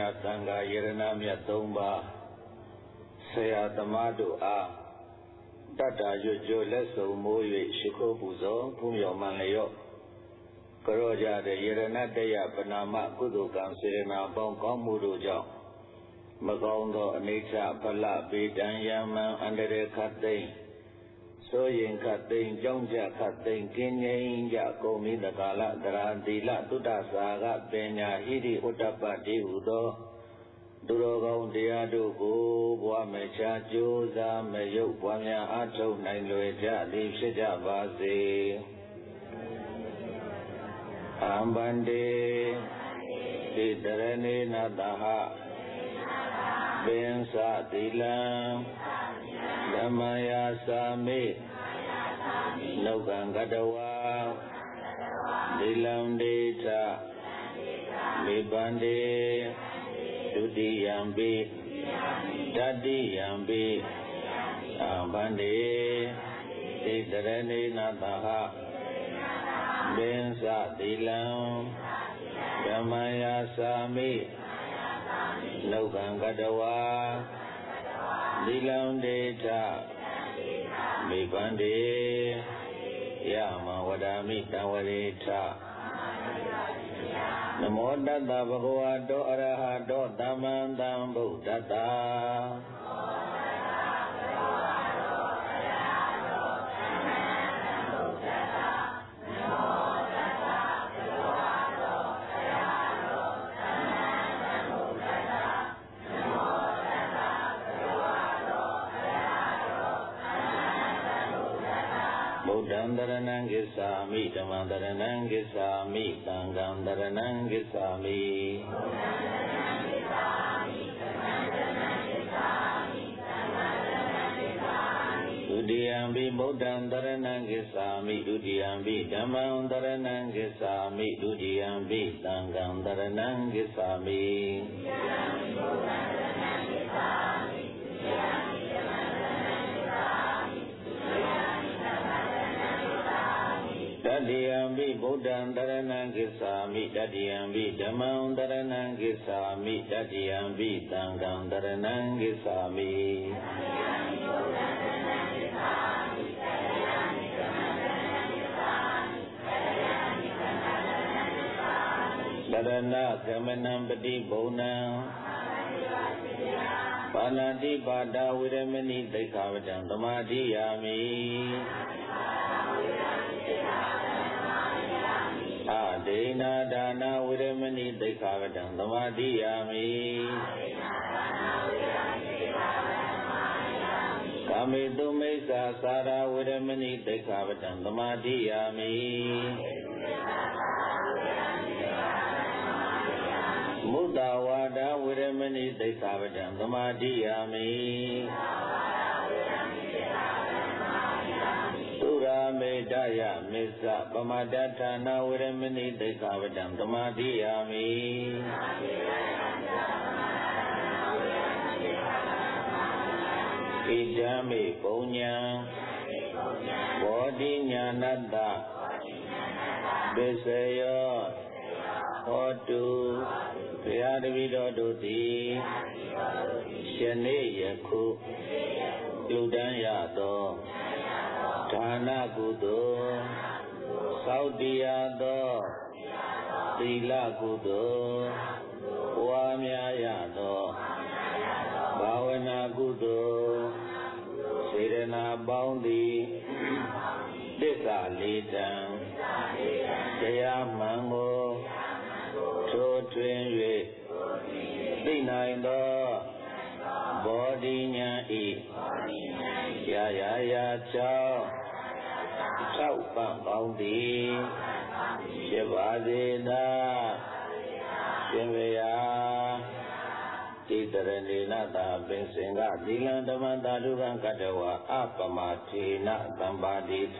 သံဃာယရဏမြတ်၃ပါးဆရာသမားတို့အားတတ္တရွတ်ကြိုလက်ဆုံမိုး၍ရှိခိုးပူဇော်ဖူးမြော်မှန်လျော့ကြောကြတဲ့ယရဏတယပနာမကုသိုလ်ကံစေရနာပေါင်းကောင်းမှုတို့ကြောင့်မကောင်းသောအနိစ္စဖလပေတံယမံအန္တရာယ်ခတ်သိမ်းဆိုရင်ခတ်သိမ်းကြောင်းကြခတ်သိမ်းကင်းငြိမ်းကြကုန်မိတကာလတရာသီလသုတ္တစာကပညာဟိရိဥတ္တပတိဟုသောသူတော်ကောင်းတရားတို့ကိုဘဝမချကြိုးစားမယုတ်ပွားများအားထုတ်နိုင်လွယ်ကြသည်ဖြစ်ကြပါစေအံဗန္တိဣတရဏေနတဟပင်စသီလံဓမ္မယာစာမိနုက္ခံကတဝါသီလံဒေထမိဗန္တိဒုတိယံပိတတိယံပိအံဗန္တိဣတရဏေနတဟပင်စသီလံဓမ္မယာစာမိနုက္ခံကတဝါသီလံဒေထမိဗန္တိယမဝဒာမိတံဝရေထနမောတတ္တဗုဒ္ဓဝါတောအရဟတောသမ္မံသမ္ဗုဒ္ဓတ္တတံတရဏံကိသာမိဓမ္မတရဏံကိသာမိသံဃံတရဏံကိသာမိဒုတိယံပိဗုဒ္ဓံတရဏံကိသာမိဒုတိယံပိဓမ္မံတရဏံကိသာမိဒုတိယံပိသံဃံတရဏံကိသာမိတတိယံပိဗုဒ္ဓံတရဏံကိသာမိတတိယံပိဓမ္မံတရဏံကိသာမိတတိယံပိသံဃံတရဏံကိသာမိတရဏကမနံပတိဘုံနံပါဏာတိပါဒဝိရမဏိသိက္ခာပဒံသမာဓိယာမိအဒိနာဒါနာဝိရမဏိသိက္ခာပဒံသမာဓိယာမိကာမေတုမိစ္ဆာသာရဝိရမဏိသိက္ခာပဒံသမာဓိယာမိမုဒ္ဒဝါဒဝိရမဏိသိက္ခာပဒံသမာဓိယာမိသုရာမေတယမစ္ဆပမတ္တဌာနဝိရမဏိသိက္ခာပဒံသမာဓိယာမိဣဒံမေပုညံဘောဓိညာဏတ္တပစ္စယောဟောတုဘုရားတပည့်တော်တို့သည်ယနေ့ယခုပြုတမ်းရသောဒါနကုသိုလ်သောက်တရားသောသီလကုသိုလ်ပွားများရသောဘာဝနာကုသိုလ်စေရနာပေါင်းသည်သစ္စာလေးတံတရားမှန်ကိုထိုးထွင်း၍သိနိုင်သောဘောဓိဉာဏ်ဤရာရာကြောင့်ထောက်ပံ့ပေါင်းသည်ဖြစ်ပါစေသာရှင်ဘုရားဣတရဏေနတာပင်စင်ကသီလံဓမ္မတာဓုကံကတဝါအပမထေနသံပါတိထ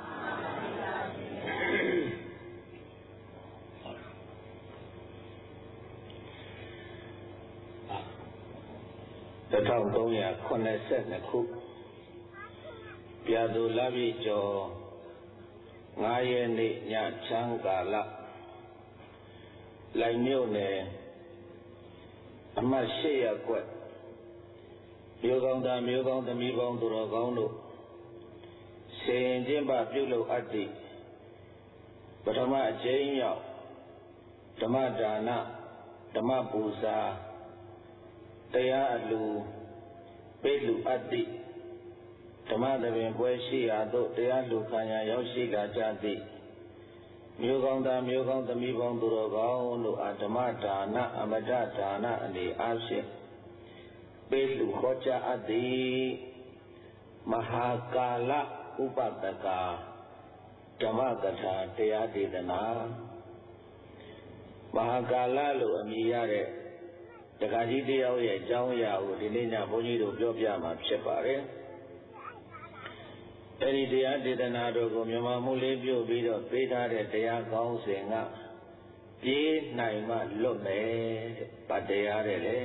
1382ခုပြာသူလပြည့်ကျော်9ရက်နေ့ညချမ်းကာလလိုင်မြို့နယ်အမှတ်800ကွက်မျိုးကောင်းသားမျိုးကောင်းသမီးပေါင်းသူတော်ကောင်းတို့ရှင်ကျင့်ပပြုလုပ်အပ်သည့်ပထမအကျဉ်းရောက်ဓမ္မဒါနဓမ္မပူဇာတရားအလှပေးလှူအပ်သည့်ဓမ္မသဘင်ပွဲရှိရာသို့တရားလှူခံရရောက်ရှိလာကြသည့်မျိုးကောင်းသားမျိုးကောင်းသမီးပေါင်းသူတော်ကောင်းတို့အားဓမ္မဒါနအမတဒါနအနေအားဖြင့်ပေးလှူဟောကြားအပ်သည်မဟာကာလဥပဒကာဓမ္မကထာတရားဒေသနာမဟာကာလလို့အမည်ရတဲ့တက္ကကြီးတယောက်ရဲ့အကြောင်းအရာကိုဒီနေ့ညဘုန်းကြီးတို့ပြောပြမှာဖြစ်ပါတယ်အဲဒီတရားဒေသနာတော်ကိုမြန်မာမှုလေးပြုပြီးတော့ပေးထားတဲ့တရားကောင်းစဉ်ကပြေးနိုင်မှလွတ်မယ်ဗတ်တရားတဲ့လေ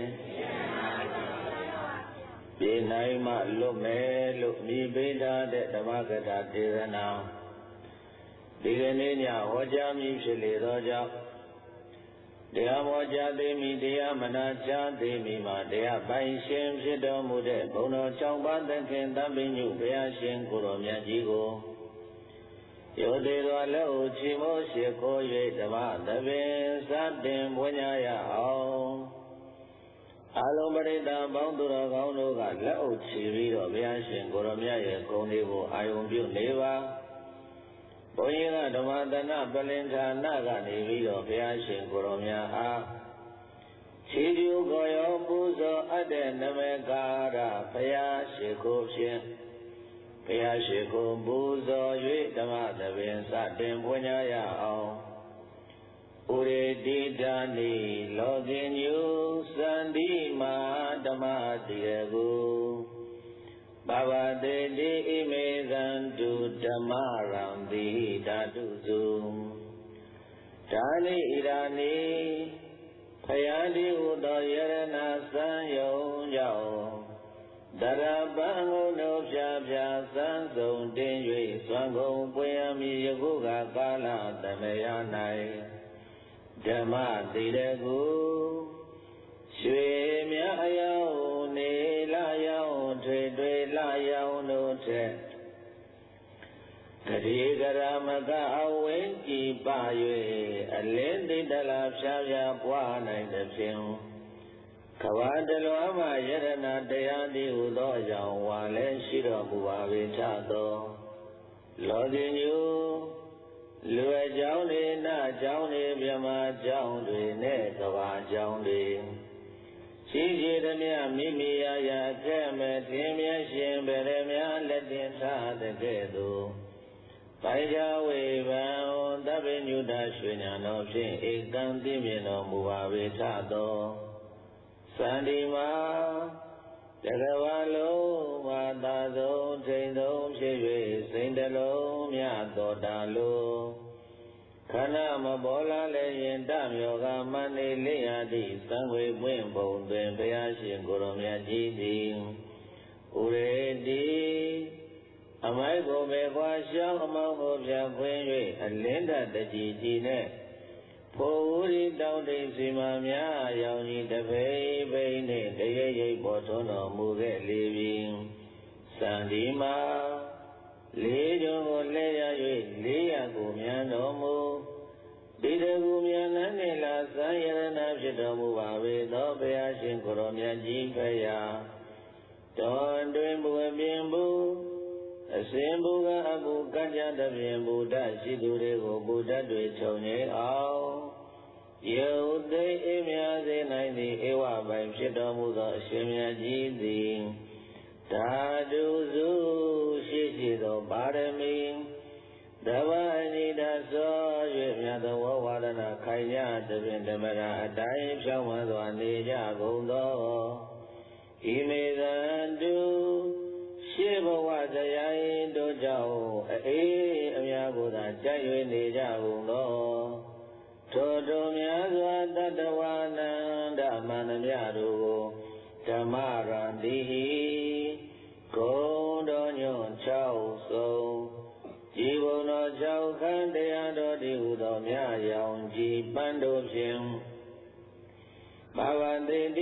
ပြေးနိုင်မှလွတ်မယ်လို့မြည်ပေးထားတဲ့ဓမ္မကထာဒေသနာဒီကနေ့ညဟောကြားမည်ဖြစ်လေသောကြောင့်တရားဟောကြားသိမိတရားမနာကြားသိမိမှာတရားပိုင်ရှင်ဖြစ်တော်မူတဲ့ဘုန်းတော်၆ပါးသခင်တပည့်ညုဘုရားရှင်ကိုယ်တော်မြတ်ကြီးကိုယောသေးသောလက်ဦးချီမိုးရှိခိုး၍ဓမ္မသဘင်စတင်ပွင့်ရအောင်အလုံးပရိသတ်ပေါင်းသူတော်ကောင်းတို့ကလက်ဦးချီပြီးတော့ဘုရားရှင်ကိုယ်တော်မြတ်ရဲ့ဂုဏ်တွေကိုအာရုံပြုနေပါဘုန်းကြီးကဓမ္မသနပလင်ဌာနကနေပြီးတော့ဘုရားရှင်ကိုယ်တော်များအားခြေကျူကိုရောပူဇော်အပ်တဲ့နမေကာရဘုရားရှိခိုးဖြင့်ဘုရားရှိခိုးပူဇော်၍ဓမ္မသဘင်စတင်ပွင့်ရအောင်ဥရေတိတာနိလောကင်ညုစန္ဒီမာဓမ္မတိရကုဘာဝတေတိဣမေသံတုဓမ္မရံတိဓာတုစုဒါနိဣရာနိဖယားတိဟုသောယရဏစံယုံကြောင့်တရပံကိုတို့ဖြာဖြာစံစုံတင်၍သွန်ကုန်ပွင့်ရမည်ယခုကကာလသမယ၌ဓမ္မတိရကုရွှေမြအယောင်နေလာယောင်ထွေတွေလာယောင်တို့ထက်တတိကရမကအဝိကြည်ပ၍အလင်းတိတလာဖြာဖြာပွားနိုင်သဖြင့်ကဘာတလွားမှယရဏတရားသည်ဟူသောကြောင့်ဝါလည်းရှိတော်မူပါ၏ထသောလောကီညူလူအကြောင်းတွေနအကြောင်းတွေမြမအကြောင်းတွေနဲ့ကဘာအကြောင်းတွေရှိရှိသမျှမိမိရာရာကဲ့မဲ့တင်မြတ်ရှင်ဗရမလက်တင်ထားတဲ့ကဲ့သို့ပိုင်ကြဝေဘံသဗ္ဗညုတရွှေညာတော်ဖြင့်ဧကံသိမြင်တော်မူပါ၏ထသောစန္ဒီမာတကဘာလုံးမာသာဆုံးထိန်ဆုံးဖြစ်၍စိတ်တလုံးမြတ်တော်တာလိုခန္ဓာမပေါ်လာလည်းရင်တမြောကမန္နေလေးရသည့်သံဝေပွင့်ပုံတွင်ဘုရားရှင်ကိုယ်တော်မြတ်ကြီးသည်ဥရေတိအမိုက်ကိုပဲခွာရှောင်းအမောင်းကိုပြခွင်း၍အလင်းတတကြီးကြီးနဲ့ဖိုဝရီတောင်းတိမ်စီမများရောင်ကြီးတပိပိနှင့်တရိပ်ရိပ်ပေါ်ထွန်းတော်မူခဲ့လေပြီစန္ဒီမာလေးကျုံကိုလဲရ၍လေးရကိုမြန်တော်မူဒီတကူမြန်နှင့်နေလာသံယရဏဖြစ်တော်မူပါ၏သောဘုရားရှင်ကိုယ်တော်မြတ်ကြီးဖရာတော်တွင်ဘုအပြင်ဘုအစဉ်ဘုကအဘုကကြတပြင်ဘုဒ္ဓရှိသူတွေကိုဘုဒ္ဓတွေခြုံငိအောင်ယုတ်သိအိမြာစေနိုင်သည့်ဧဝပိုင်ဖြစ်တော်မူသောအရှင်မြတ်ကြီးသည်ဓာတုစုရှိရှိသောပါရမီတဗ္ဗအနိဒသော၍မြတ်သောဝါဒနာခိုင်ကြသဖြင့်ဓမ္မရာအတိုင်းဖြောင်းမှန်စွာနေကြကုန်သောဣမေသံတုရှေးဘဝတရားတို့ကြောင့်အေးအများကိုသာကြိုက်၍နေကြကုန်သောထိုတို့များစွာတတဝါနန္ဒမန္တမြတို့ကိုဓမ္မရံတိဂုံတော်ညွန့်၆ဆုံးကြည်ဘုံတော်၆ခန်းတရားတော်ဒီဟုသောမြရောင်ကြည်ပန်းတို့ဖြင့်ဘာဝတိတိပါ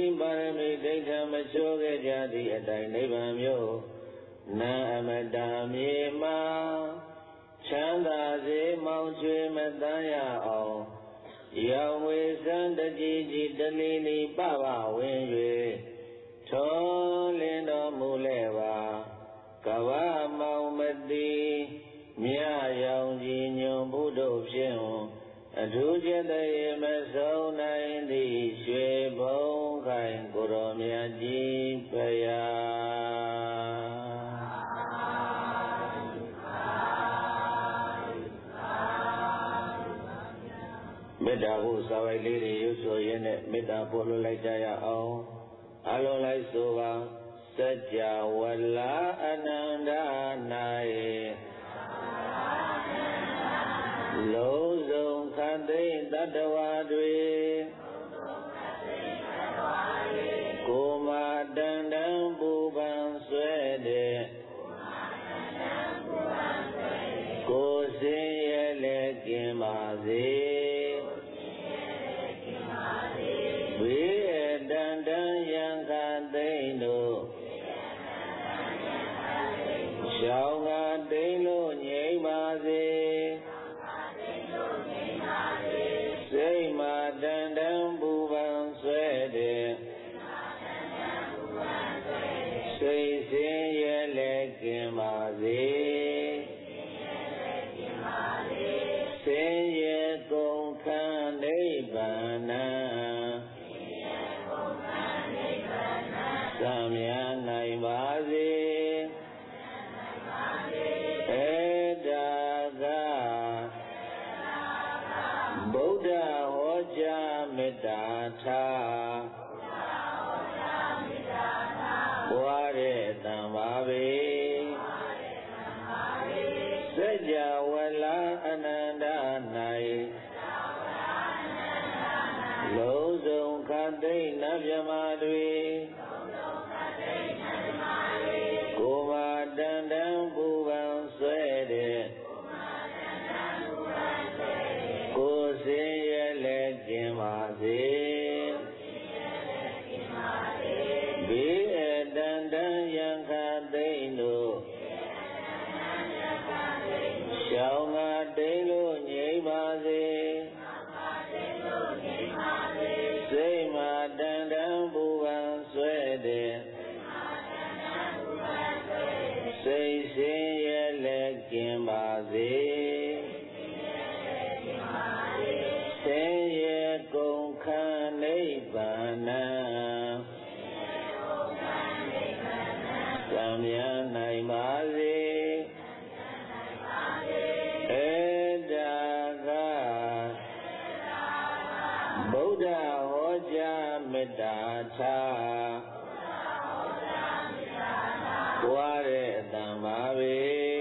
တွေဒိဋ္ဌံမချိုးခဲ့ကြသည့်အတိုင်းနိဗ္ဗာန်မျိုးနာအမတမြေမှာချမ်းသာစေမောင်ချွေမတန်းရအောင်ရောင်ဝေစံတကြီးကြီးတလီလီပပဝင်၍ထွန်းလင်းတော်မူလဲပါကဗ္ဗမောင်မတိမြရောင်ကြီးညွန်ဘုဒ္ဓဖြင့်အထူးจิตရေမဆုံးနိုင်သည့်ရွှေဘုံခိုင်ကိုရောမြတ်ကြီးဖရာမေတ္တာဘုစာဝိုက်လေးတွေရွတ်ဆိုရင်းနဲ့မေတ္တာပို့လို့လိုက်ကြရအောင်အလုံးလိုက်ဆိုပါစัจ java လာအနန္တ၌လုံးစုံခန္တိတတ္တဝါတွေကိုယ်မှာတန်တန်ပူပန်ဆွဲတဲ့ကိုယ်စင်ရဲ့လည်းကင်းပါစေဝိတန်တန်ယံခသိမ့်တို့ရှောင်းကတိန်လို့ငြိမ့်ပါစေစိတ်မှာတန်တန်ပူပန်ဆွဲတဲ့စိတ်စင်ရဲ့လည်းကင်းပါစေဆင်းရဲကုန်ခန်းနိဗ္ဗာန်သံမြာနိုင်ပါစေဧတာကဗုဒ္ဓဟောကြားမေတ္တာထားပွားတဲ့တန်ပါပေစัจ java လာအနန္တ၌လုံးစုံခသိမ့်နတ်မြမတွေကိုယ်မှာတန်တန်ပူပန်ဆွဲတဲ့ကိုယ်စင်ရဲ့လည်းကင်းပါစေဘေးအတန်တန်ယံခသိမ့်တို့ရှောင်းကတိန်လို့ငြိမ့်ပါစေစိတ်မှာတန်တန်ပူပန်ဆွဲတဲ့စိတ်စင်ရဲ့လည်းကင်းပါစေဆင်းရဲကုန်ခန်းနိဗ္ဗာန်သံမြာနိုင်ပါစေဧတာကဗုဒ္ဓဟောကြားမေတ္တာထားပွားတဲ့အတန်ပါပဲ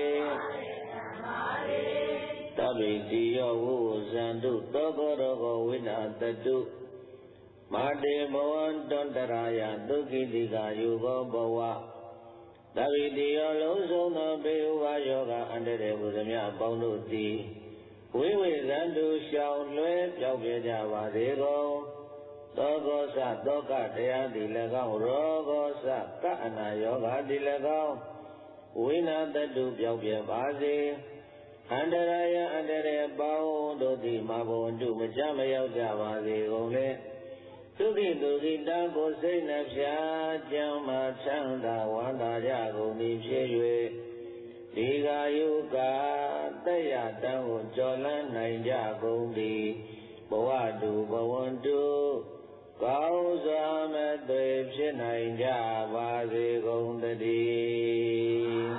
တပိတိယောဝုဇန္တုသောကောရောဂဝိနာတတုမာတေဘဝံတန္တရာယဒုက္ခိတိကာယုဘောဘဝတပိတိယောလုံးစုံသောဘေဥပါယောဂအန္တရေဘုဇမြအပေါင်းတို့သည်ဝိဝေဇန္တုရှောင်လွဲပြောင်းပြကြပါစေကုန်သောကောသသောကတရားသည်၎င်းရောဂောသကအနာယောဂသည်၎င်းဝိနာတတုပြောင်းပြပါစေအန္တရာယအန္တရေပေါင်းတို့သည်မဘုံတုမကြမရောက်ကြပါစေကုန်လေသုခိတုခိတံကိုစိတ်နှဖျားကြမ်းမှချမ်းသာဝန္တာကြကုန်သည်ဖြစ်၍ဒီကာယုကာတက်ရတံကိုကြော်လန်းနိုင်ကြကုန်သည်ဘဝတုဘဝန္တုကောင်းစွာမသွေဖြစ်နိုင်ကြပါစေကုန်တည်း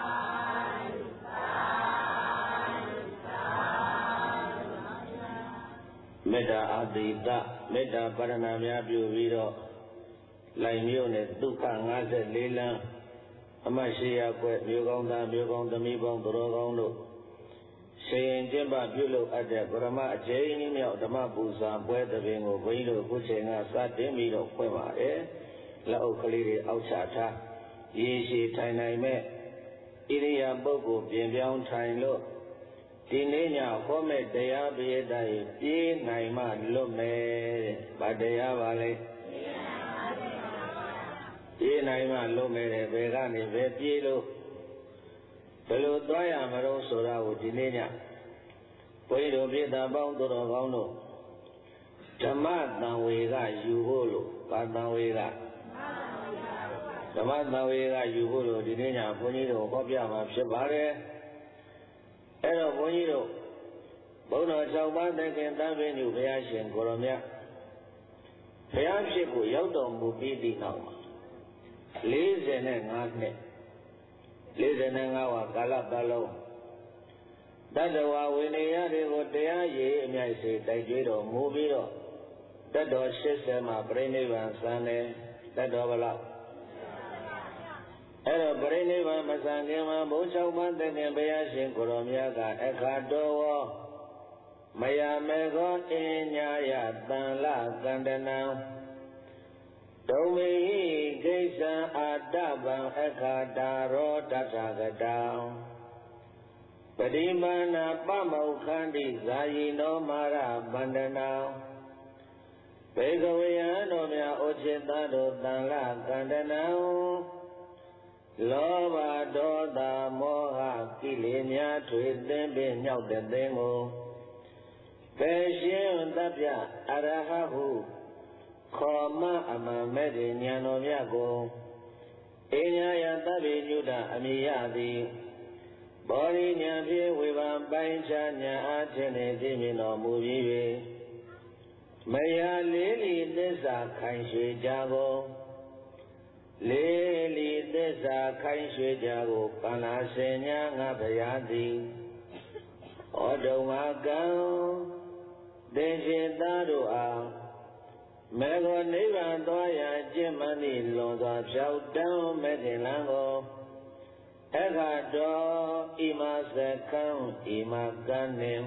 မေတ္တာအာတိတမေတ္တာပရဏာများပြုပြီးတော့လိုင်မြို့နဲ့ဒုက္ခ54လမ်းအမတ်ရှိရကွယ်မြို့ကောင်းသားမြို့ကောင်းသမီးပေါင်းတော်ကောင်းတို့ရှင်ရင်ကျင့်ပပြုလုပ်အပ်တဲ့ပရမအကျဉ်းမြောက်ဓမ္မပူဇာပွဲတပင်ကိုဘုန်းကြီးတို့ခုချိန်ကစတင်ပြီးတော့ဖွင့်ပါတယ်လက်အုပ်ကလေးတွေအောက်ချထားရေရှည်ထိုင်နိုင်မဲ့ဣရိယာပုဂ္ဂိုလ်ပြင်ပြောင်းထိုင်လို့ဒီနေ့ညဟောမဲ့တရားပရိသတ်ပြေးနိုင်မှလွတ်မယ်တဲ့ဗာတရားပါလေပြေးနိုင်မှလုံးမဲ့တယ်ဘယ်ကနေပဲပြေးလို့ဘယ်လိုသွားရမလို့ဆိုတာကိုဒီနေ့ညဘုန်းကြီးတို့ပြည်သားပေါင်းတော်ကောင်းတို့ဓမ္မတန်ဝေကယူဖို့လို့ဗာတန်ဝေကဓမ္မတန်ဝေကယူဖို့လို့ဒီနေ့ညဘုန်းကြီးတို့ဟောပြမှာဖြစ်ပါတယ်အဲ့တော့ဘုန်းကြီးတို့ဘုန်းတော်၆ပါးတခင်တန်ပင်ညုဘုရားရှင်ကိုရောမြတ်ဘုရားဖြစ်ကိုရောက်တော်မူပြီးဒီနောက်မှာ45နှစ်45ဝါကာလပတ်လုံးတတ္တဝါဝိနည်းတွေကိုတရားရည်အမြိုက်စေတိုက်ကြွတော်မူပြီးတော့တတ်တော်80မှာပြိဋိဘံစံတယ်တတ်တော်ဘလောက်အဲ့တော့ပြိဋိဘံမစံခင်မှာဘုရား၆ပါးတခင်ဘုရားရှင်ကိုရောမြတ်ကအခါတော်ဝမယမေခောအင်ညာယတန်လကန္တနံဒုံမေဟိကိစ္စံအာတဗံအခါတာရောတထဂတံပတိမာနာပမောခန္တိဇာယိနောမာရဗန္ဒနာဘေကဝေယံတော်မြတ်ဩจิตတို့တန်လကန္တနံလောဘဒေါသမောဟကိလေသာများထွေသင်ပင်မြောက်တဲ့သင်ကိုပေရှင်တပ္ပအရဟဟုခောမအမှန်မဲ့ဉာဏ်တော်မြတ်ကိုအညာယတဗ္ဗေညုတအမိယသည်ဘောရိညာဖြင့်ဝေဘာပိုင်းခြားညာအားဖြင့်သိမြင်တော်မူပြီး၍မယာလေးလီသစ္စာခိုင်ရွှေကြကိုလေးလီသစ္စာခိုင်ရွှေကြကိုပန္နာစင်ညာငါဘုရားသည်ဩဒုံမကံသင်္ချေသားတို့အားမေဃောနိဗ္ဗာန်သွားရာကျင့်မှန်သည့်လွန်စွာဖြောက်တန်းမဲ့ခင်လန်းကိုအခါတော်ဣမစကံဣမကံနှင့်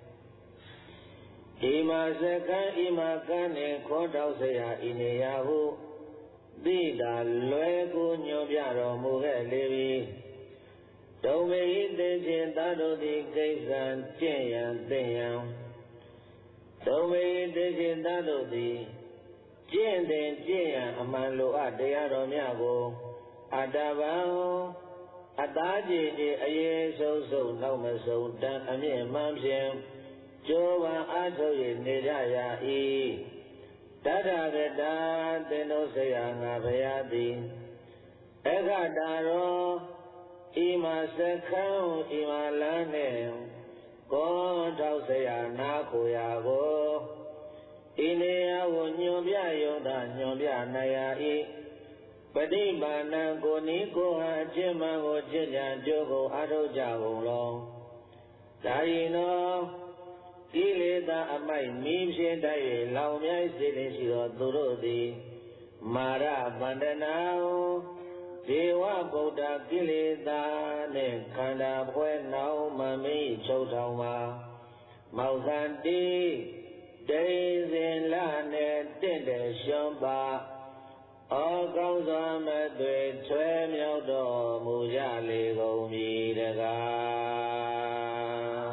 ဣမစကံဣမကံနှင့်ခေါ်တောက်เสียဤနေရာဟုသိတာလွယ်ကိုညွှန်ပြတော်မူခဲ့လေပြီဒုံမေဟိသင်္ချေသားတို့သည်ကိစ္စံကျင့်ရန်သိရန်ဒုံမေဟိသင်္ချေသားတို့သည်ကျင့်တဲ့ကျင့်ရန်အမှန်လိုအပ်တရားတော်များကိုအတ္တဗံအသားကြည်ကြည်အရေးဆုံးဆုံးနောက်မဆုံးတန်အမြင့်မှန်ဖြင့်ကြိုးပမ်းအားထုတ်၍နေကြရ၏တထဂတံသင်တို့ဆရာငါဘုရားသည်အခတာရောဣမစခံဣမလန်းနှင့်ကောထောက်ဆရာနာကိုရာကိုဤနေရာကိုညွန်ပြယုံသာညွန်ပြနိုင်ရ၏ပฏิပါဏံကိုနီးကိုဟာအခြင်းမှန်ကိုจิตကြံကြိုးကိုအားထုတ်ကြကုန်လောဒါရင်တော်ကိလေသာအမိုက်မီးဖြင့်တိုက်၍လောင်မြိုက်စေခြင်းရှိသောသူတို့သည်မာရဗန္ဒနာဒေဝဗုဒ္ဓကိလေသာနှင့်ခန္ဓာဖွဲနှောင်းမမိချုပ်ထောင်မှာမောက္ခန္တိတေဇင်လနဲ့တင့်တယ်ရှွန်ပါဩကောင်းစွာမသွေဆွဲမြောက်တော်မူကြလေကုန်ပြီတကား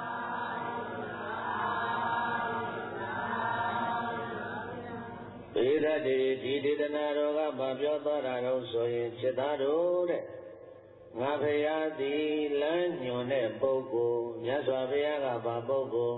ပေဒတိဒီဒေသနာတော်ကမပြောသွားတာတော့ဆိုရင်จิตသားတို့တဲ့ငါဖရာသည်လမ်းညွန်တဲ့ပုဂ္ဂိုလ်မြတ်စွာဘုရားကဘာပုဂ္ဂိုလ်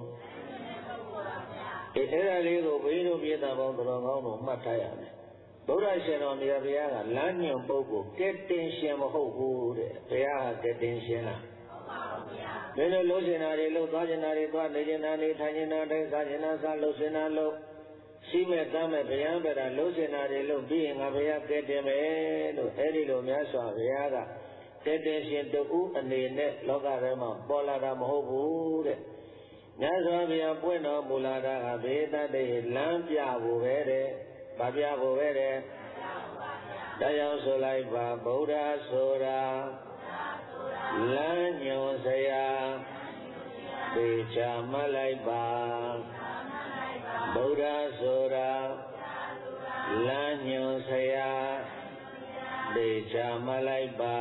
အဲ့ဒါလေးကိုဘုန်းကြီးတို့ပြည်သားပေါင်းတော်ကောင်းတို့မှတ်ထားရမယ်ဘုရားရှင်တော်မြတ်ဘုရားကလမ်းညွန်ပုဂ္ဂိုလ်ကဲတင်ရှင်မဟုတ်ဘူးတဲ့ဘုရားကဲတင်ရှင်လားမင်းတို့လုံးစင်တာတွေလို့သွားကျင်တာတွေသွားနေကျင်တာတွေထိုင်ကျင်တာတိုင်းစားကျင်တာစားလို့စင်တာလို့ရှိမဲ့တမ်းမဲ့ဘုရားပဲတာလုံးစင်တာတွေလို့ပြီးရင်ငါဘုရားကဲတင်မယ်လို့အဲ့ဒီလိုများစွာဘုရားကကဲတင်ရှင်တူအနေနဲ့လောကထဲမှာပေါ်လာတာမဟုတ်ဘူးတဲ့မြတ်စွာဘုရားပွင့်တော်မူလာတာကဘေဒတ္တိလမ်းပြဖို့ပဲတဲ့ဗာပြဖို့ပဲတဲ့တရားဆိုလိုက်ပါဗုဒ္ဓဆိုတာလမ်းညွန်စရာသေချာမှတ်လိုက်ပါဗုဒ္ဓဆိုတာလမ်းညွန်စရာသေချာမှတ်လိုက်ပါ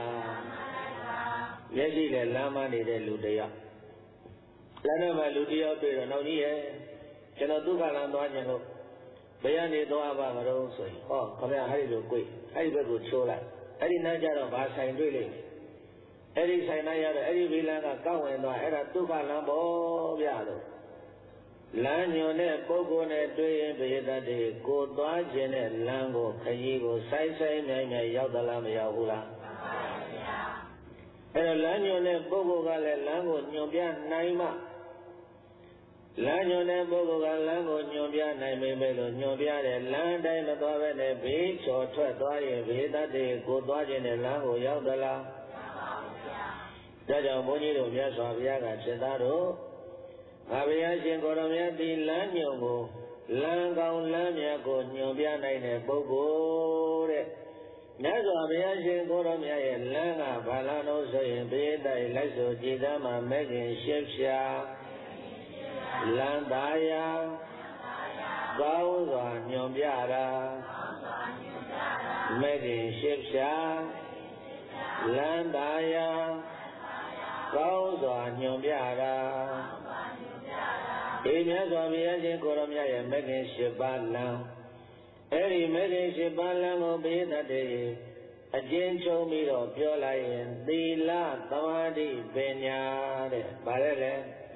မျက်စိနဲ့လမ်းမနေတဲ့လူတယောက်လမ်းထဲမှာလူတယောက်တွေ့တော့နောက်ကြီးရဲ့ကျွန်တော်ဒုက္ခလမ်းသွားခြင်းလို့ဘယ်ကနေသွားပါမလို့ဆိုရင်ဟောခမရအဲ့ဒီလိုကိုအဲ့ဒီဘက်ကိုချိုးလိုက်အဲ့ဒီနောက်ကျတော့ဘာဆိုင်တွေ့လိမ့်မယ်အဲ့ဒီဆိုင်လိုက်ရတော့အဲ့ဒီဘီလန်ကကောက်ဝင်သွားအဲ့ဒါဒုက္ခလမ်းပေါ့ဗျာလို့လမ်းညွန်တဲ့ပုဂ္ဂိုလ်နဲ့တွေ့ရင်ဘယ်တတ်တယ်ကိုသွားခြင်းတဲ့လမ်းကိုခရီးကိုဆိုင်ဆိုင်မြိုင်မြိုင်ရောက်သလားမရောက်ဘူးလားအဲ့တော့လမ်းညွန်တဲ့ပုဂ္ဂိုလ်ကလည်းလမ်းကိုညွန်ပြနိုင်မှလမ်းညွန်တဲ့ပုဂ္ဂိုလ်ကလမ်းကိုညွန်ပြနိုင်ပေမဲ့လို့ညွန်ပြတဲ့လမ်းတိုင်းမသွားဘဲနဲ့ဘေးချော်ထွက်သွားရင်ဘေးတတ်တယ်ကိုသွားခြင်းတဲ့လမ်းကိုရောက်သလားဒါကြောင့်ဘုန်းကြီးတို့မြတ်စွာဘုရားကရှင်သားတို့ငါဘုရားရှင်ကိုယ်တော်မြတ်ဒီလမ်းညွန်ကိုလမ်းကောင်းလမ်းမြတ်ကိုညွန်ပြနိုင်တဲ့ပုဂ္ဂိုလ်တဲ့မြတ်စွာဘုရားရှင်ကိုယ်တော်မြတ်ရဲ့လမ်းကဘာလမ်းလို့ဆိုရင်ဘေးတိုက်လိုက်ဆိုကြည်သားမှာမဲ့ခင်ရှင်းဖြာလမ်းသားရာကောင်းစွာညွန်ပြတာမဲ့ခင်ရှင်းဖြာလမ်းသားရာကောင်းစွာညွန်ပြတာဒီမြတ်စွာဘုရားရှင်ကိုယ်တော်မြတ်ရဲ့မဲ့ခင်၈ပါးလမ်းအဲ့ဒီမဲ့ခင်၈ပါးလမ်းကိုဘိသတ္တေအကျဉ်းချုပ်ပြီးတော့ပြောလိုက်ရင်သီလသမာဓိပညာတဲ့ဗါလဲလေ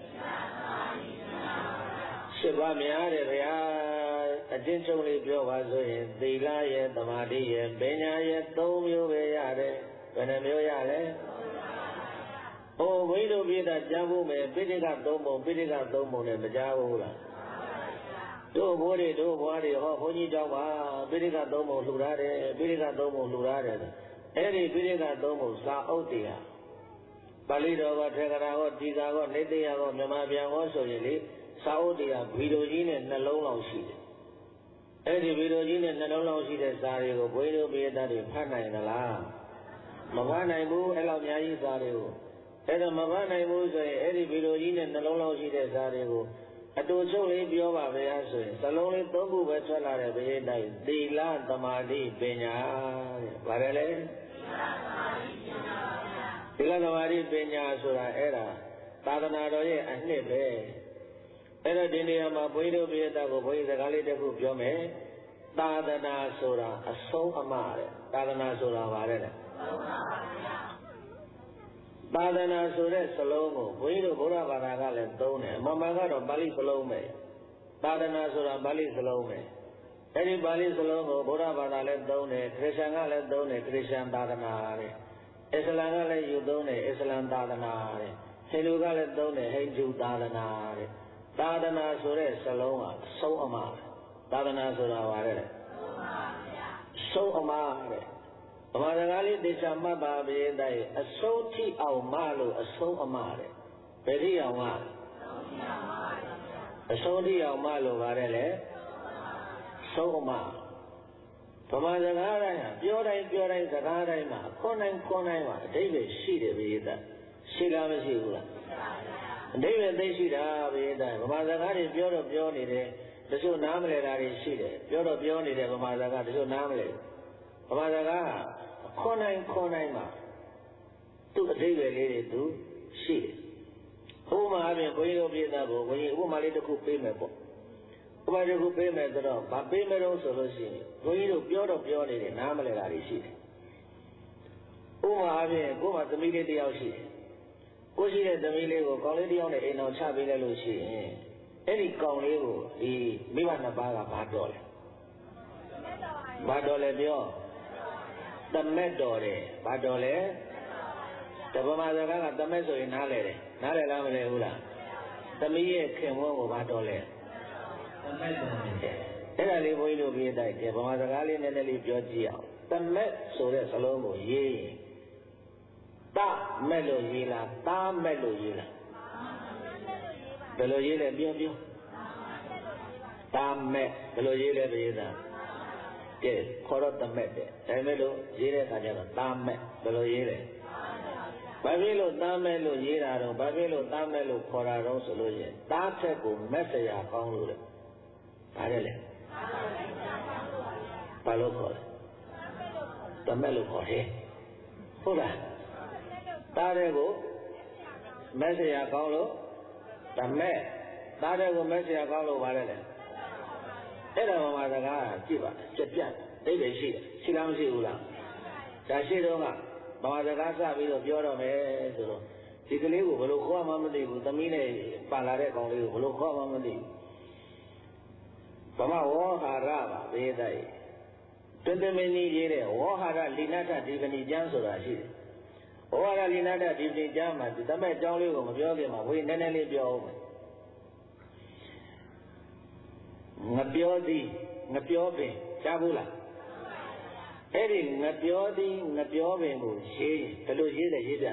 ၈ပါးများတယ်ဗျာအကျဉ်းချုပ်လေးပြောပါဆိုရင်သီလရဲ့သမာဓိရဲ့ပညာရဲ့၃မျိုးပဲရတယ်ဘယ်နှမျိုးရလဲဘုန်းတို့ပြည်သားကြားဖို့မယ်ပိဋကသုံးပုံပိဋကသုံးပုံနဲ့မကြားဘူးလားတို့ဘိုးတွေတို့ဘွားတွေဟောဘုန်းကြီးကြောင့်ပါပိဋကသုံးပုံလှူထားတယ်ပိဋကသုံးပုံလှူထားတယ်အဲ့ဒီပိဋကသုံးပုံစာအုပ်တွေဟာပါဠိတော်ကထေရဂါဟောဒီဃာဟောနေတရားဟောမြန်မာပြန်ဟောဆိုရင်လေစာအုပ်တွေကဗီဒီယိုကြီးနဲ့နှလုံးလောက်ရှိတယ်အဲ့ဒီဗီဒီယိုကြီးနဲ့နှလုံးလောက်ရှိတဲ့စာတွေကိုဘုန်းတို့ပြည်သားတွေဖတ်နိုင်သလားမဖတ်နိုင်ဘူးအဲ့လောက်အများကြီးစာတွေကိုအဲ့တော့မဖတ်နိုင်ဘူးဆိုရင်အဲ့ဒီဗီဒီယိုကြီးနဲ့နှလုံးလောက်ရှိတဲ့စာတွေကိုအတူချုပ်လေးပြောပါဗျာဆိုရင်စလုံးလေး၃ခုပဲထွက်လာတဲ့ဘိတိုင်းသီလသမာဓိပညာတဲ့ဗါတယ်လေသီလသမာဓိပညာဆိုတာအဲ့ဒါသာသနာတော်ရဲ့အနှစ်ပဲအဲ့တော့ဒီနေရာမှာဘုန်းကြီးတို့ပြည်သားကိုဘုန်းကြီးစကားလေးတစ်ခုပြောမယ်သာသနာဆိုတာအဆုံးအမတဲ့သာသနာဆိုတာဗါတယ်လေသာသနာဆိုတဲ့စလုံးကိုဘုန်းကြီးတို့ဗုဒ္ဓဘာသာကလည်းသုံးတယ်အမှန်မှန်ကတော့ပါဠိစလုံးပဲသာသနာဆိုတာပါဠိစလုံးပဲအဲ့ဒီပါဠိစလုံးကိုဗုဒ္ဓဘာသာလည်းသုံးတယ်ခရစ်ယာန်ကလည်းသုံးတယ်ခရစ်ယာန်သာသနာတဲ့အစ္စလာမ်ကလည်းယူသုံးတယ်အစ္စလာမ်သာသနာတဲ့ဟိန္ဒူကလည်းသုံးတယ်ဟိန္ဒူသာသနာတဲ့သာသနာဆိုတဲ့စလုံးကအဆုံးအမသာသနာဆိုတာပါတဲ့ဆုံးအမတဲ့ဗမာစကားလေးသေချာမှတ်ပါဗျာတဲ့အဆုံးထိအောင်မလို့အဆုံးအမတဲ့ဘယ်ထိအောင်မအဆုံးထိအောင်မလို့ပါတယ်လေဆုံးအမဗမာစကားတိုင်းဟာပြောတိုင်းပြောတိုင်းစကားတိုင်းမှာခွန်းတိုင်းခွန်းတိုင်းမှာအဓိပ္ပာယ်ရှိတယ်ဗျာရှိလားမရှိဘူးလားအဓိပ္ပာယ်သိရှိတာဗျာဗမာစကားတွေပြောတော့ပြောနေတယ်တချို့နားမလည်တာတွေရှိတယ်ပြောတော့ပြောနေတယ်ဗမာစကားတချို့နားမလည်ဗမာစကားခွန်းတိုင်းခွန်းတိုင်းမှာသူ့အဓိပ္ပာယ်လေးတွေသူရှိတယ်ဥပမာအပြင်ဘုန်းကြီးတို့ပြည်သားကိုဘုန်းကြီးဥပမာလေးတစ်ခုပေးမယ်ပေါ့ဥပမာတစ်ခုပေးမယ်ဆိုတော့ဗာပေးမယ်တော့ဆိုလို့ရှိရင်ဘုန်းကြီးတို့ပြောတော့ပြောနေတယ်နားမလည်တာတွေရှိတယ်ဥပမာအပြင်ကိုယ်မှာသမီးလေးတစ်ယောက်ရှိတယ်ကိုရှိတဲ့သမီးလေးကိုကောင်လေးတစ်ယောက်နဲ့အိမ်တော်ချပေးလိုက်လို့ရှိရင်အဲ့ဒီကောင်လေးကိုဒီမိဘနှစ်ပါးကဘာတော်လဲဘာတော်လဲပြောသမက်တော်တယ်ဘာတော်လဲတပမာစကားကသမက်ဆိုရင်နားလဲတယ်နားလဲလားမလဲဘူးလားသမီးရဲ့ခင်ဝန်းကိုဘာတော်လဲသမက်တော်တယ်အဲ့ဒါလေးဘုန်းကြီးတို့ပြေးတိုက်တယ်ဗမာစကားလေးနည်းနည်းလေးပြောကြည့်အောင်သမက်ဆိုတဲ့စလုံးကိုရေးရင်တမက်လို့ရေးလားတားမက်လို့ရေးလားဘယ်လိုရေးလဲပြောပြောတားမက်ဘယ်လိုရေးလဲပြေးသားကဲခေါ်တော့တမက်တဲ့ဒါမဲ့လို့ရေးတဲ့အခါကျတော့တားမက်ဘယ်လိုရေးလဲဘာဖြစ်လို့တားမက်လို့ရေးတာတော့ဘာဖြစ်လို့တားမက်လို့ခေါ်တာတော့ဆိုလို့ရင်တားထက်ကိုမက်စရာကောင်းလို့လေဘာလဲလဲဘာလို့ခေါ်လဲတမက်လို့ခေါ်တယ်ဟုတ်လားတားတဲ့ကိုမက်စရာကောင်းလို့တမက်တားတဲ့ကိုမက်စရာကောင်းလို့ဘာလဲလဲအဲ့ဒါမှစကားကြည့်ပါကြက်ပြတ်အိဗယ်ရှိတယ်ရှိလားမရှိဘူးလားဒါရှိတော့ကဘာစကားစပြီးတော့ပြောတော့မယ်ဆိုတော့ဒီကလေးကိုဘယ်လိုခေါ်မှမသိဘူးသမီးနဲ့ပါလာတဲ့ကောင်လေးကိုဘယ်လိုခေါ်မှမသိဘူးဗမာဝေါဟာရပါဘေးတိုက်တွင်တွင်မင်းကြီးရေးတဲ့ဝေါဟာရလိနတ္ထဒီပဏိကျမ်းဆိုတာရှိတယ်ဝေါဟာရလိနတ္ထဒီပဏိကျမ်းမှာဒီသမက်ကျောင်းလေးကိုမပြောခင်မှာဝေနည်းနည်းလေးပြောအောင်ငပြောသည်ငပြောပင်ကြားဘူးလားအဲ့ဒီငပြောသည်ငပြောပင်ကိုရေးဘယ်လိုရေးလဲရေးပြ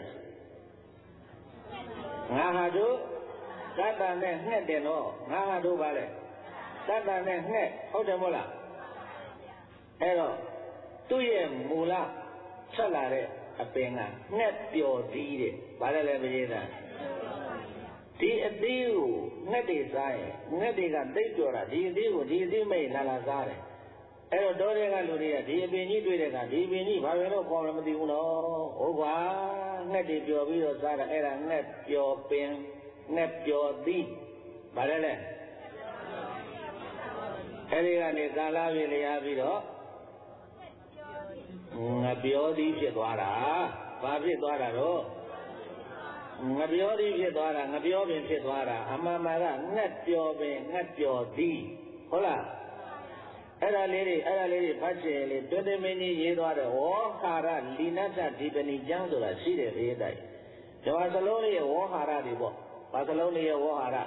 ငါဟာတို့တတ္တနဲ့ငှက်တယ်နော်ငါဟာတို့ပါလေတတ္တနဲ့ငှက်ဟုတ်တယ်မို့လားအဲ့တော့သူ့ရဲ့မူလဆက်လာတဲ့အပင်ကငှက်ပျော်သီးတဲ့ဘာလဲလဲမရေးတာဒီအသီးကိုငှက်တွေစားရင်ငှက်တွေကသိပ်ကြော်တာဒီအသီးကိုဒီအသီးမိတ်လာလာစားတယ်အဲ့တော့တောတွေကလူတွေကဒီအပင်ကြီးတွေ့တဲ့ကဒီအပင်ကြီးဘာပဲလို့ခေါ်လည်းမသိဘူးနော်ဟုတ်ကွာငှက်တွေပျော်ပြီးတော့စားတာအဲ့ဒါငှက်ပျော်ပင်ငှက်ပျော်သီးဘာလဲလဲအဲ့ဒီကနေကာလပြည့်လျားပြီးတော့ငပြောသည်ဖြစ်သွားတာဘာဖြစ်သွားတာတော့ငပြောသည်ဖြစ်သွားတာငပြောပင်ဖြစ်သွားတာအမှန်မှန်ကငှက်ပျော်ပင်ငှက်ပျော်သည်ဟုတ်လားအဲ့ဒါလေးတွေဖတ်ချင်လေတွင်တွင်မင်းကြီးရေးသွားတဲ့ဝေါဟာရလိနတ္ထဒီပဏိကျမ်းဆိုတာရှိတယ်ဘေးတိုက်ဒီမှာစလုံးလေးရဲ့ဝေါဟာရတွေပေါ့ဘာစလုံးလေးရဲ့ဝေါဟာရ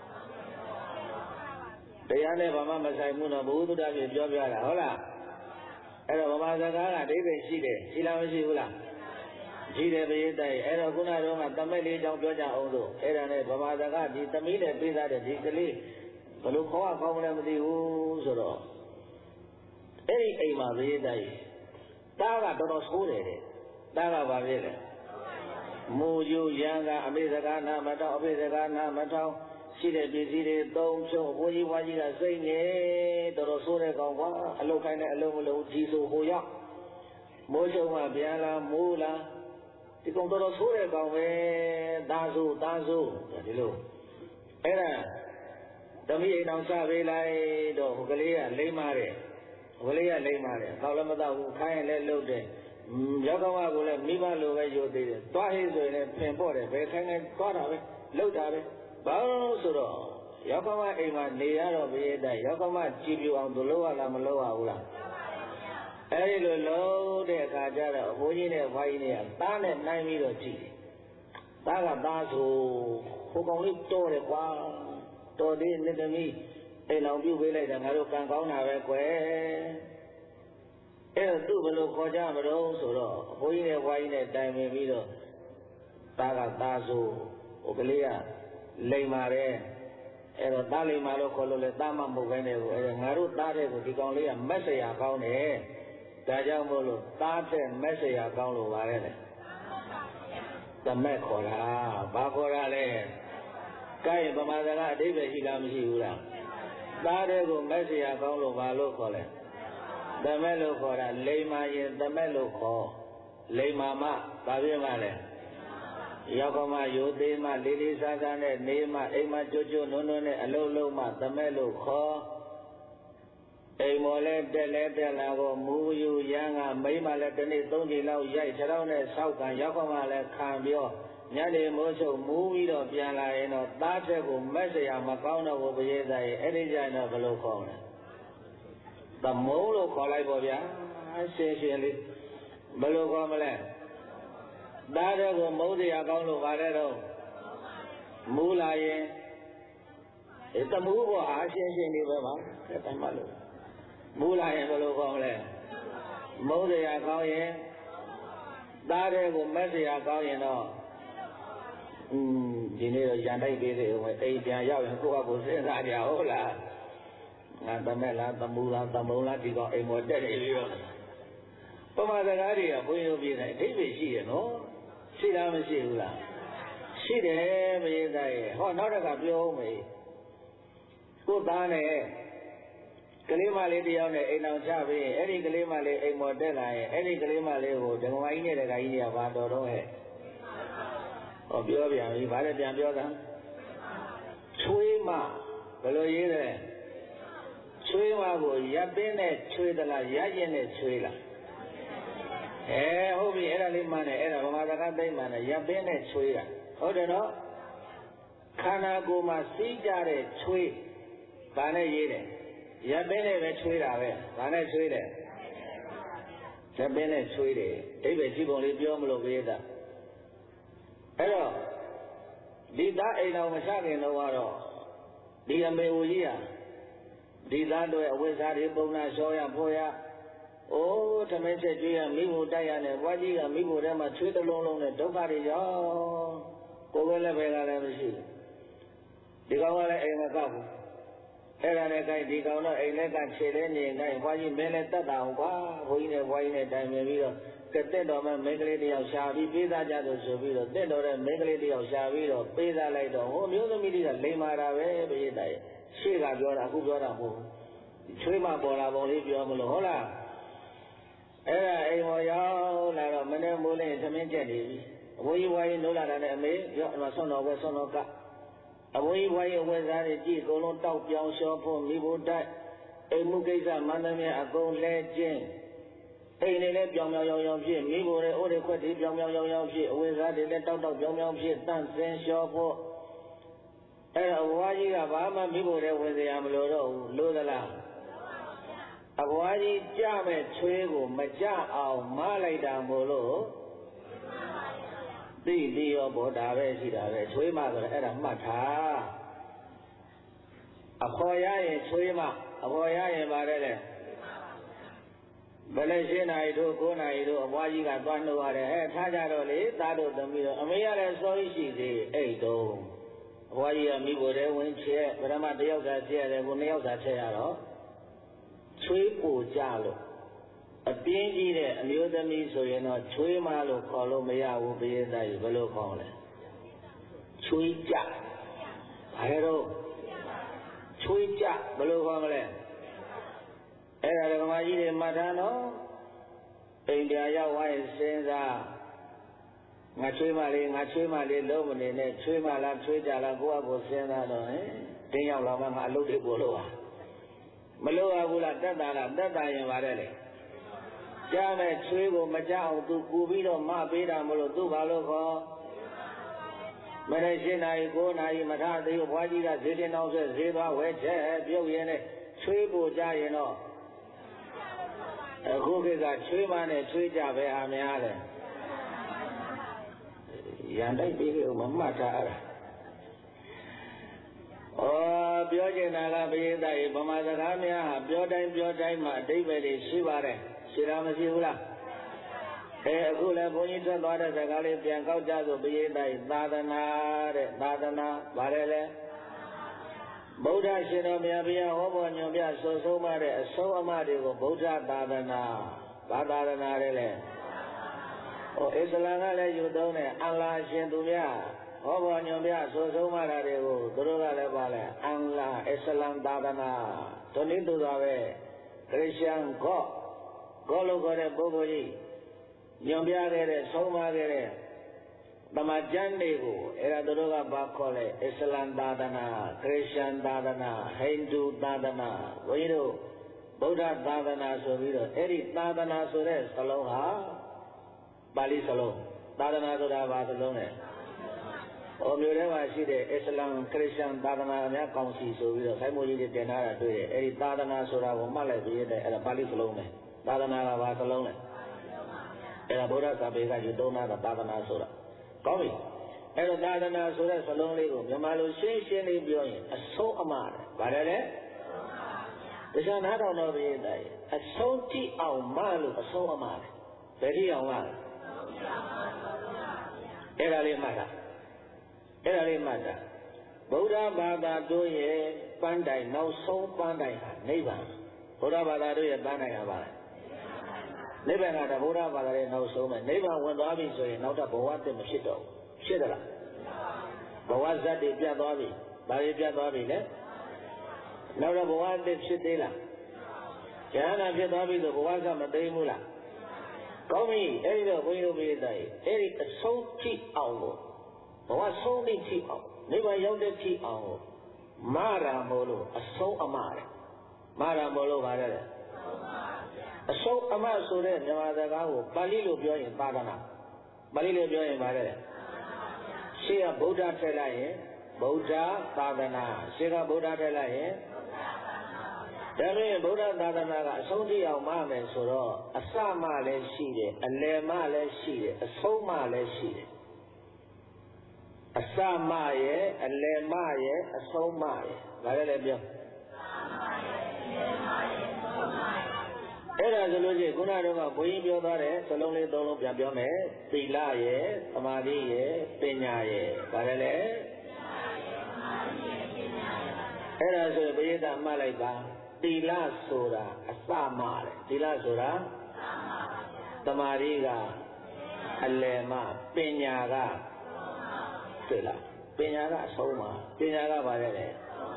တရားနဲ့ဘာမှမဆိုင်ဘူးနော်ဘုဟုတ္တပြပြောပြတာဟုတ်လားအဲ့တော့ဗမာစကားကအဓိပ္ပာယ်ရှိတယ်ရှိလားမရှိဘူးလားရှိတယ်ဘေးတိုက်အဲ့တော့ခုနကတော့တမက်လေးကြောင့်ပြောကြအောင်လို့အဲ့ဒါနဲ့ဗမာစကားဒီသမီးနဲ့ပြေးသားတဲ့ဒီကလေးဘယ်လိုခေါ်ရကောင်းမလဲမသိဘူးဆိုတော့အဲ့ဒီအိမ်မှာဘေးတိုက်တားကတော်တော်ဆိုးတယ်တဲ့တားကဘာဖြစ်လဲမူယူရန်ကအမေစကားနာမတောင်းအဖေစကားနာမတောင်းရှိတဲ့ပစ္စည်းတွေသုံးချုံဘိုးကြီးဘွားကြီးကစိတ်နေတော်တော်ဆိုးတဲ့ကောင်ကွာအလုတ်ခိုင်းတဲ့အလုံးမလုံးဒီဆိုဟိုရောက်မိုးချုံကပြန်လာမိုးလာဒီကောင်တော်တော်ဆိုးတဲ့ကောင်ပဲသားဆိုဒီလိုအဲ့ဒါသမီးအိမ်အောင်ချပေးလိုက်တော့ဟိုကလေးကလိမ့်မာတယ်ကောက်လည်းမတော့ဘူးခိုင်းရင်လည်းလှုပ်တယ်ရောက်ကောင်ကလည်းမိဘလိုပဲယိုသေးတယ်သွားဟိဆိုရင်လည်းပင်ပေါ့တယ်ဘယ်ခိုင်းလဲသွားတာပဲလှုပ်တာပဲဘာလို့ဆိုတော့ရောက်ကောင်ကအိမ်မှာနေရတော့ဘေးတိုက်ရောက်ကောင်ကကြည်ပြူအောင်သူလှုပ်ရလားမလှုပ်ရဘူးလားအဲ့ဒီလိုလှုပ်တဲ့အခါကျတော့ဘိုးကြီးနဲ့ဘွားကြီးနဲ့သားနဲ့နိုင်ပြီးတော့ကြည်တယ်သားကသားဆိုဟိုကောင်လေးတော်တယ်ကွာတော်သေးနှစ်သမီးအိမ်အောင်ပြုတ်ပေးလိုက်တာငါတို့ကံကောင်းတာပဲကွယ်အဲ့တော့သူ့ဘယ်လိုခေါ်ကြမလို့ဆိုတော့ဘိုးကြီးနဲ့ဘွားကြီးနဲ့တိုင်ပင်ပြီးတော့သားကသားဆိုဟိုကလေးကလိမ်ပါတယ်အဲ့တော့သားလိမ်မာလို့ခေါ်လို့လေသားမမဟုတ်ဘဲနဲ့ကိုအဲ့ဒါငါတို့သားတဲ့ကိုဒီကောင်လေးကမက်ဆရာကောင်းတယ်ဒါကြောင့်မို့လို့သားတဲ့မက်ဆရာကောင်းလို့ပါလေသမက်ခေါ်တာဘာခေါ်တာလဲကဲဗမာစကားအဓိပ္ပာယ်ရှိလားမရှိဘူးလားသားတဲ့ကိုမက်ဆရာကောင်းလို့ဘာလို့ခေါ်လဲသမက်လို့ခေါ်တာလိမ်မာရင်သမက်လို့ခေါ်လိမ်မာမဘာဖြစ်မှလဲရောက်ခမယိုသေးမှလေးလေးစားစားနဲ့နေမှအိမ်မှကြွကြွနုံနုံနဲ့အလုံးလုံးမှသမက်လို့ခေါ်အိမ်မော်လဲတက်လာကိုမူယူရန်ကမိမလည်းတစ်နေ့3ချိန်လောက်ရိုက်ခြေထောက်နဲ့ဆောက်ကန်ရောက်ခမလည်းခံပြောညနေမိုးချုပ်မူပြီးတော့ပြန်လာရင်တော့သားချက်ကိုမက်စရာမကောင်းတော့ဘူးပရိသတ်ရဲ့အဲ့ဒီကြရင်တော့ဘယ်လိုခေါ်လဲသမုံလို့ခေါ်လိုက်ပါဗျာရှင်းလေးဘယ်လိုခေါ်မလဲသားတဲ့ကိုမုန်းတရားကောင်းလို့ပါတယ်တော့မူလာရင်တမူးပေါ်အားရှင်းနေပဲပါတဲ့တိုင်ပါလို့မူလာရင်ဘယ်လိုခေါ်မလဲမုန်းတရားကောင်းရင်သားတဲ့ကိုမက်တရားကောင်းရင်တော့ဒီနေ့တော့ရန်တိုက်ပေးသေးဦးမယ်အိမ်ပြန်ရောက်ရင်ကိုယ့်အကိုစဉ်းစားကြဟုတ်လားငါသမက်လားသမူးလားသမုံလားဒီကောင်အိမ်ပေါ်တက်နေပြီတော့ပမာစကားတွေကဘုန်းကြီးတို့ပြည်တယ်အဓိပ္ပာယ်ရှိရနော်ရှိလားမရှိဘူးလားရှိတယ်မင်းသားရဲ့ဟောနောက်တစ်ခါပြောဦးမယ်ကိုသားနဲ့ကလေးမလေးတယောက်နဲ့အိမ်အောင်ချပြီးအဲ့ဒီကလေးမလေးအိမ်ပေါ်တက်လာရင်အဲ့ဒီကလေးမလေးကိုဒကမကြီးနဲ့ဒကာကြီးတွေကဘာတော်တော့ဟဲ့ဟောပြောပြန်ပြီဘာလဲပြန်ပြောတာချွေးမဘယ်လိုရေးလဲ吹嘛不也别呢吹的啦，也进呢吹了。后边那里嘛呢，那我们大家对嘛呢，也别呢吹了，或者喏，看那个嘛谁家的吹，把那一的，也别呢被吹了呗，把那吹的，也别呢吹的，这边基本里表没落别的。咯，你打一闹么啥人的话咯，你也没有意啊。ဒီသားတို့ဝိဇ္ဇာတွေပုံနာလျှောရဖို့ရအိုးသမင်းချက်ကျွေးရမိဖို့တိုက်ရနဲ့ဘွားကြီးကမိဖို့ထဲမှာချွေးတလုံးလုံးနဲ့ဒုက္ခတွေရောကိုယ်ပဲလည်းပဲကလည်းမရှိဒီကောင်ကလည်းအိမ်မကောက်ဘူးအဲ့ဒါနဲ့ကိုက်ဒီကောင်တော့အိမ်လက်ကခြေလဲနေကိုက်ဘွားကြီးမင်းလည်းတတ်တာအောင်ကွာဘုန်းကြီးနဲ့ဘွားကြီးနဲ့တိုင်ပင်ပြီးတော့ကတက်တော်မှမိန်းကလေးတယောက်ရှာပြီးပေးသားကြလို့ဆိုပြီးတော့တက်တော်တဲ့မိန်းကလေးတယောက်ရှာပြီးတော့ပေးသားလိုက်တော့ဟိုမျိုးသမီးတွေကလိမ်မာတာပဲပြည့်တိုင်ရှေ့ကပြောတာအခုပြောတာမဟုတ်ဘူးချွေးမပေါ်လာပုံလေးပြောမလို့ဟုတ်လားအဲ့ဒါအိမ်ပေါ်ရောက်လာတော့မနေ့မိုးလေးသမင်းကျက်နေပြီအဘိုးကြီးဘွားကြီးနိုးလာတာနဲ့အမေရောအမဆွမ်းတော်ပဲဆွမ်းတော်ကအဘိုးကြီးဘွားကြီးအဝတ်စားတွေကြည့်အကုန်လုံးတောက်ပြောင်းလျှောဖို့မိဖို့တိုက်အိမ်မှုကိစ္စမန္တမဲအကုန်လဲကျင်းအိမ်နေလဲပြောင်းပြောင်းရောင်ရောင်ဖြစ်မိဖို့တွေအိုးတွေခွက်တွေပြောင်းပြောင်းရောင်ရောင်ဖြစ်အဝတ်စားတွေလည်းတောက်တောက်ပြောင်းပြောင်းဖြစ်တန့်စင်လျှောဖို့အဲ့တော့ဘွားကြီးကဘာမှမိဖို့တွေဝင်စရာမလိုတော့ဘူးလို့သလားအဘွားကြီးကြမဲ့ချွေးကိုမကြအောင်မလိုက်တာမို့လို့သိပြီးရောဘောတာပဲရှိတာပဲချွေးမဆိုတော့အဲ့ဒါမှတ်ထားအခေါ်ရရင်ချွေးမအခေါ်ရရင်ပါတယ်လေဘယ်လဲရှင်းနာရီတို့9နာရီတို့အဘွားကြီးကသွားနှုတ်ရတယ်ထားကြတော့လေသားတို့သမီးတို့အမေရတဲ့စောကြီးရှိသေးအဲ့တုံးအဘွားကြီးကမိဖို့တဲ့ဝင်ချက်ပထမတစ်ယောက်သာချက်ရတယ်ကိုနှစ်ယောက်သာချက်ရတော့ချွေးပူကြလို့အပြင်းကြီးတဲ့အမျိုးသမီးဆိုရင်တော့ချွေးမလို့ခေါ်လို့မရဘူးပြည့်သားကြီးဘယ်လိုခေါ်လဲချွေးကြဘာလို့ချွေးကြဘယ်လိုခေါ်မလဲအဲ့ဒါဓမ္မကြီးတွေမှတ်ထားနော်အိမ်ပြရောက်ဝိုင်းစဉ်းစားငါချွေးမလေးလုံးမနေနဲ့ချွေးမလားချွေးကြလားကိုယ့်အကိုစဉ်းစားတော့တင်းရောက်လာမှငါအလုပ်တွေပို့လို့ပါမလို့ရဘူးလားတက်တာလားတက်တာရင်ပါတယ်လေကြားမဲ့ချွေးကိုမကြောက်သူကူပြီးတော့မပေးတာမလို့သူ့ဘာလို့ခေါ်မနေ့7နာရီ9နာရီမထသေးဘူးဘွားကြီးကဈေးတင်အောင်ဆွဲဈေးသွားဝဲချက်ပြုတ်ရင်နဲ့ချွေးကိုကြားရင်တော့အခုကိစ္စချွေးမနဲ့ချွေးကြပဲဟာများတယ်ရန်တိုက်ပြီးလို့မမှတ်ထားတာပြောချင်တာကဘုရားသားဗမာစကားများဟာပြောတိုင်းမှာအဓိပ္ပာယ်တွေရှိပါတယ်ရှိတာမရှိဘူးလားအခုလည်းဘုန်းကြီးထွက်သွားတဲ့စကားလေးပြန်ကောက်ကြဆိုဘုရားသားသာသနာတဲ့သာသနာဗါတယ်လေဗုဒ္ဓရှင်တော်မြတ်ဘုရားဟောပေါ်ညွှန်ပြဆိုဆုံးမတဲ့အဆုံးအမတွေကိုဗုဒ္ဓသာသနာဘာသာသနာလဲလေအစ္စလာမ်ကလည်းယူသုံးတယ်အလ္လာဟ်ရှင်သူများဟောပေါ်ညွန်ပြဆိုဆုံးမတာတွေကိုသူတို့ကလည်းပါလဲအလ္လာဟ်အစ္စလာမ်သာသနာတို့နည်းတူတာပဲခရစ်ယာန်ဂေါလို့ခေါ်တဲ့ပုဂ္ဂိုလ်ကြီးညွန်ပြခဲ့တဲ့ဆုံးမခဲ့တဲ့တမန်ကျမ်းတွေကိုအဲ့ဒါတို့ကဘာခေါ်လဲအစ္စလာမ်သာသနာခရစ်ယာန်သာသနာဟိန္ဒူသာသနာဘုန်းကြီးတို့ဗုဒ္ဓသာသနာဆိုပြီးတော့အဲ့ဒီသာသနာဆိုတဲ့စလုံးဟာပါဠိစလုံးသာသနာဆိုတာဘာစလုံးလဲမျိုးထဲမှာရှိတဲ့အစ္စလာမ်ခရစ်ယာန်သာသနာများကောင်စီဆိုပြီးတော့ဆိုင်းမိုးကြီးတွေတင်ထားတာတွေ့တယ်အဲ့ဒီသာသနာဆိုတာကိုမှတ်လိုက်ပြီးတဲ့အဲ့ဒါပါဠိစလုံးပဲသာသနာကဘာစလုံးလဲအဲ့ဒါဗုဒ္ဓစာပေကယူသုံးတာသာသနာဆိုတာကောင်းပြီအဲ့တော့သာသနာဆိုတဲ့စလုံးလေးကိုမြန်မာလိုရှင်းလေးပြောရင်အဆုံးအမတယ်ဗါတယ်လေတရားနာတော်တော်ပြည့်တယ်အဆုံးကြည့်အောင်မလို့အဆုံးအမတယ်ဘယ်ထိအောင်မလဲအဲ့ဒါလေးမှတ်တာဗုဒ္ဓဘာသာတို့ရဲ့ပန်းတိုင်နောက်ဆုံးပန်းတိုင်ဟာနိဗ္ဗာန်ဗုဒ္ဓဘာသာတို့ရဲ့ပန်းတိုင်ဟာပါလဲနိဗ္ဗာန်ကဗုဒ္ဓဘာသာရဲ့နောက်ဆုံးပဲနိဗ္ဗာန်ဝင်သွားပြီဆိုရင်နောက်တော့ဘဝတည်းမဖြစ်တော့ဘူးဖြစ်သလားဘဝဇတ်တွေပြတ်သွားပြီဘာတွေပြတ်သွားပြီလဲနောက်တော့ဘဝတည်းဖြစ်သေးလားဉာဏ်ဖြစ်သွားပြီဆိုဘဝဇတ်မသိဘူးလားကောင်းပြီအဲ့ဒီတော့ဘုန်းကြီးတို့ပြည့်တယ်အဲ့ဒီအဆုံးထိအောင်ကိုဘဝဆုံးသိထိအောင်နိဗ္ဗာန်ရောက်တဲ့ထိအောင်ကိုမရာမို့လို့အဆုံးအမတယ် Mara Molo Varele. So Ama Sure, Namadago, Balilo Bioin Padana. Balilo Bioin Varele. See a Buddha Telaye, Buddha Padana, Sega Buddha Telaye. There Buddha Dadana, Sodi Almame Soro, a Sama le Shide, a Lema le Shide, a Soma le Shide. A Samaye, a Lemaye, a Somaye. Varele. Era the logic, Gunarova, Boyio Dare, Salone Dolo Biame, Tilaye, Amadiye, Penaye, Varele. Era the Beda Malayba. Tila Sura, Asamare, Tila Sura, Tamariga, Alema, Peñaga, Tila, Peñaga, Soma, Peñaga Varele.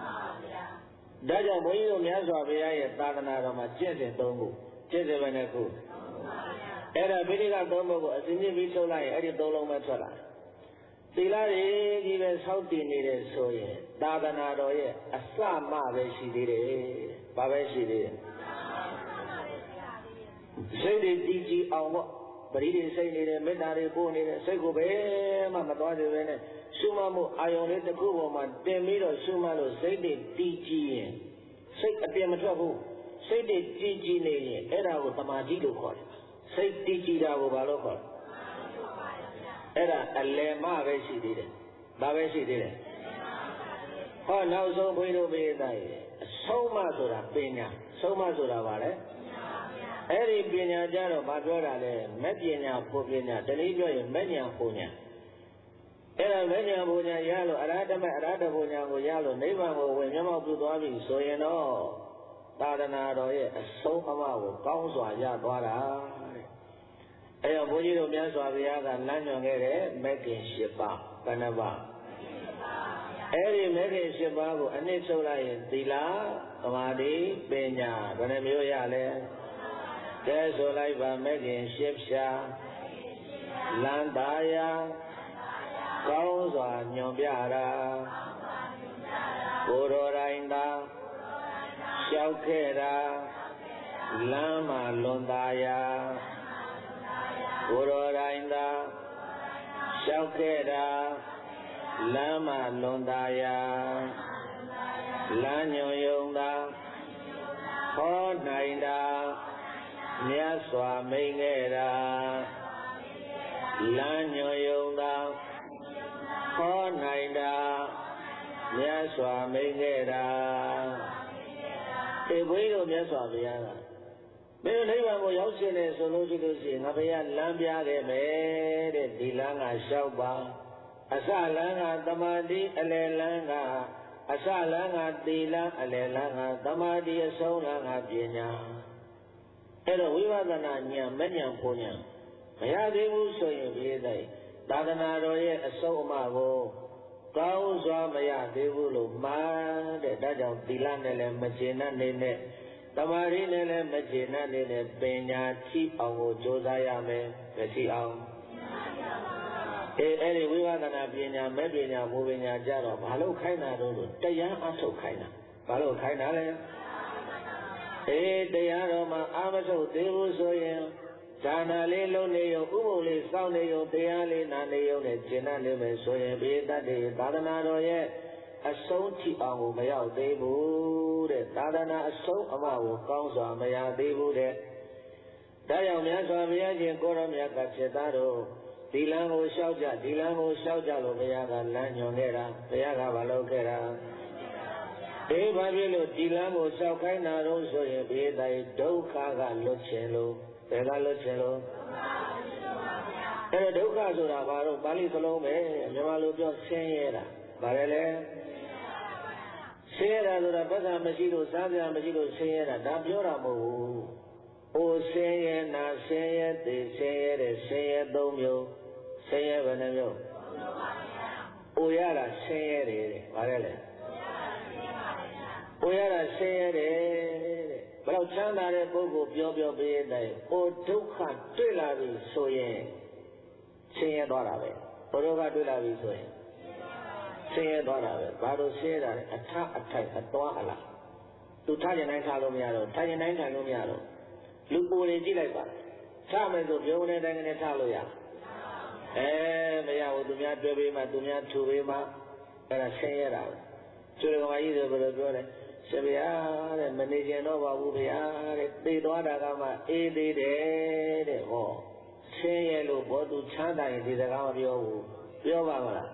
Daja Boyo Miazo Abia, Tadana Roma, Jesse Domu, Jesse Veneku. Era Biliga Domo, a Sini Visola, Eddie Dolo Metala. Tila even South needed so ye, Tadana Roye, Asama Veshide. Babashi did. Say the DG on what? But he didn't say it, midnight, born in a Sego Bay, Mamma, Sumamu, I only the Kuboman, Demiro, Sumalo, say the DG. Say a Piamatrabu, say the DG name, Era with Tamadido call. Say DG Davo Era a Lema Veshi did it. Babashi did it. Oh, now so we don't be there. Soma Sura Pena, Soma Sura Vale. Eri Pena Jaro, Madura, Medina, Popina, Delivery, Menia Punya. Era Menia Punya Yalo, Arada Punya, Yalo, Neva, when Yama Budavi, so you know. Tadanado, a Soma, Council, Yabara. Ea Bujo Miaso Aviaga, Lanyon, making Shipa, Panava. Eri Mary Shibago, and it's so like Tila, Amadi, Pena, Benemioyale, there's so like Megan Shipsha, Landaya, Kauza, Nyobiara, Gororainda, Shaukera, Lama Lundaya, Gororainda, Shaukera. Lama Londaya Lanyo Yonda Ho Naida Nyaswa Mingera Lanyo Yonda Ho Naida Nyaswa Mingera Ebuido Nyaswa Mingera May never go out in a solution, Nabia Lambia de Mere, Dilanga Shauba. Asalanga Tamadi Alelanga Asalanga Dila Alelanga Tamadi Solanga Pina Hello, we were the Nanya, Menya Punya. Mayadi so you be day. Tadana Roye, a Somago, Kauza Maya Devulu, Ma, the Daja Dilanele, Magina Nene, Tamarinele, Magina Nene, Pena, Chi Ago, Josayame, Petit Any we were than a Pina, Medina, moving a jar of Halo Kaina, Taya Aso Kaina, Halo Kaina. They are my Amazo, Devu Soya, Jana Lelo Neo, Umuli, Soundeo, Deale, Naneo, Jena Leme, Soya, Beta de Tadanaro, a Sonti Amu, Maya, Devu, Tadana, a so Amamu, Council, Maya, Devu, Daya Miasa, Mia, Goramia, Cachetaro, Dilango Shauja, Maya, Lanionera, Maya, Valokera. Devavilo Dilamo Saukaina Roso Yabeda Doka Luchello, Bega Luchello. And Doka Zurabaro, Bali Colome, Yamalujo Sierra, Barele Sierra, the Baza Majido, Savia Majido Sierra, Dabioramo. O Sierra, Sierra, the Sierra, Sierra Domio, Sierra Venamio. Oyara Sierra, Barele. Oyara Sierra, but I'll tell that Bogo Bio Bay, or Duka Dulavi Soye, Sierra Dorabe, Oroga Dulavi Soye, Sierra Dorabe, Bado Sierra, a type, a Toala. သူထားကျင်တိုင်းထားလို့မရတော့ထားကျင်တိုင်းထိုင်လို့မရတော့လူပိုတွေကြည့်လိုက်ပါထားမယ်ဆိုပြုံးနေတိုင်းနဲ့ထားလို့ရမရဘူးသူများတွဲပေးမှသူများထူပေးမှအဲ့ဒါဆင်းရဲတာကျွေးကောင်ကြီးဆိုဘယ်လိုပြောလဲရှင်ဗျာတဲ့မနေကျင်တော့ပါဘူးဗျာတဲ့သိသွားတာကမှအေးသေးတယ်တဲ့ဟောဆင်းရဲလို့ဘောသူချမ်းသာရင်ဒီစကားမပြောဘူးပြောပါမလား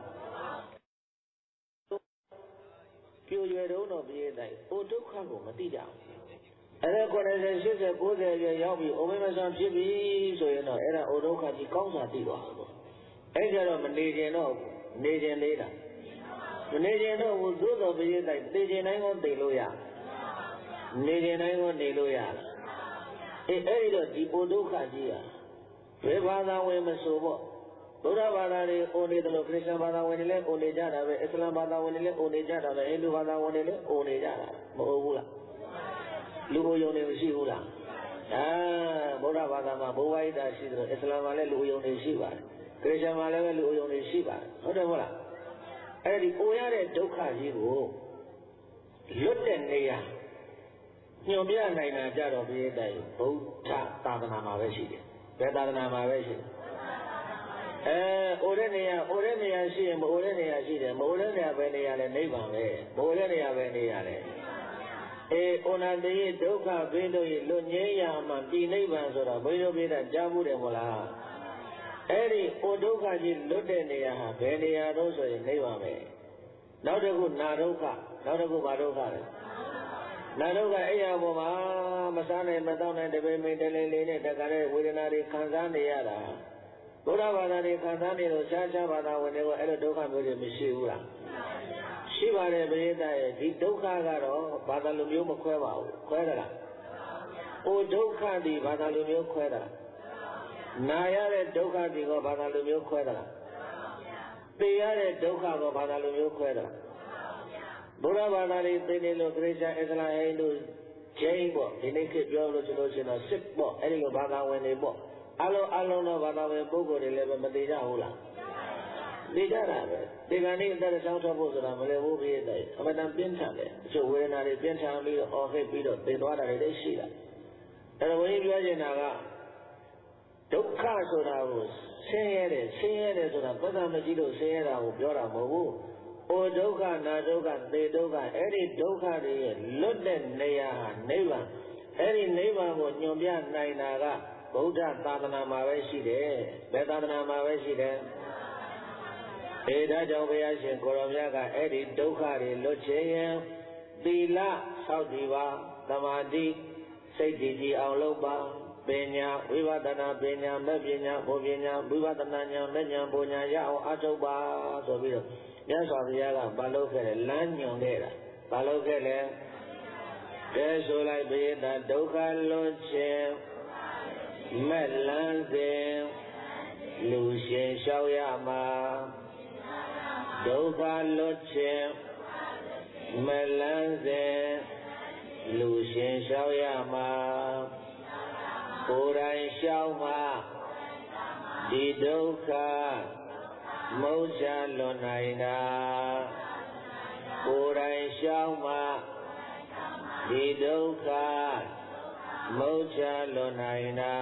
ပြိုရွယ်တုံးတော့ပြေးတိုင်းဟိုဒုက္ခကိုမသိကြဘူးအဲ့ဒါ90 80 90ကျော်ရောက်ပြီအိုမေမဆန်ဖြစ်ပြီဆိုရင်တော့အဲ့ဒါအိုဒုက္ခကြီးကောင်းစွာသိသွားတယ်အဲ့ကြတော့မနေကျင်တော့နေကျင်သေးတာမနေကျင်တော့ဘူးသို့တော်ပြေးတိုင်းသိကျင်တိုင်းကိုသိလို့ရနေကျင်တိုင်းကိုနေလို့ရအဲ့ဒီတော့ဒီအိုဒုက္ခကြီးอ่ะဘယ်ဘာသာဝင်မဆိုပေါ့ဗုဒ္ဓဘာသာတွေအိုနေတယ်လို့ခရစ်ယာန်ဘာသာဝင်တွေလည်းအိုနေကြတာပဲအစ္စလာမ်ဘာသာဝင်တွေလည်းအိုနေကြတာပဲဟိန္ဒူဘာသာဝင်တွေလည်းအိုနေကြတာမဟုတ်ဘူးလားလူအိုယုံတွေမရှိဘူးလားဗုဒ္ဓဘာသာမှာဘိုးဝါယိတာရှိတယ်လို့အစ္စလာမ်မှာလည်းလူအိုယုံတွေရှိပါတယ်ခရစ်ယာန်မှာလည်းလူအိုယုံတွေရှိပါတယ်ဟုတ်တယ်မဟုတ်လားအဲ့ဒီအိုရတဲ့ဒုက္ခကြီးကိုလွတ်တဲ့နေရာညွန်ပြနိုင်တာကြတော့ပြည့်တဲ့ဗုဒ္ဓသာသနာမှာပဲရှိတယ်ဘယ်သာသနာမှာပဲရှိတယ်အိုတဲ့နေရာရှိရင်မအိုတဲ့နေရာရှိတယ်မအိုတဲ့နေရာပဲနေရာလဲနိဗ္ဗာန်ပဲမအိုတဲ့နေရာပဲနေရာလဲဩနာတေဒုက္ခဘေးတို့လွတ်ငြိမ်းရာမှပြည်နိဗ္ဗာန်ဆိုတာဘုန်းကြီးတို့ပြတာကြားဘူးတယ်မို့လားအဲ့ဒီဩဒုက္ခကြီးလွတ်တဲ့နေရာဟာဘယ်နေရာတော့ဆိုရင်နိဗ္ဗာန်ပဲနောက်တစ်ခုနာဒုက္ခနောက်တစ်ခုဘာဒုက္ခလဲနာဒုက္ခအဲ့ရပေါ်မှာမစားနိုင်မတောင်းနိုင်တပိမိန်တလေးလေးနဲ့တခါလေဝေဒနာတွေခံစားနေရတာဘုရားဘာသာတွေခံစားနေလို့ရှားရှားဘာသာဝင်တွေကအဲ့လိုဒုက္ခမျိုးတွေမရှိဘူးလားရှိပါတယ်ပရိသတ်ရဲ့ဒီဒုက္ခကတော့ဘာသာလူမျိုးမခွဲပါဘူးခွဲသလားအိုဒုက္ခဒီဘာသာလူမျိုးခွဲသလားနာရတဲ့ဒုက္ခဒီကဘာသာလူမျိုးခွဲသလားသိရတဲ့ဒုက္ခကဘာသာလူမျိုးခွဲသလားဘုရားဘာသာတွေသိနေလို့ခရစ်ယာန်အစ္စလာမ်ဟိန္ဒူဂျိန်းပေါ့ဒီနေ့ခေတ်ပြောလို့ဆိုလို့ရှိရင်တော့စစ်ပေါ့အဲ့ဒီလိုဘာသာဝင်တွေပေါ့အလုံးသောဘာသာဝင်ပုဂ္ဂိုလ်တွေလည်းမသိကြဘူးလားသိကြတာပဲဒီကနေ့အသက်ဆောင်ထွက်ဖို့ဆိုတာမလွယ်ဘူးပြည့်တဲ့အမှန်တန်ပြင်းထန်တယ်အချို့ဝေဒနာတွေပြင်းထန်ပြီးတော့အော်ဟစ်ပြီးတော့သိသွားတာတွေလည်းရှိတာအဲ့ဒါဝိညာဉ်ပြောချင်တာကဒုက္ခဆိုတာကိုဆင်းရဲတယ်ဆိုတာပဒမကြီးလို့ဆင်းရဲတာကိုပြောတာမဟုတ်ဘူး။အိုဒုက္ခနာဒုက္ခသေဒုက္ခအဲ့ဒီဒုက္ခတွေရဲ့လွတ်တဲ့နေရာဟာနိဗ္ဗာန်အဲ့ဒီနိဗ္ဗာန်ကိုညွန်ပြနိုင်တာကဗုဒ္ဓသာသနာမှာပဲရှိတယ်။ဘယ်သာသနာမှာပဲရှိတယ်။ဒါကြောင့်ဘုရားရှင်ကိုရောမြတ်ကအဲ့ဒီဒုက္ခတွေလွတ်ခြင်းရင်သီလဆောက်တည်ပါသမာဓိစိတ်တည်ကြည်အောင်လုပ်ပါပညာဝိပဿနာပညာမဲ့ပညာဘုပညာဝိပဿနာဉာဏ်မဲ့ဉာဏ်ပညာရအောင်အထုတ်ပါဆိုပြီးတော့မြတ်စွာဘုရားကဘာလုပ်ခဲ့လဲလမ်းညွှန်ခဲ့တာဘာလုပ်ခဲ့လဲကဲဆိုလိုက်ပိယတဒုက္ခလွတ်ခြင်းမဲ့လန်းစဉ်လူရှင်လျှောက်ရမှာဒုက္ခလွတ်ခြင်းမဲ့လန်းစဉ်လူရှင်လျှောက်ရမှာကိုယ်တိုင်လျှောက်မှဒီဒုက္ခမုတ်ချလွန်နိုင်တာကိုယ်တိုင်လျှောက်မှဒီဒုက္ခမုတ်ချလွန်နိုင်တာ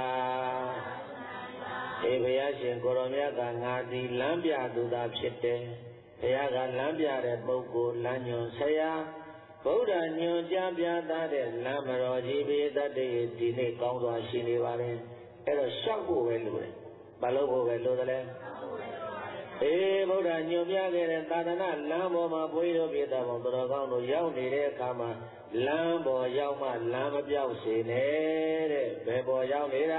ဘုရားရှင်ကိုရောမြတ်ကငါဒီလမ်းပြသူသာဖြစ်တယ်ဘုရားကလမ်းပြတဲ့ပုဂ္ဂိုလ်လမ်းညွှန်ဆရာဗုဒ္ဓညွှန်ကြားပြသားတဲ့လမ်းမတော်ကြီးပေတတ်တဲ့ဒီနေ့ကောင်းစွာရှိနေပါတယ်အဲ့တော့ရှောက်ဖို့ပဲလိုတယ်ဘာလို့ဖို့ပဲလိုတယ်ဗုဒ္ဓညွှန်ပြခဲ့တဲ့သာသနာလမ်းပေါ်မှာဘုရားပြေတာပေါ်တော်ကောင်းတို့ရောက်နေတဲ့အခါမှာလမ်းပေါ်ရောက်မှလမ်းမပြောက်စေနဲ့တဲ့ဘယ်ပေါ်ရောက်နေတာ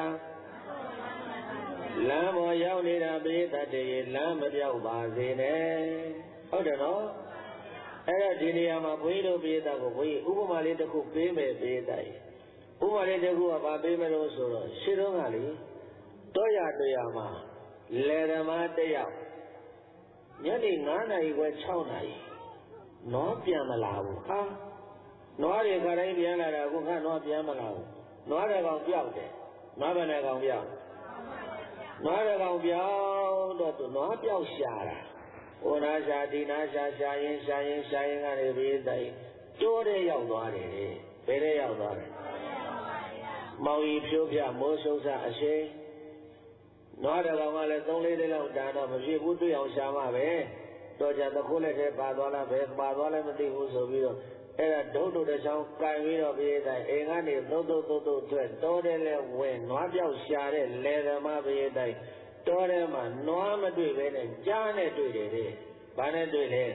လမ်းပေါ်ရောက်နေတာပိဋကတ်တွေလမ်းမပြောက်ပါစေနဲ့ဟုတ်တယ်နော်အဲ့တော့ဒီနေရာမှာဘုန်းကြီးတို့ပိဋကတ်ကိုဘုန်းကြီးဥပမာလေးတစ်ခုပေးမယ်ပိဋကတ်ဥပမာလေးတစ်ခုကဘာပေးမလို့ဆိုတော့ရှင်းတော့ကလေတောရတရားမှာလယ်ဓမ္မတစ်ယောက်ညနေ9 နာရီခွဲ6 နာရီနွားပြန်မလာဘူးဟာနွားတွေခါတိုင်းပြန်လာတာအခုခါနွားပြန်မလာဘူးနွားတဲ့ကောင်ပြောက်တယ်နွားဘယ်နဲ့ကောင်ပြောက်နွားတဲ့ကောင်ပြောက်တော့သူနွားပြောက်ရှာတာဟိုနာရှာဒီနာရှာရှာရင်ကနေပြီးတိုင်တိုးတဲ့ရောက်သွားတယ် bế đấy giàu rồi màu y phiêu phia mô sâu xa ở xe nói được không mà là tông lấy đây lòng trả đó mà phía bút tuy ông xa mà bế tôi chẳng tôi khô lấy thế bà đó là bế bà đó là một tí hú sổ bí rồi ấy là đấu đồ để xong cài bí rồi bí đây ấy ngã này tô tuyệt tôi đây là quên nói biểu xa đây lê ra mà bí đây tôi đây mà nói mà đuổi bế này cha này đuổi đấy đi bà này đuổi lên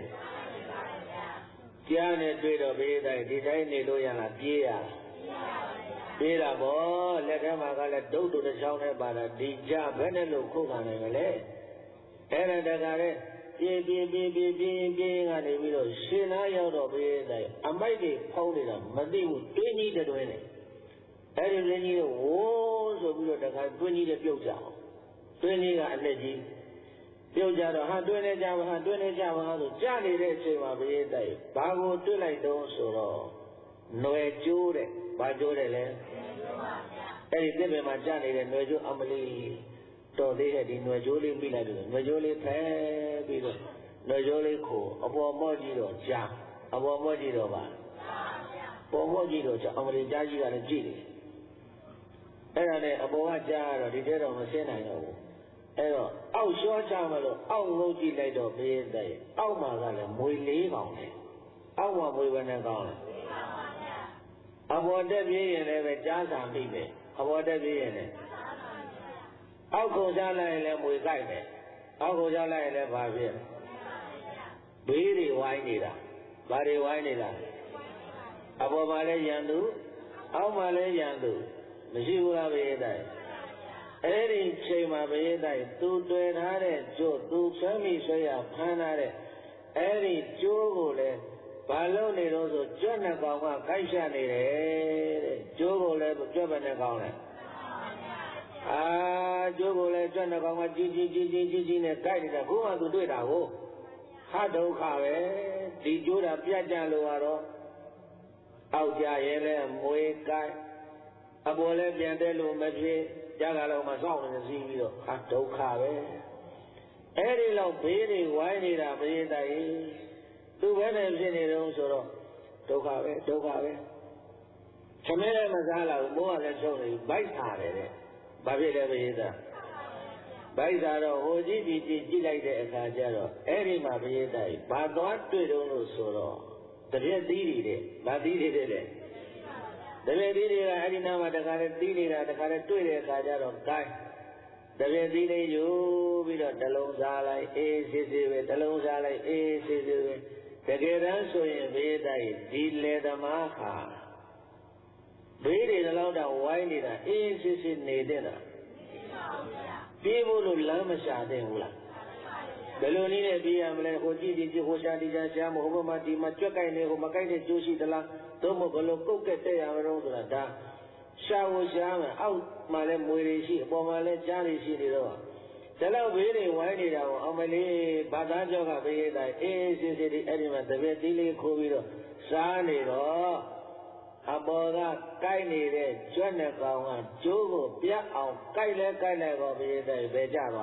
cha này đuổi rồi bí đây đi đây này đuổi là bia à bia là bố lê ra mà cái là đấu đồ để xong này bà là đi cha bế này lúc khô khả này mà lê ấy là đại ca đấy bia ngã này bí rồi xin á yêu rồi bí đây à mấy cái phong này là mà đi một tuyết nhí để đuổi này ấy thì tuyết nhí ô rồi bí rồi đại ca tuyết nhí để biểu chào tuyết nhí là anh này gì biểu chào rồi ha tuyết này chào rồi cha này để chơi mà bí đây bà cô tuyết lại đâu rồi nuôi chú đấy bà chú đấy lên ấy thì cái mà cha này để nuôi chú âm lý tôi thấy là đi nuôi chú lên bị lại được nuôi chú lên thế bị rồi nuôi chú lên khổ ở bộ mơ gì rồi cha ở bộ mơ gì rồi bà bộ mơ gì rồi cha ông đi cha gì là gì đấy ấy là này ở bộ cha rồi đi thế rồi mà xem này đâu ấy rồi ông xóa cha mà rồi ông ngô gì lại rồi bây giờ ông mà gọi là mùi lý vòng này ông mà mùi bên này còn ở bộ đất bây giờ này về cha sản đi về ở bộ đất bây giờ này ông khổ cha lại là mùi gai này ông khổ cha lại là bà biết bí đi hoài đi ra bà đi hoài đi ra ở bộ mà lấy giang đủ ông mà lấy giang đủ mà chịu là bây giờ ấy đi chơi mà bây giờ tu tuệ ra đấy chỗ tu sớm đi sớm à phan ra đấy ấy đi chỗ của đấy bà lâu này rồi rồi chỗ nào còn mà cái xe này đấy chỗ của đấy chỗ bên này còn này à chỗ của đấy chỗ nào còn mà chi này cái này là cũng mà tu tuệ ra cô hát đâu khá vậy đi chỗ là biết chăng luôn à đó áo cha vậy là mùi cái à bố lấy biển để luôn mà chơi cha cả lâu mà sao nó gì vậy hát đâu khá vậy ấy đi lâu bế đi quay đi ra bây giờ tu bé này bên này đâu rồi đâu khá vậy cho nên là mà ra là bố là sao này bảy thà đấy bà biết đấy bây giờ bảy thà rồi hồ chí chỉ lại để cả cha rồi ấy đi mà bây giờ bà toán tuổi đâu rồi đặc biệt tí đấy bà tí đấy đặc biệt tí đấy là ấy đi nào mà đặc biệt tí đấy là đặc biệt tuổi đấy cả cha rồi cái đặc biệt tí đấy dù bây giờ dalong ra lại xí về dalong ra lại xí về cái cái đó sốရင်bây giờ đi lệ đam khá bây giờ là đâu hoài đi ra xí này đấy na bây giờ làm mà sao đấy hula bây giờ này bây giờ mình hồ chí hồ sa đi ra xem hồ mà đi mà chưa cái này hồ mà cái này chú sĩ đó là tôi một cái lúc cố cái thế à rồi đó là sao mà ao mà lại mùi gì xí bao mà lại chả gì xí đi đâu thế là bây giờ hoài đi ra ông mới đi bắt ra cho cả bây giờ xí đi ấy mà đặc biệt đi lấy khô đi rồi sáng đi rồi à bao giờ cái này đấy chuyện này còn à chú của biết ông cái này có bây giờ về cha rồi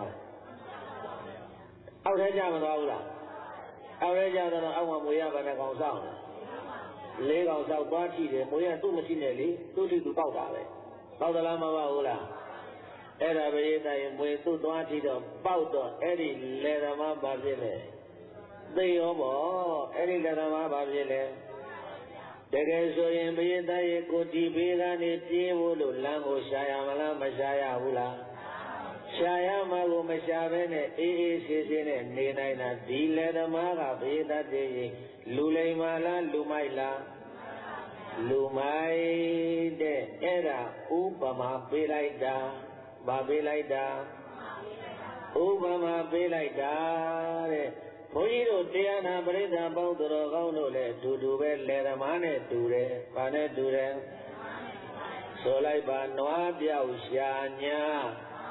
ông thấy cha mà đâu là ông thấy cha đó ông mà mùi à bên này còn sao lấy còn sao quá chi đấy mùi à tu mà xin này đi tu thì tu bao cả đấy bao giờ làm mà bao là ấy là bây giờ mùi tu quá chi đó bao đó ấy đi lấy ra mà bao nhiêu này đây ông bảo ấy đi lấy ra mà bao nhiêu này để cái sốရင်bây giờ cô đi về ra này đi vô luôn làm hồ sa mà làm mà sa hula sa mà cô mà sa về này xí này này này là đi lấy ra mà cả bây giờ thì lù lấy mà là lù mai là lù mai để ấy là Upama về lại đã bà về lại đã Upama về lại đã đấy bố gì đâu tiền à bây giờ bao nhiêu rồi câu nói là đủ về lệ ra mà này đủ đấy bà này đủ đấy số lại bà nói biểu xa nha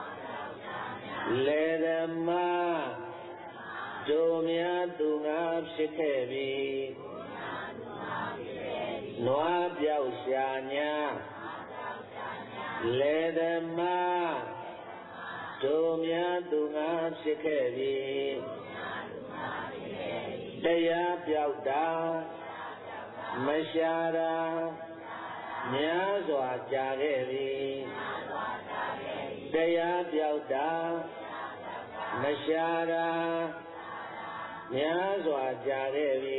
lệ ra mà đồ mía tu ngáp sẽ thế bi nói biểu xa nha lệ ra mà đồ mía tu ngáp sẽ thế biတရားပြောက်တာမရှာတာများစွာကြာခဲ့ပြီတရားပြောက်တာမရှာတာများစွာကြာခဲ့ပြီ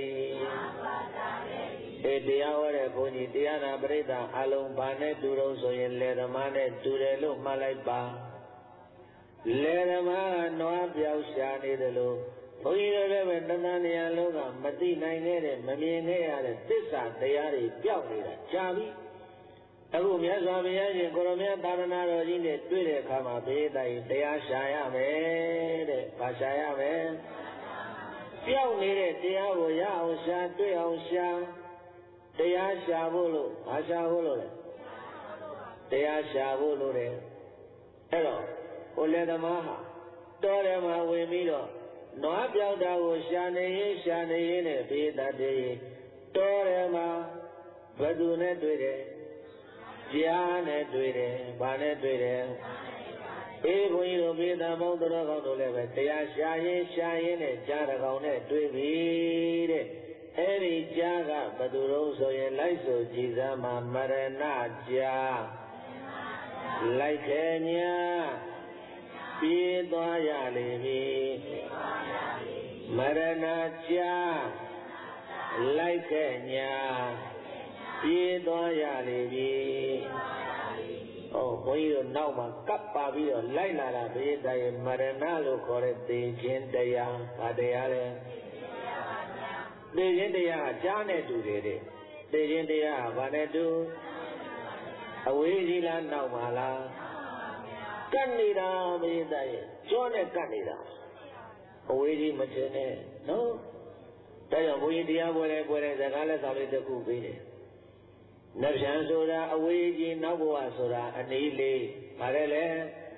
တရားဟောတဲ့ဘုန်းကြီးတရားနာပရိသတ်အလုံးဘာနဲ့တူတော့ဆိုရင်လေဓမ္မနဲ့တူတယ်လို့မှတ်လိုက်ပါလေဓမ္မကနွားပြောက်ရှာနေတယ်လို့ဘုန်းကြီးတို့လည်းပဲတဏှာနေရာလုံးကမသိနိုင်ခဲ့တဲ့မမြင်ခဲ့ရတဲ့သစ္စာတရားတွေပြောက်နေတာကြာပြီအခုမြတ်စွာဘုရားရှင်ကိုရမသာသနာတော်ကြီးနဲ့တွေ့တဲ့အခါမှာဘေးတိုင်တရားရှာရမယ်တဲ့။ဘာရှာရမလဲ။ပြောက်နေတဲ့တရားကိုရအောင်ရှာတွေ့အောင်ရှာတရားရှာဖို့လို့ဘာရှာဖို့လို့လဲ။တရားရှာဖို့လို့တယ်။အဲ့တော့ဟိုလေသမားဟာတော်တယ်မှာဝင်ပြီးတော့နွားပြောက်တာကိုရှာနေရင်နဲ့ဘေးတတ်တယ်တော်တယ်မှာဘယ်သူနဲ့တွေ့တယ်ကြားနဲ့တွေ့တယ်။ဘာနဲ့တွေ့တယ်။ဘုန်းကြီးတို့ဘေးသာပေါင်းတော်ကောင်းတို့လည်းပဲတရားရှာရင်နဲ့ကြားတကောင်နဲ့တွေ့ပြီတဲ့။အဲ့ဒီကြားကဘယ်သူတော့ဆိုရင်လိုက်ဆိုကြည်စားမှာမရဏကြားလိုက်ခဲ့ညာပြေးသွားရလေပြီမရဏကြားလိုက်ခဲ့ညာပြေးသွားရလေပြီ။ဘုန်းကြီးတို့နောက်မှာကပ်ပါပြီးတော့လိုက်လာတာဘေးတိုင်မရဏလို့ခေါ်တဲ့သေခြင်းတရား။ဘာတရားလဲ။သေခြင်းတရားကကြားနဲ့တူတယ်တဲ့။သေခြင်းတရားကဘာနဲ့တူအဝေးကြီးလားနောက်မှာလား။ကတ်နေတာဘေးတိုင်ကြောနဲ့ကတ်နေတာအဝေးကြီးမထင်နဲ့နော်။ဒါကြောင့်ဘုန်းကြီးတရားပွဲတဲ့စကားလက်ဆောင်လေးတစ်ခုပေးတယ်။နဗ္ဗံဆိုတာအဝေးကြီးနောက်ဘဝဆိုတာအနည်းလေးဘာလဲလဲ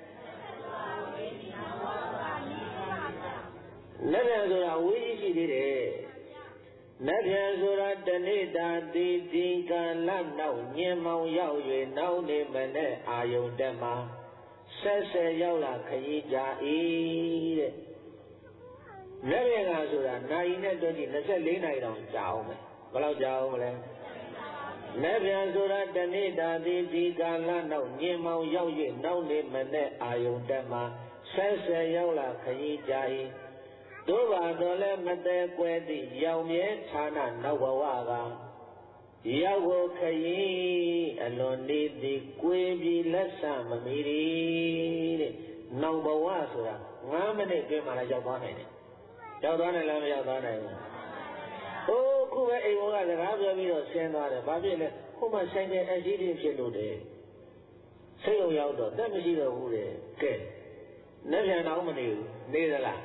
နဗ္ဗံဆိုတာအဝေးကြီးရှိသေးတယ်နဗ္ဗံဆိုတာတဏိတာတိဒီကာလနောက်ညင်မောင်ရောက်၍နောက်နေမနဲ့အာယုန်တက်မှာဆက်ရောက်လာခရီးကြ၏တဲ့နဗ္ဗံကဆိုတာနိုင်နဲ့တွက်ကြည့်24နိုင်တောင်ကြာအောင်မယ်ဘယ်လောက်ကြာအောင်မလဲနဗ္ဗံဆိုတာတဏိတာတိဒီကာလနောက်ညင်မောင်ရောက်၍နောက်နေမနဲ့အာယုန်တက်မှာဆက်ရောက်လာခရီးကြ၏တို့ပါတော့လဲမသေးကွယ်သည့်ရောင်မြဲဌာနနောက်ဘဝကရောက်ဖို့ခရီးအလွန်နေသည်ကိုယ်ပြီးလက်ဆမမီတဲ့နောက်ဘဝဆိုတာ9မိနစ်အတွင်းမှာလည်းရောက်သွားနိုင်တယ်ရောက်သွားနိုင်လားမရောက်သွားနိုင်ဘူးခုပဲအိမ်ဘောကစကားပြောပြီးတော့ဆင်းသွားတယ်ဘာဖြစ်လဲခုမှဆိုင်တဲ့အကြီးကြီးဖြစ်လို့တယ်စိတ်ုံရောက်တော့တက်မရှိတော့ဘူးလေကဲလက်ပြန်တော့မနေဘူးနေသလား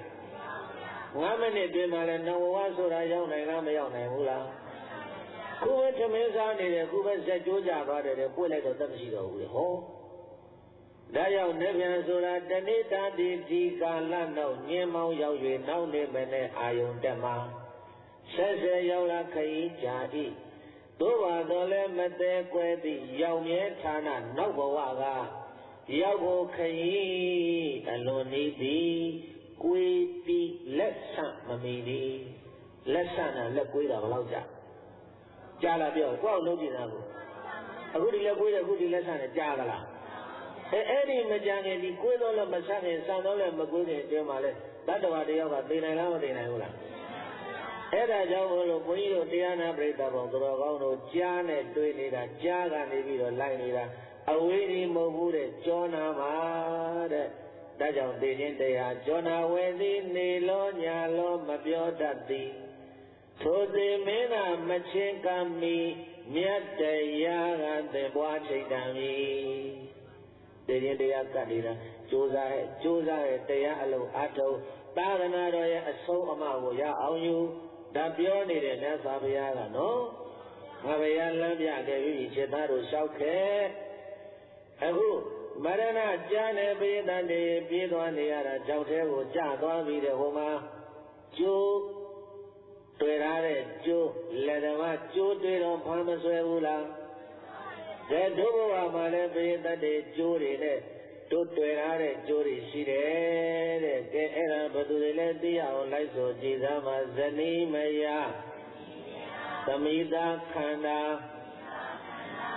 9မိနစ်အတွင်းမှာလဲနောင်ဘဝဆိုတာရောက်နိုင်လားမရောက်နိုင်ဘူးလားခုပဲသမင်းစားနေတယ်ခုပဲဇက်ကြိုးကြသွားတယ်ပွေ့လိုက်တော့တက်မရှိတော့ဘူးလေဟောဒါကြောင့်လက်ပြန်ဆိုတာတဏိတာတိဒီကာလနောက်ညင်မောင်ရောက်၍နောက်နေမနဲ့အာယုန်တက်မှာဆက်ရောက်လာခရီးကြ၏တို့ပါတော့လဲမသေးကွယ်သည့်ရောင်မြဲဌာနနောက်ဘဝကရောက်ဖို့ခရီးအလွန်နေသည်ကိုယ်ပြီးလက်ဆမမီသည်လက်ဆနဲ့လက်ကွေးတာဘယ်လောက်ကြာလာပြောကိုယ့်အောင်လုပ်ကြည့်တာကိုအခုဒီလက်ကွေးတယ်အခုဒီလက်ဆနဲ့ကြာသလားအဲ့ဒီမကြခင်ဒီကွေးတော့လည်းမဆခင်ဆန်တော့လည်းမကွေးခင်အတွင်းမှာလဲတတ္တဝါတယောက်ကသိနိုင်လားမသိနိုင်ဘူးလားအဲ့ဒါကြောင့်မို့လို့ဘုန်းကြီးတို့တရားနာပရိသတ်ပေါင်းတော်ကောင်းတို့ကြားနဲ့တွေ့နေတာကြားကနေပြီးတော့လိုက်နေတာအဝေးကြီးမဟုတ်ဘူးတဲ့ကြောနာမှာတဲ့ဒါကြောင့်သိခြင်းတရားကြောနာဝဲသည်နေလောညာလောမပြောတတ်သည်ထိုသိမင်းကမချင်းကမီမြတ်တရားကသင်ပွားချိန်တံမီသိခြင်းတရားကတ်နေတာကြိုးစားရဲ့တရားအလုံးအထုံးသာသနာတော်ရဲ့အဆုံးအမကိုရအောင်ယူဒါပြောနေတဲ့မြတ်စွာဘုရားကနော်ငါဘုရားလမ်းပြခဲ့ပြီจิตသားတို့လျှောက်ခဲ့အခုမရဏကြားနေပိဋကတေပြေးသွားနေရတာကြောက်သေးကိုကြာသွားပြီတဲ့ဟိုမှာကျိုးတွေ့ရတဲ့ကျိုးလက်ဓမ္မကျိုးတွေ့တော့ဖမ်းမဆွဲဘူးလားကဲဒုဘဝမှာလည်းပိဋကတေကျိုးတွေနဲ့တို့တွေ့ရတဲ့ကျိုးတွေရှိတယ်တဲ့ကဲအဲ့ဒါဘယ်သူတွေလဲသိရအောင်လိုက်ဆိုကြည်စားမှာဇနီးမယားသမိသားခန္ဓာ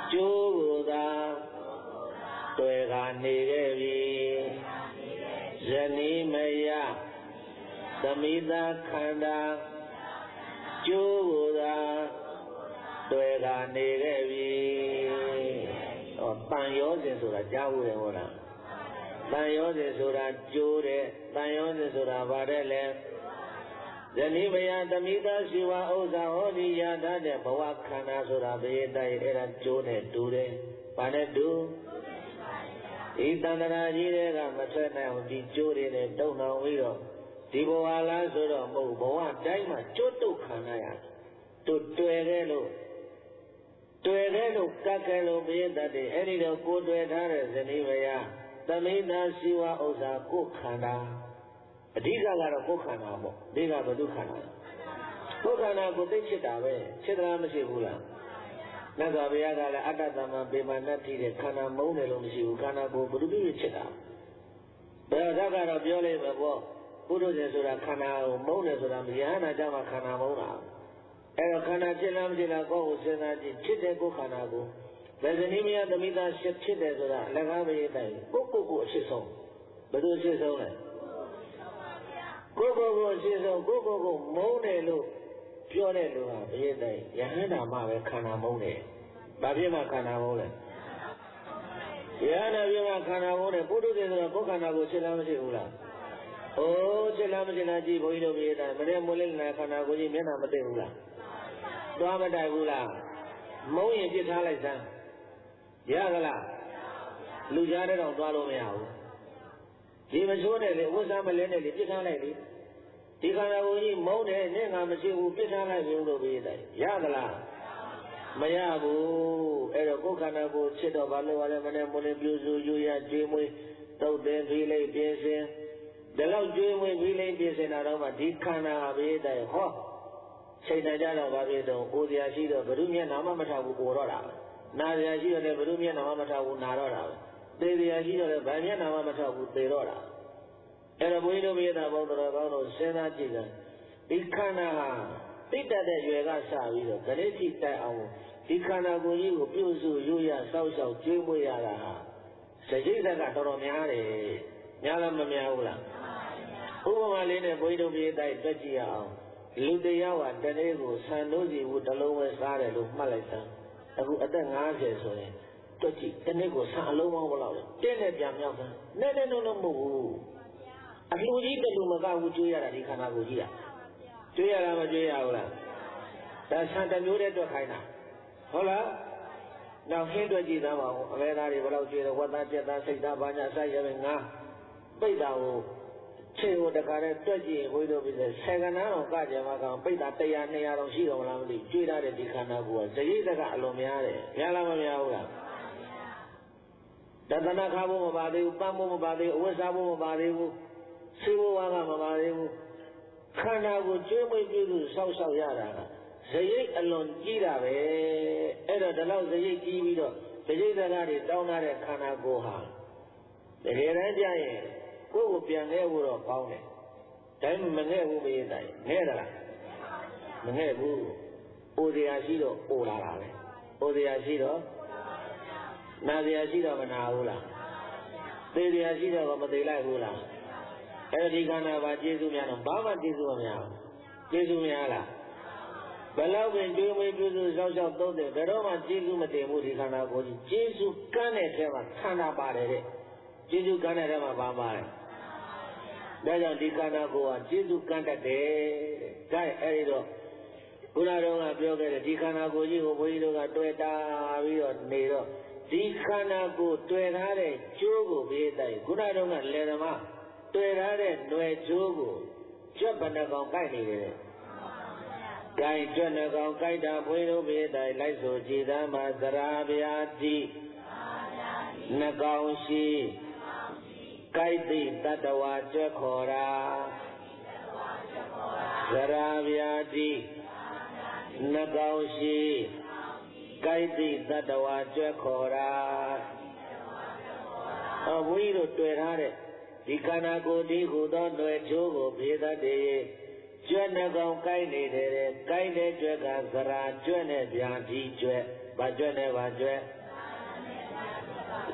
ကျိုးကိုသာတွေ့ကနေခဲ့ပြီဇနီးမယားသမိသားခန္ဓာကျိုးကိုသာတွေ့ကနေခဲ့ပြီတန်ရောစဉ်ဆိုတာကြားဘူးတယ်ဟုတ်လားတန်ရောစဉ်ဆိုတာကျိုးတယ်တန်ရောစဉ်ဆိုတာဗါတဲ့လေဇနီးမယားသမိသားရှိဝဥစ္စာဟောဒီရထားတဲ့ဘဝခန္ဓာဆိုတာဘယ်တိုက်အဲ့ဒါကျိုးနဲ့တူတယ်ဗါနဲ့တူဒီတန်တရာကြီးတွေကမထွက်နိုင်အောင်ဒီကျိုးတွေနဲ့တုံအောင်ပြီးတော့ဒီဘဝလားဆိုတော့မဟုတ်ဘဝတိုင်းမှာကျိုးတုတ်ခံရတို့တွေ့ခဲ့လို့ကတ်ခဲ့လို့ဘယ်တတ်တယ်အဲ့ဒီတော့ကိုတွေ့ထားတဲ့ဇနီးမယားသမိသားရှိဝဥစ္စာကိုခန္ဓာအဓိကကတော့ကိုခန္ဓာပေါ့ဒီကဘု து ခန္ဓာကိုခန္ဓာကိုသိချစ်တာပဲချစ်တာမရှိဘူးလားမြတ်စွာဘုရားကလည်းအတ္တသမံပေမနတ္တိတဲ့ခန္ဓာမုန်းတယ်လို့မရှိဘူးခန္ဓာကိုဘု து ပြည့်ချစ်တာဘယ်တော့ကတော့ပြောလိုက်မှာပေါ့ပုထုဇဉ်ဆိုတာခန္ဓာကိုမုန်းတယ်ဆိုတာမရဟနာကြမှာခန္ဓာမုန်းတာအဲ့တော့ခန္ဓာချစ်လားမချစ်လားကိုယ့်ကိုစဉ်းစားကြည့်ချစ်တဲ့ကိုယ်ခန္ဓာကိုဗဇနီမယသမိသားရှစ်ဖြစ်တယ်ဆိုတာအလကားမရေးတိုင်းကိုအရှိဆုံးဘယ်လိုအရှိဆုံးလဲကိုအရှိဆုံးကိုမုန်းတယ်လို့ပြောတဲ့လူဟာဘယ်တိုင်းယဟန္တာမှပဲခန္ဓာမုန်းတယ်ဘာဖြစ်မှခန္ဓာမုန်းလဲယဟန္တာပြမှခန္ဓာမုန်းတယ်ပုထုဇဉ်ဆိုတာကိုယ်ခန္ဓာကိုချစ်လားမချစ်ဘူးလားအိုးချစ်လားမချစ်လားကြည့်ဘုန်းကြီးတို့ပြေးတိုင်းမနေ့မိုးလေးနာခန္ဓာကိုကြီးမျက်နှာမသိဘူးလားသွားမတိုက်ဘူးလားမုန်းရင်ပြစ်ထားလိုက်စမ်းရကလားလူကြားတဲ့တော့သွားလို့မရဘူးဒီမချိုးနဲ့လေဝိသမလဲနဲ့လေပြစ်ထားလိုက်လေဒီခန္ဓာကိုယ်ကြီးမုန်းတယ်နဲ့ငါမရှိဘူးပြစ်ထားလိုက်မျိုးလို့ပြေးတိုင်းရကလားမရဘူးအဲ့တော့ကိုယ်ခန္ဓာကိုယ်ချစ်တော့ဘာလို့လဲမနေ့မိုးလေးပြူစုယူရကျွေးမွေးတုတ်တယ်ပြီးလိုက်ပြင်းစင်ဒီလောက်ကျွေးမွေးပြီးလိုက်ပြင်းစင်တာတော့မှဒီခန္ဓာဟာပြေးတိုင်းဟောချိန်တိုင်းကြတော့ဘာဖြစ်တော့ကိုယ်စရာရှိတော့ဘုရုမျက်နှာမှမထောက်ဘူးကိုတော့တာနာစရာရှိတော့လည်းဘုရုမျက်နှာမှမထောက်ဘူးနာတော့တာသေစရာရှိတော့လည်းဗာမျက်နှာမှမထောက်ဘူးသေတော့တာအဲ့တော့ဘုန်းကြီးတို့မြေသားပေါင်းတော်ကောင်းတို့စဉ်းစားကြည့်ကြဒီခန္ဓာဟာတိတ်တတ်တဲ့ရွယ်ကစပြီးတော့ဂရိတိတိုက်အောင်ဒီခန္ဓာကိုယ်ကြီးကိုပြုစုရိုးရစောက်ရှောက်ကျွေးမွေးရတာဟာစရိတ်ကတော်တော်များတယ်များလားမများဘူးလားဥပမာလေးနဲ့ဘုန်းကြီးတို့မြေတိုက်တွက်ကြည့်ရအောင်လူတရားဟာတနေ့ကိုဆန်တို့စီဘူးတစ်လုံးပဲစားတယ်လို့မှတ်လိုက်စမ်းအခုအသက်50ဆိုရင်တွက်ကြည့်တနေ့ကိုဆန်အလုံးပေါင်းဘယ်လောက်လဲတင်းနဲ့ပြန်မြောက်စမ်းနဲ့မဟုတ်ဘူးအလှကြီးတလူမကဘူးကျွေးရတာဒီခန္ဓာကိုယ်ကြီးอ่ะကျွေးရတာမကျွေးရဘူးလားဒါဆန်တစ်မျိုးတည်းတွက်ခိုင်းတာဟုတ်လားနောက်ဟင်းတွက်ကြည့်သားပါဦးအမဲသားတွေဘယ်လောက်ကျွေးတော့ဝတ်သားပြက်သားစိတ်သားဘာညာစိုက်ရမယ်ငါပိတ်တာကိုခြေကိုတခါတည်းတွက်ကြည့်ရင်ဘုရားတို့ပြည့်ဆယ်ကဏ္ဍတော့ကကြမှာကောင်ပိတ်တာ100 200တော့ရှိတော့မလားမသိကျွေးထားတဲ့ဒီခန္ဓာကိုယ်ကဇရိတကအလွန်များတယ်များလားမများဘူးလားတသနာခါဖို့မပါသေးဘူးပန်းဖို့မပါသေးဘူးအဝတ်စားဖို့မပါသေးဘူးဆေးဘဝကမပါသေးဘူးခန္ဓာကိုကျွေးမွေးပြုလို့ဆောက်ရှောက်ရတာကဇရိတ်အလွန်ကြီးတာပဲအဲ့တော့ဒီလောက်ဇရိတ်ကြီးပြီးတော့ဇရိတ်စကားတွေတောင်းထားတဲ့ခန္ဓာကိုယ်ဟာတကယ်တမ်းကြရင်ကိုယ်ကိုပြန်ခဲ့ဖို့တော့ကောင်းတယ်ဒါပေမဲ့မငဲ့ဘူးမေးတိုင်းငဲ့သလားမငဲ့ဘူးအိုစရာရှိတော့အိုလာတာပဲအိုစရာရှိတော့နာစရာရှိတော့မနာဘူးလားသေစရာရှိတော့မသေးလိုက်ဘူးလားအဲ့ဒီခန္ဓာပါကျေးဇူးများတော့ဘာမှကျေးဇူးမများဘူးကျေးဇူးများလားဘယ်လောက်ပင်တွေးမွေးပြုစုစောက်ရှောက်သုံးတယ်ဘယ်တော့မှကျေးဇူးမတင်ဘူးဒီခန္ဓာကိုယ်ကြီးကျေးဇူးကမ်းတဲ့ထဲမှာခန္ဓာပါတယ်တဲ့ကျေးဇူးကမ်းတဲ့ထဲမှာဘာပါတယ်ဒါကြောင့်ဒီခန္ဓာကိုယ်ဟာကျေးဇူးကမ်းတတ်တယ်တဲ့ဒါအဲ့ဒီတော့ဘုရားတော်ကပြောခဲ့တယ်ဒီခန္ဓာကိုယ်ကြီးကိုဘုန်းကြီးတို့ကတွေ့တာပြီးတော့နေတော့ဒီခန္ဓာကိုယ်တွေ့ထားတဲ့ကျိုးကိုပေးတိုင်းဘုရားတော်ကလယ်သမားတွေ့ထားတဲ့ຫນွယ်ကျိုးကိုကြွက်ဘဏ္ဍကောင်ကိုက်နေတယ်ဂိုင်ကြွက်နှကောင်ကိုက်တာဘွေတို့ပြေးတိုင်းလိုက်ဆိုကြည်သားမှာသရာဗျာတိနှကောင်ရှိကိုက်သိတတ္တဝါကြွက်ခေါ်တာသရာဗျာတိနှကောင်ရှိကိုက်သိတတ္တဝါကြွက်ခေါ်တာဘွေတို့တွေ့ထားတဲ့ဒီခန္ဓာကိုယ်ဒီဟူသောຫນွယ်ကျိုးကိုပြေးတတ်တယ်ကျွတ်နှကောင်ကိုက်နေတယ်ကိုက်တဲ့ကျွက်ကသရာကျွတ်နဲ့ဗျာတိကျွတ်ဘာကျွတ်နဲ့ဘာကျွတ်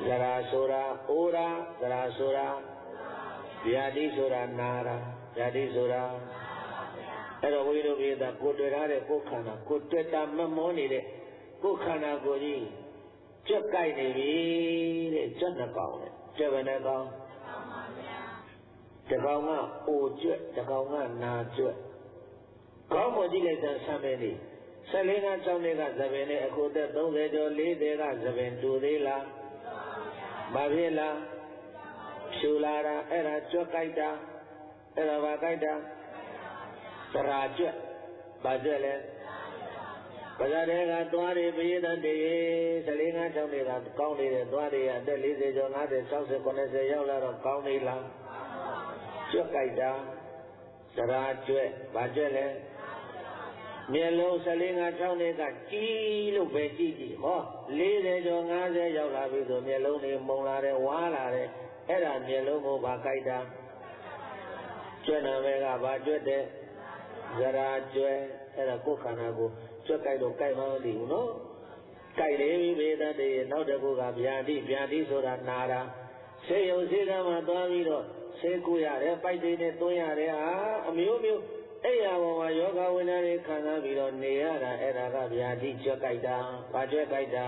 Zara sura ora zara sura Vyadi sura nara Vyadi sura Ero vido vida Kuturare kukana Kutueta mamoni Kukana gori Chokai nevi Chonakau Chavanakau Chakaunga Oju Chakaunga Naju Kau moji lesan sameni Selena Chaunega Zavene Akuta Dongejo Lidera Zaven Tudela Mavila Shulara Era Chokaita Era Vakaita Raja Bajale Bajarega Tuari Pida De Selena Chaunega County Tuari and the Lizzie Jonate South Conese Yola County La Chokaita Sarajue Bajale Mielo Selena Chaunega Kilo Betiti Ho Lizzie Jonate Yola Vido Mieloni Molare Walare Era Mielomo Bakaita Chena Vega Bajute Zara Jue Era Kokanago Chokaido Kaimandi no Kairi Veda de Nodabuga Biadi Sora Nara Sayo Zidama Damido Sekuya Paiti Toya Amu Eya Yoga Winare Kanabiro Neara Era Biadi Chokaida Pajokaida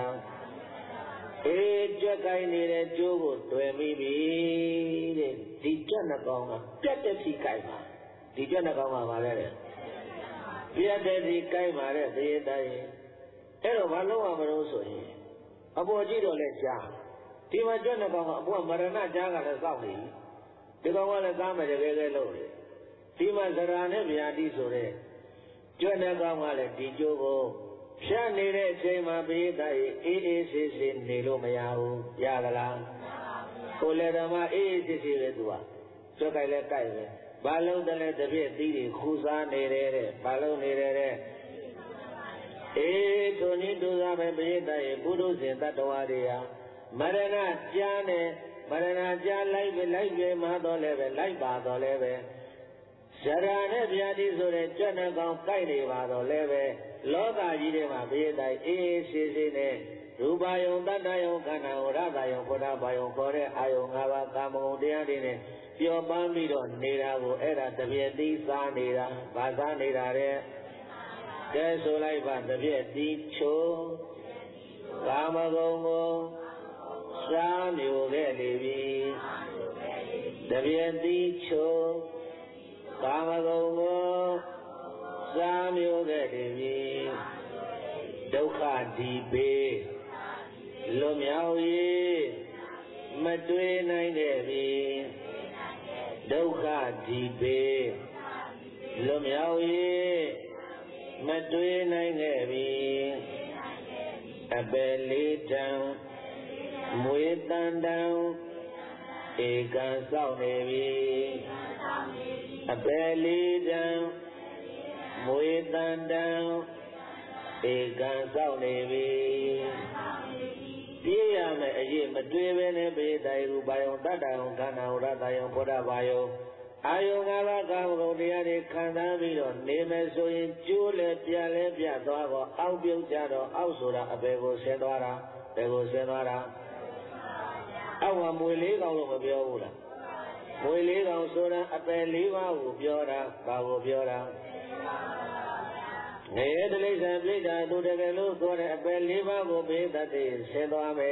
Jokai Nere Jogo Twemi Dijanagoma Piatati Kaima Dijanagoma Valere Piatati Kaima Dai Ero Malo Amaroso Abojido Lecha Tima Janagoma Abu Marana Jaga Saudi Tigawala Gama de Vele Tima Zarane Biadi Sore Janagama Dijogo Shanire Sema Bida EACC Nilo Mayahu Yagala Olerama EACC Redua Sokale Kaive Balon the Didi Kusa Nere Balon Nere Tony Duzame Bida Budus in Tatawaria Marana Jane Marana Jan Live Mado Leve Live Bado Leve Sarane Biadi Sore Janagam Kairi Bado Leve Loga Yidema Bida EACC Rubayon Dadayon Kana Radayon Kodabayon Kore Ayon Hava Kamo Diadine Pio Bambido Nirago Era Tavieti Sanira Bazanira Kesolaiba Tavieti Cho Kamagongo Samyo Gelivi Tavieti Cho Kamagongo Samyo Gelivi Dokha Dibe Lumyaoye Matwe Naindevi Dokha Dibe Lumyaoye Matwe Naindevi Abeli Down Muetan Down Egan Saunevi Abeli Down Muetan Down Egan Saunevi Yame a ye Madwene be Dairu Bayon Dadayon Kana Radayon Podabayo Ayongala Gamo Diane Kanamiro Neme Soin Jule Piale Piato Aubio Jado Ausura Abego Senora Bego Senora Awa Muliga Biola Muliga Sora Apeliva Biora Bago Biora Nedley and Blida do the Velu for a Beliva will be that is Sedame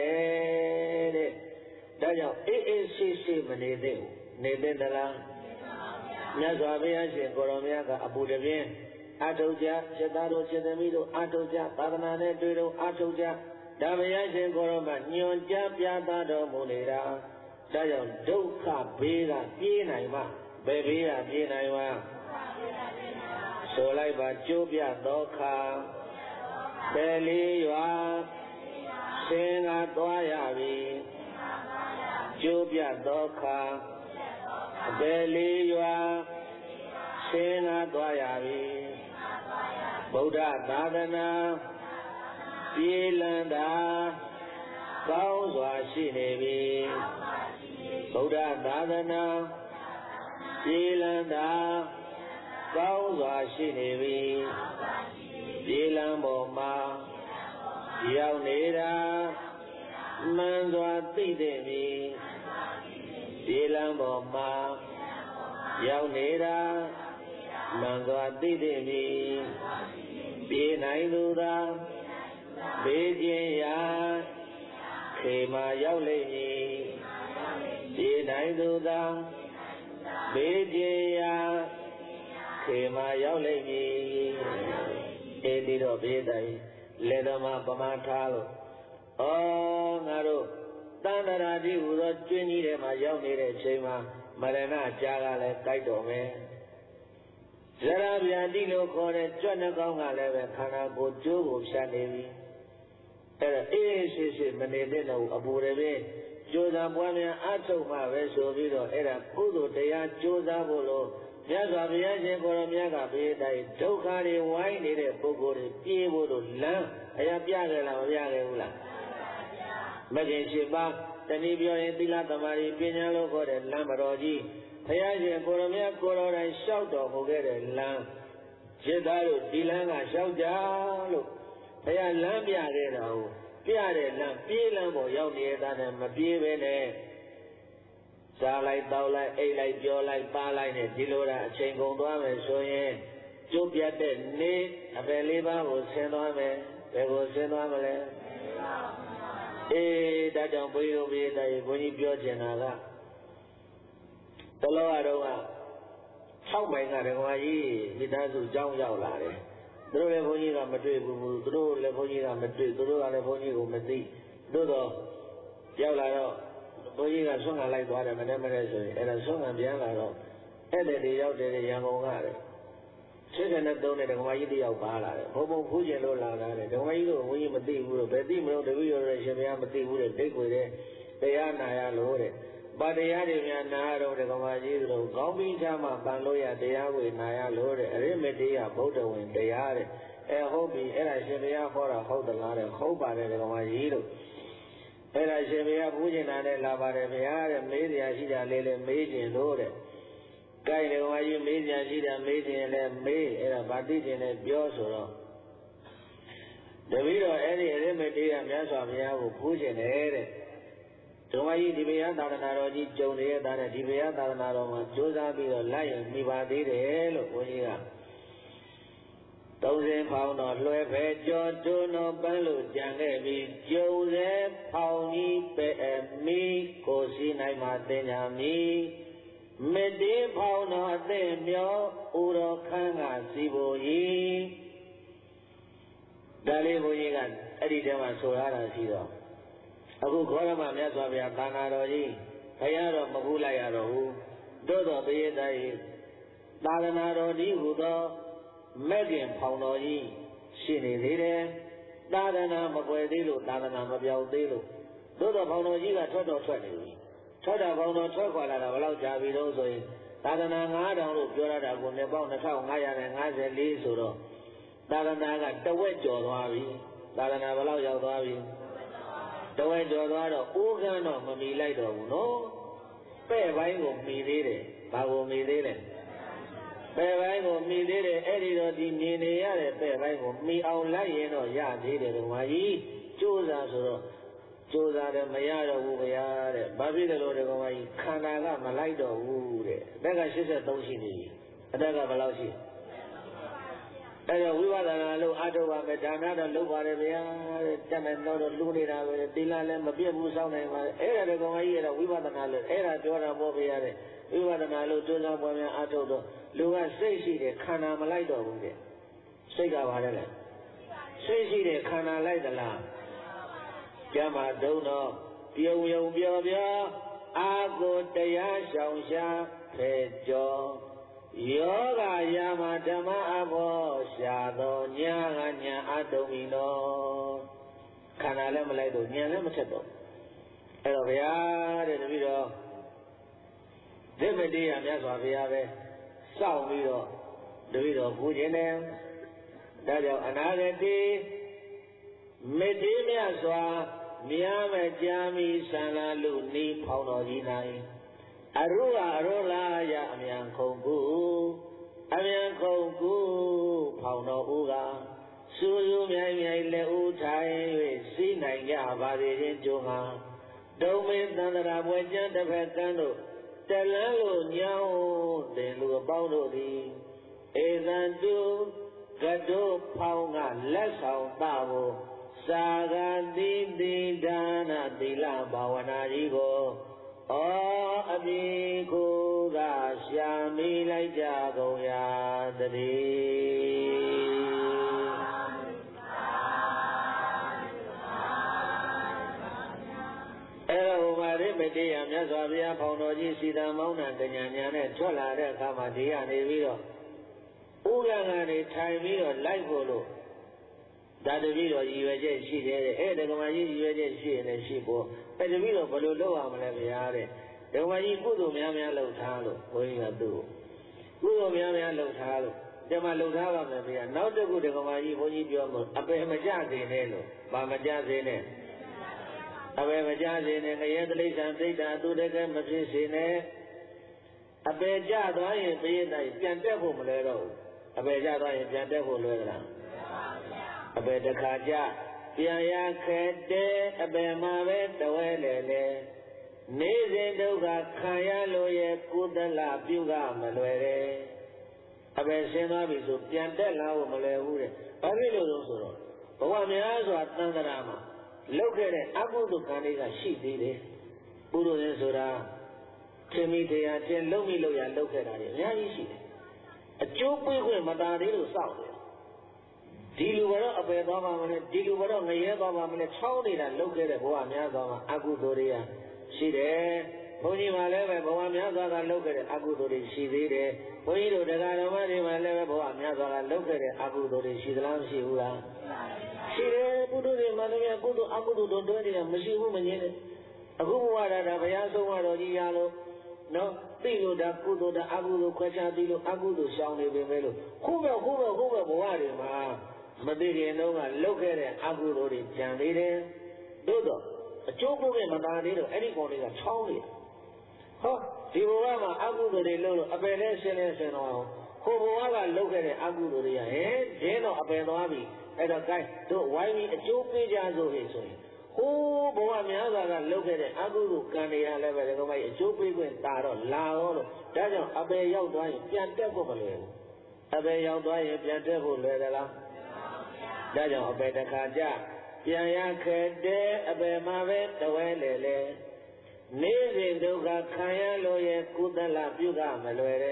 Dayo EACC Manede Nedela Nazavia Koromiaka Abu Devin Atoja Chetaro Chetamido Atoja Paganane Dudo Atoja Davia Koroma Nyon Japiata do Munera Dayo Doka Bira Pinaima Bebia Pinaima Solaiba Jubia Doka Beliwa Senga Doyavi Jubia Doka Beliwa Senga Doyavi Buddha Dadana Yelanda Kauzwa Shinevi Buddha Dadana Yelanda Kauzwa Shinevi Yelambo Ma Yaunera man doa ti de mi đi lăng bò ma giàu nề ra man doa ti de mi đi nai lu ra bê chiến ya khi mà giàu lên mi đi nai lu ra bê chiến ya khi mà giàu lên mi ê đi đó bê đây lê đó mà bà ma tha lo ngà đô tan ra đi hù đó chuyên đi để mà giàu nề để chơi mà đây na cha ga le cái đồ mẹ Zara bia đi lo khó để cho nó cao ngà le về khana cô chú cô xa đi đi ê mà nề đến đâu abu để về chú ra bữa nay ăn sâu mà về số đi rồi cô đồ để ya chú ra bộ lo nhớ ra bia trên cô làm nhớ cả bia đây đâu cả đi vay đi để cô đi bia bộ đồ lăng ai bia cái là bia cái u là mấy cái chuyện ba tận đi bia này tila tamari bia nhà lo có để làm mà rồi gì thấy trên cô làm nhớ cô rồi đây sáu đồ một cái để làm chế ta rồi đi làm à sáu giá luôn thấy làm bia cái đâu bia để làm bia làm bộ giàu nhiều ta này mà bia bên này xa lại tàu lại ấy lại cho lại ba lại này đi lô ra trên công toán về số nhé chụp giá để nè về lấy ba bộ xe toán về bộ xe toán về lên ê đã trong bây giờ đây bố nhị biểu trên nào cả tao lo ở đâu à sau mấy ngày rồi mà gì người ta dù trong giàu lại đấy tôi lấy bố nhị làm mất rồi tôi lấy bố nhị làm mất rồi tôi lấy bố nhị cũng mất đi tôi đó giàu lại rồi bố nhị là xuống lại qua đây mà đem về rồi là xuống biển lại rồi để đi giàu để đi giang công đấy thế nên là tôi này đừng có đi giàu ba lại bố phụ chuyện luôn là đấy đừng có đi đâu bố nhị mất đi rồi bé đi mà đâu bây giờ rồi xem nhà mất đi rồi đấy quên đấy để ăn này lố đấy ba để ăn thì nhà nào đâu đừng có đi rồi có biết sao mà ban lối à để ăn quên này lố đấy ở mấy đi à bố đâu quên để ăn đấy hobby là xem nhà họ là họ tự làm đấy họ ba đấy đừng có đi đâu là xem nhà phụ chuyện này là ba đấy bây giờ mấy thì chỉ là lấy mấy chuyện lố đấy cái này ngoài gì mấy nhà chỉ là mấy tiền là mấy là ba tí tiền là biểu số đó để bây giờ mấy tiền là mấy số mấy nhà phụ chuyện này đấy ngoài gì thì bây giờ ta là nói gì trông đấy ta là thì bây giờ ta là nói mà chỗ ra bây giờ lại mi ba tí đấy lúc coi như là tàu xe phao nó lôi về cho nó bán lụt chẳng để bị châu xe phao ní bé mi cô xin này mà tên nhà mi mẹ đi phao nó tên miêu u đó khang à si bồ yi đại bồ yi gan ở đây mà số ra là gì đóအခုခေါ်ရမှမြတ်စွာဘုရားသာနာတော်ကြီးဘုရားတော်မကူလိုက်ရတော့ဘူးတို့တော်တရေတိုင်းသာသနာတော်ကြီးဟူသောမဲ့ခင်ဖောင်တော်ကြီးရှိနေသေးတယ်သာသနာမကွယ်သေးလို့သာသနာမပြောင်းသေးလို့တို့တော်ဖောင်တော်ကြီးကထွက်နေပြီထွက်တာဖောင်တော်ထွက်ခွာလာတာဘယ်လောက်ကြာပြီတော့ဆိုရင်သာသနာ9000လို့ပြောရတာကိုနှစ်ပေါင်း2554ဆိုတော့သာသနာကတဝက်ကျော်သွားပြီသာသနာဘယ်လောက်ရောက်သွားပြီတဝက်ကျော်သွားတော့အိုးကန်းတော့မမီလိုက်တော့ဘူးနော်ပဲ့ပိုင်းကိုမီသေးတယ်ဘာကိုမီသေးလဲပဲ့ပိုင်းကိုမီသေးတယ်အဲ့ဒီတော့ဒီမြင်နေရတဲ့ပဲ့ပိုင်းကိုမီအောင်လိုက်ရင်တော့ရသေးတယ်တော့မကြီးကြိုးစားဆိုတော့ကြိုးစားတယ်မရတော့ဘူးဗျာတဲ့ဘာဖြစ်တယ်လို့ဒီကောင်မကြီးခန္ဓာကမလိုက်တော့ဘူးတဲ့အသက်က83ရှိနေပြီအသက်ကဘယ်လောက်ရှိအဲ့တော့ဝိပဿနာလို့အထုပ်ပါမယ်ဒါနတော့လုပ်ပါတယ်ဗျာတဲ့တမန်တော်တို့လူနေတာပဲသီလလည်းမပြည့်ဘူးစောင့်နိုင်ပါအဲ့ဒါတော့ကောင်ကြီးကတော့ဝိပဿနာလို့အဲ့ဒါပြောတာပေါ့ဗျာတဲ့ဝိပဿနာလို့ကျိုးစားပွားများအထုပ်တော့လူကစိတ်ရှိတယ်ခန္ဓာမလိုက်တော့ဘူးတဲ့စိတ်ကပါတယ်လေစိတ်ရှိတယ်ခန္ဓာလိုက်သလားကျမ်းမှာတုံးတော့ပြုံယုံပြောပြောအာကိုတရားရှောင်ရှားဖယ်ကျော်ယောဂယာမဓမ္မအဘောရှာတော်ညာကညာအတုံးပြီနော်ခန္ဓာလည်းမလိုက်တော့ညာလည်းမထက်တော့အဲ့တော့ဗျာတဲ့တပည့်တော်ဒီမတိယမြတ်စွာဘုရားပဲစောင့်ပြီးတော့တပည့်တော်ပူခြင်းတယ်ဒါကြောင့်အနာဂတိမေတ္တိမြတ်စွာမြားမကြာမီဆန္လာလူနီးဖောင်းတော်ကြီးနိုင်အရုအရောလာယအမြန်ခုံကူဖောင်းတော်ဦးကစူးစူးမြိုင်မြိုင်လက်ဦးထိုင်၍စီနိုင်ကြပါစေခြင်းကြိုးငါဒုံမေသန္တရာပွဲကျမ်းတစ်ဖက်ကန်းတို့တလန်းလို့ညောင်းတင်လူအပေါင်းတို့သည်ဧသံတုကတုဖောင်းကလက်ဆောင်သဖို့စာဂတိတိဒါနသီလဘာဝနာကြီးကိုအပိခုကရှာမိလိုက်ကြကုန်ရာတည်းမတရားမြတ်စွာဘုရားဖောင်တော်ကြီးစီတံမောင်းနှံတညာညာနဲ့ထွက်လာတဲ့အခါမှာဒီကနေပြီးတော့ဥရံကနေထိုင်ပြီးတော့လိုက်ဖို့လို့ဒါတပည့်တော်ရည်ရွယ်ချက်ရှိတယ်ဒကမာကြီးရည်ရွယ်ချက်ရှိရင်လည်းရှိဖို့တပည့်တော်ဘယ်လိုလုပ်ရမလဲဗျာတဲ့ဒကမာကြီးကုသိုလ်များများလုပ်ထားလို့ဘုန်းကြီးကသူ့ကုသိုလ်များများလုပ်ထားလို့ဒီမှာလုပ်ထားပါမယ်ဗျာနောက်တစ်ခုဒကမာကြီးဘုန်းကြီးပြောမှာအပယ်မကြစေနဲ့လို့ဗာမကြစေနဲ့အပေမကြစေနဲ့ငရဲတိဋ္ဌံသိတ္တာသူတကယ်မဖြစ်စေနဲ့အပေကြသွားရင်ပြည့်တိုင်းပြန်တက်ဖို့မလွယ်တော့ဘူးအပေကြသွားရင်ပြန်တက်ဖို့လွယ်ကြလားအပေတစ်ခါကြပြန်ရခဲ့တဲ့အပေမှာပဲတဝဲလေလေနေစဉ်ဒုက္ခခံရလို့ရဲ့ကုသလပြုကမလွယ်တယ်အပေဆင်းသွားပြီဆိုပြန်တက်လာဖို့မလွယ်ဘူးတဲ့ဘာဖြစ်လို့လဲဆိုတော့ဘဝများစွာတန်ត្រာမှာလောက်ခဲ့တဲ့အကုသိုလ်ကံတွေကရှိသေးတယ်ပုရုဇဉ်ဆိုတာသင်္မိတရားသင်လုံးမိလို့ရလောက်ခဲ့တာတွေအများကြီးရှိတယ်အကျိုးပေးခွင့်မတာသေးလို့စောင့်တယ်ဒီလူကတော့အပယ်သွားပါမလဲဒီလူကတော့ငရဲသွားပါမလဲချောင်းနေတာလောက်ခဲ့တဲ့ဘဝများစွာမှာအကုသိုလ်တွေကရှိတယ်ဘုန်းကြီးမှလည်းပဲဘဝများစွာကလောက်ခဲ့တဲ့အကုသိုလ်တွေရှိသေးတယ်ဘုန်းကြီးတို့တရားတော်မတွေမှလည်းပဲဘဝများစွာကလောက်ခဲ့တဲ့အကုသိုလ်တွေရှိသလားမရှိဘူးလားရှိတယ်ပုထုဇဉ်မှလည်းကုသိုလ်အကုသိုလ်တို့တွဲနေတာမရှိဘူးမငြင်းနဲ့အခုဘဝတာဘုရားဆုံးမတော်ကြီးရလို့နော်သိလို့ဒါကုသိုလ်ဒါအကုသိုလ်ခွဲခြားသိလို့အကုသိုလ်ရှောင်နေပေမဲ့လို့ခုပဲဘဝတွေမှာမသိခင်တုန်းကလောက်ခဲ့တဲ့အကုသိုလ်တွေကြံသေးတယ်သို့တော့အကျိုးကိုယ်မသာသေးတော့အဲ့ဒီကောင်တွေကချောင်းနေတာဟောဒီဘဝမှာအကုသိုလ်တွေလုပ်လို့အပယ်နဲ့ဆင်းတော့ဟိုဘဝကလုပ်ခဲ့တဲ့အကုသိုလ်တွေကဒင်းတော့အပယ်သွားပြီအဲ့တော့ gain တို့ဝိုင်းပြီးအကျိုးပေးကြစို့ဟဲ့ဆိုရင်ဟိုးဘဝများစွာကလုပ်ခဲ့တဲ့အကုသိုလ်ကံတွေရလည်းပဲဒီကောင်မကြီးအကျိုးပေးခွင့်တာတော့လာတော့ဒါကြောင့်အပယ်ရောက်သွားရင်ပြန်တက်ဖို့မလွယ်ဘူးအပယ်ရောက်သွားရင်ပြန်တက်ဖို့လွယ်သလားဒါကြောင့်အပယ်တစ်ခါကြပြန်ရခဲ့တဲ့အပယ်မှာပဲတဝဲလေလေနေစဉ်ဒုက္ခခံရလို့ရဲ့ကုသလပြုကမလွယ်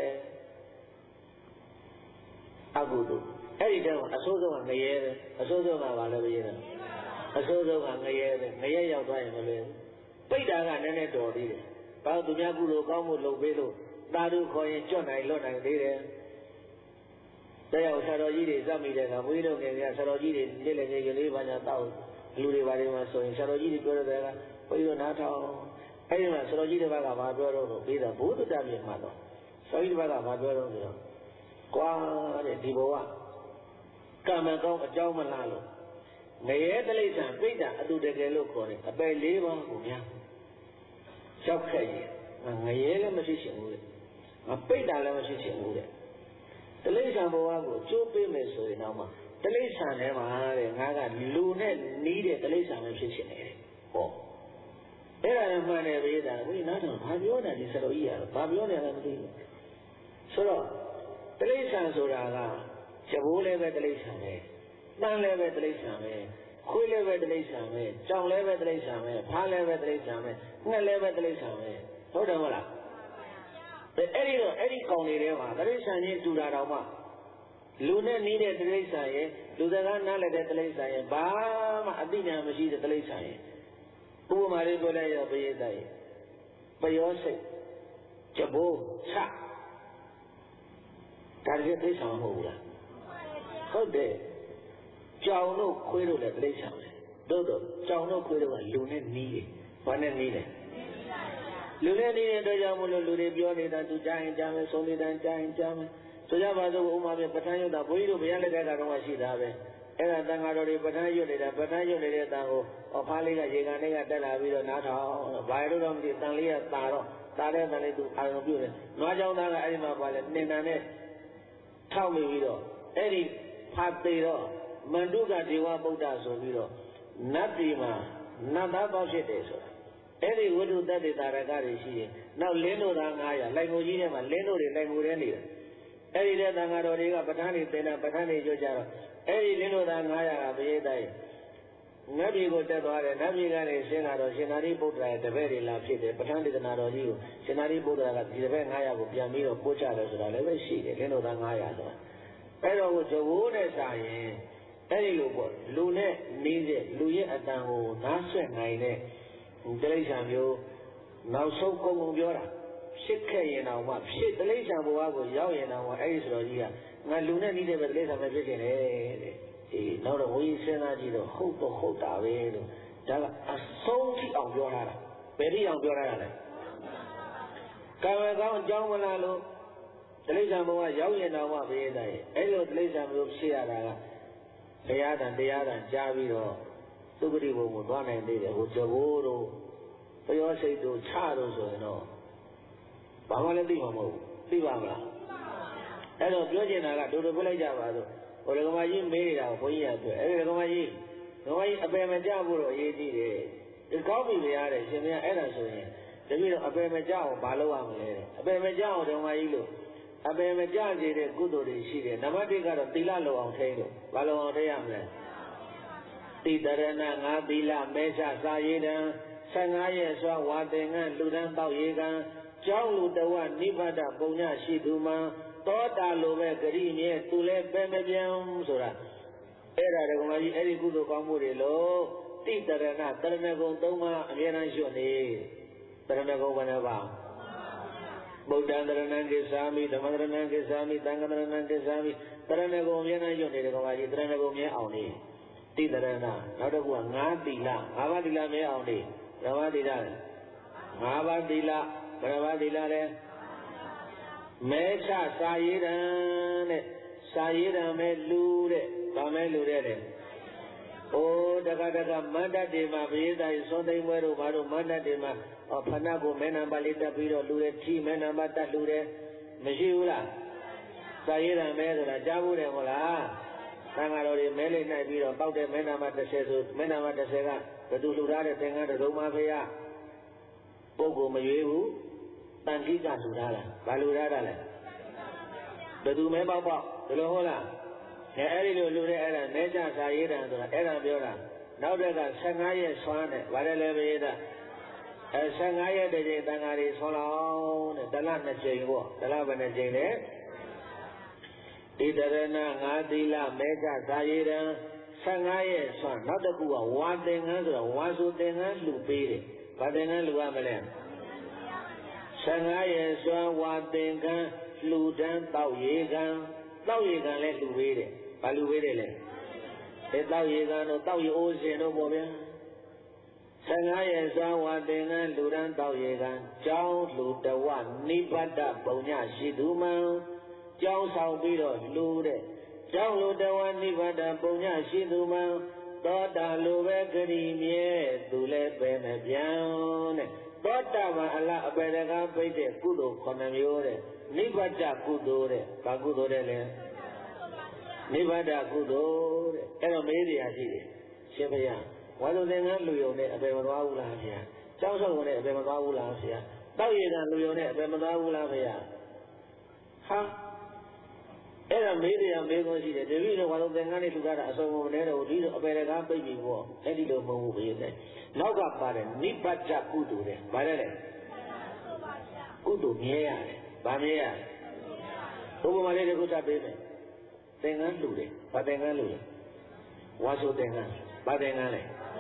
တဲ့အကုသိုလ်အဲ့ဒီတော့အဆိုးဆုံးကငရဲပဲအဆိုးဆုံးကဘာလဲပြည့်တယ်အဆိုးဆုံးကငရဲပဲငရဲရောက်သွားရင်မလွယ်ဘူးပိဋ္ဌာကနည်းနည်းတော်သေးတယ်ဘာလို့သူများကုသိုလ်ကောင်းမှုလုပ်ပေးလို့သာဓုခေါ်ရင်ကြွနိုင်လွတ်နိုင်သေးတယ်တရားဆရာတော်ကြီးတွေစမိတဲ့ကဘုရားတို့ငယ်ကဆရာတော်ကြီးတွေလက်လက်ငယ်ကလေးပါညာတောက်လူတွေဘာတွေမှဆိုရင်ဆရာတော်ကြီးတွေပြောတဲ့ကဘုရားတို့နားထောင်အဲ့ဒီမှာဆရာတော်ကြီးတွေဘာကဘာပြောတော့ပြီးတော့ဘုဒ္ဓတပြည့်မှာတော့ဆရာကြီးတွေဘာကဘာပြောတော့ဆိုတော့ကွာတဲ့ဒီဘဝကံမကောင်းအကြောင်းမလားလို့ငရဲတိဋ္ဌံပိဋ္ဌာအတုတကယ်လို့ခေါ်တယ်အပယ်၄ပါးကိုများရောက်ခဲ့ရင်ငရဲလည်းမရှိချင်ဘူးတဲ့ပိဋ္ဌာလည်းမရှိချင်ဘူးတဲ့တိဋ္ဌံဘဝကိုကျိုးပေးမယ်ဆိုရင်တော့မှတိဋ္ဌံထဲမှာတဲ့ငါကလူနဲ့နီးတဲ့တိဋ္ဌံပဲဖြစ်ချင်တယ်ဟောအဲ့ဒါလည်းမှန်တယ်ဗျာဘုရားနားထောင်ဘာပြောနေဒီစတော်ကြီးရတော့ဘာပြောနေလဲမသိဘူးဆိုတော့တိဋ္ဌံဆိုတာကကျဘိုးလည်းပဲတိဋ္ဌံပဲတန်းလည်းပဲတိဋ္ဌံပဲခွေးလည်းပဲတိဋ္ဌံပဲကြောင်လည်းပဲတိဋ္ဌံပဲဖားလည်းပဲတိဋ္ဌံပဲငှက်လည်းပဲတိဋ္ဌံပဲဟုတ်တယ်မဟုတ်လားအဲ့ဒီတော့အဲ့ဒီကောင်တွေထဲမှာတိဋ္ဌံချင်းတူတာတော့မှလူနဲ့နီးတဲ့တိဋ္ဌံရဲ့လူစကားနားလည်တဲ့တိဋ္ဌံရဲ့ဘာမှအသိဉာဏ်မရှိတဲ့တိဋ္ဌံရဲ့ဥပမာလေးပြောလိုက်ရပရိသတ်ရဲ့ပယောစိတ်ကျဘိုးချဒါလည်းတိဋ္ဌံမဟုတ်ဘူးလားဟုတ်တယ်ကြောင်တို့ခွေးတို့လည်းတိဋ္ဌံပဲတို့တော့ကြောင်တို့ခွေးတို့ကလူနဲ့နီးတယ်ဘာနဲ့နီးလဲလူနဲ့နေတဲ့အတွက်ကြောင့်မလို့လူတွေပြောနေတာသူကြားရင်ကြားမယ်ဆုံးနေတာကြားရင်ကြားမယ်ဆိုကြပါစို့ဥမာပြပဋ္ဌာန်းယုတ်တာဘုန်းကြီးတို့ဘုရားလက်ထက်ကတော့ရှိတာပဲအဲ့ဒါတန်ဃာတော်တွေပဋ္ဌာန်းယုတ်နေတာပဋ္ဌာန်းယုတ်နေတဲ့တန်ကိုဖားလေးကရေကန်လေးကတက်လာပြီးတော့နားထောင်ဘာလို့တော့မသိတန်လေးကတာတော့တာတဲ့တန်လေးသူအာရုံပြုတယ်နွားကြောင်သားကအဲ့ဒီမှာပါလဲနှင်တန်နဲ့ထောက်မိပြီးတော့အဲ့ဒီဖားသေးတော့မန္တုကဒေဝဗုဒ္ဓဆိုပြီးတော့ Natima, Nadaba Shitteso. Any Wudu that is Aragari, now Leno Rangaya, Langujima, Leno, Langureni. Any day Dangaroriga, Patani, Tena, Patani, Jojara. Any Leno Rangaya, Vedai. Nabi go to Nabi Gani, Senado, Senari Putra, the very last city, Patani, the Naro, Senari Putra, the Vengaya, Piamiro, Pucha, never see it, Leno Rangaya. Pero with the wood as I any Lune, Nide, Louis Adango, Nasa, Nine, Delisam, now so come Yora. Shit in our map, shit the Lisam Wago, Yao in our Ace Rodia. My Luna needed a laser message. Now the way Senaji, the hope of Hota, a salty of Yora, very of Yora. Come down, John Malalo, the Lisam was Yao in our way. Elliot Lisam will see Deyadan, Javiro, Tugri would one and did it with Javoro. For your say to Charles or no. Bamala Dimamo, Divama. Hello, Jojana, to the village of or the Gomaji made out for years. Every Gomaji, no way a Bemajaburo, ye did. Call me the other, Shemia Ederson. The middle of Bemajao, Baloam, a Bemajao, the Mailu. A Bemajal did a good old city. Namati got a Tilalo on table, Balo on the Yamle. Titarana, Nabila, Mesa, Sayida, Sangaya, Swawatinga, Ludan Tauyegan, John Ludawa, Nivada, Bonya, Shiduma, Tota Love, Karim, Tule, Bemabiam, Sura. Era de Gomari, Eri Gudo Camurilo, Titarana, Taranago, Doma, Viena Joni, Taranago Vanava. Bodandranange Sami, the Madranange Sami, Tanganange Sami, Taranago, Viena Joni, the Gomari, Taranago, Mia Auni. Tidarana, not a one, Nabila, Avadila me only, Ravadila, Avadila, Ravadila, Mecha, Sayida, me lure, Pamelure. Oh, the Gadaga Manda de Mavida is on the Muero, Manda de Ma, or Panago, Menabalita, Piro, Lure, T, Menabata, Lure, Mejula, Sayida, Medra, Javure, Mola. Tangarori Mele Nabi about the Menamata says, Menamata Sega, the Dulurada Tenga, the Roma Fea, Pogo Mayu, Tangiga Sudala, Balurada, the Dumeba, the Lohola, the Erilo Lure, Neja Sayeda, the Era Biora, now they got Sangaya Swane, Vareleveda, and Sangaya de Tangari Solon, the Lana Jago, the Lavana Jane. Idarana, Nadila, Mega, Sayeda, Sangaya, son, not the Kua, one thing as a Wazu thing as Lupiri, but then a Luamalan. Sangaya, son, one thing, Ludan, Tauyegan, let Luvere, Paluvere. The Tauyegan or Tau Ocean, no Bobia. Sangaya, son, one thing, Ludan, Tauyegan, Chow, Luda, one, Nipata, Bonya, Shiduma. Chow Sao Biro, Lude, Chow Luda, Nivada, Bonya, Shiduma, Tota Luve, Karimie, Dule, Benabian, Tota, Allah, Bedaga, Pete, Kudo, Konamiore, Nivada Kudore, Pagudore, Nivada Kudore, Eromedia, Shepaya, what do they not Luyone, a Bemawula here? Chow Sao, a Bemawula here. Tauyan Luyone, a Bemawula here. Ha? Era media Mego, the reason why the Nani to get a song of Nero, a better baby war, any little movie. Now got Baden, Nipacha Kudu, Baden Kudu, Mia, Bamia. Over my little good baby. Tengan Lude, Badengan Lude. Waso Tengan, Badengane.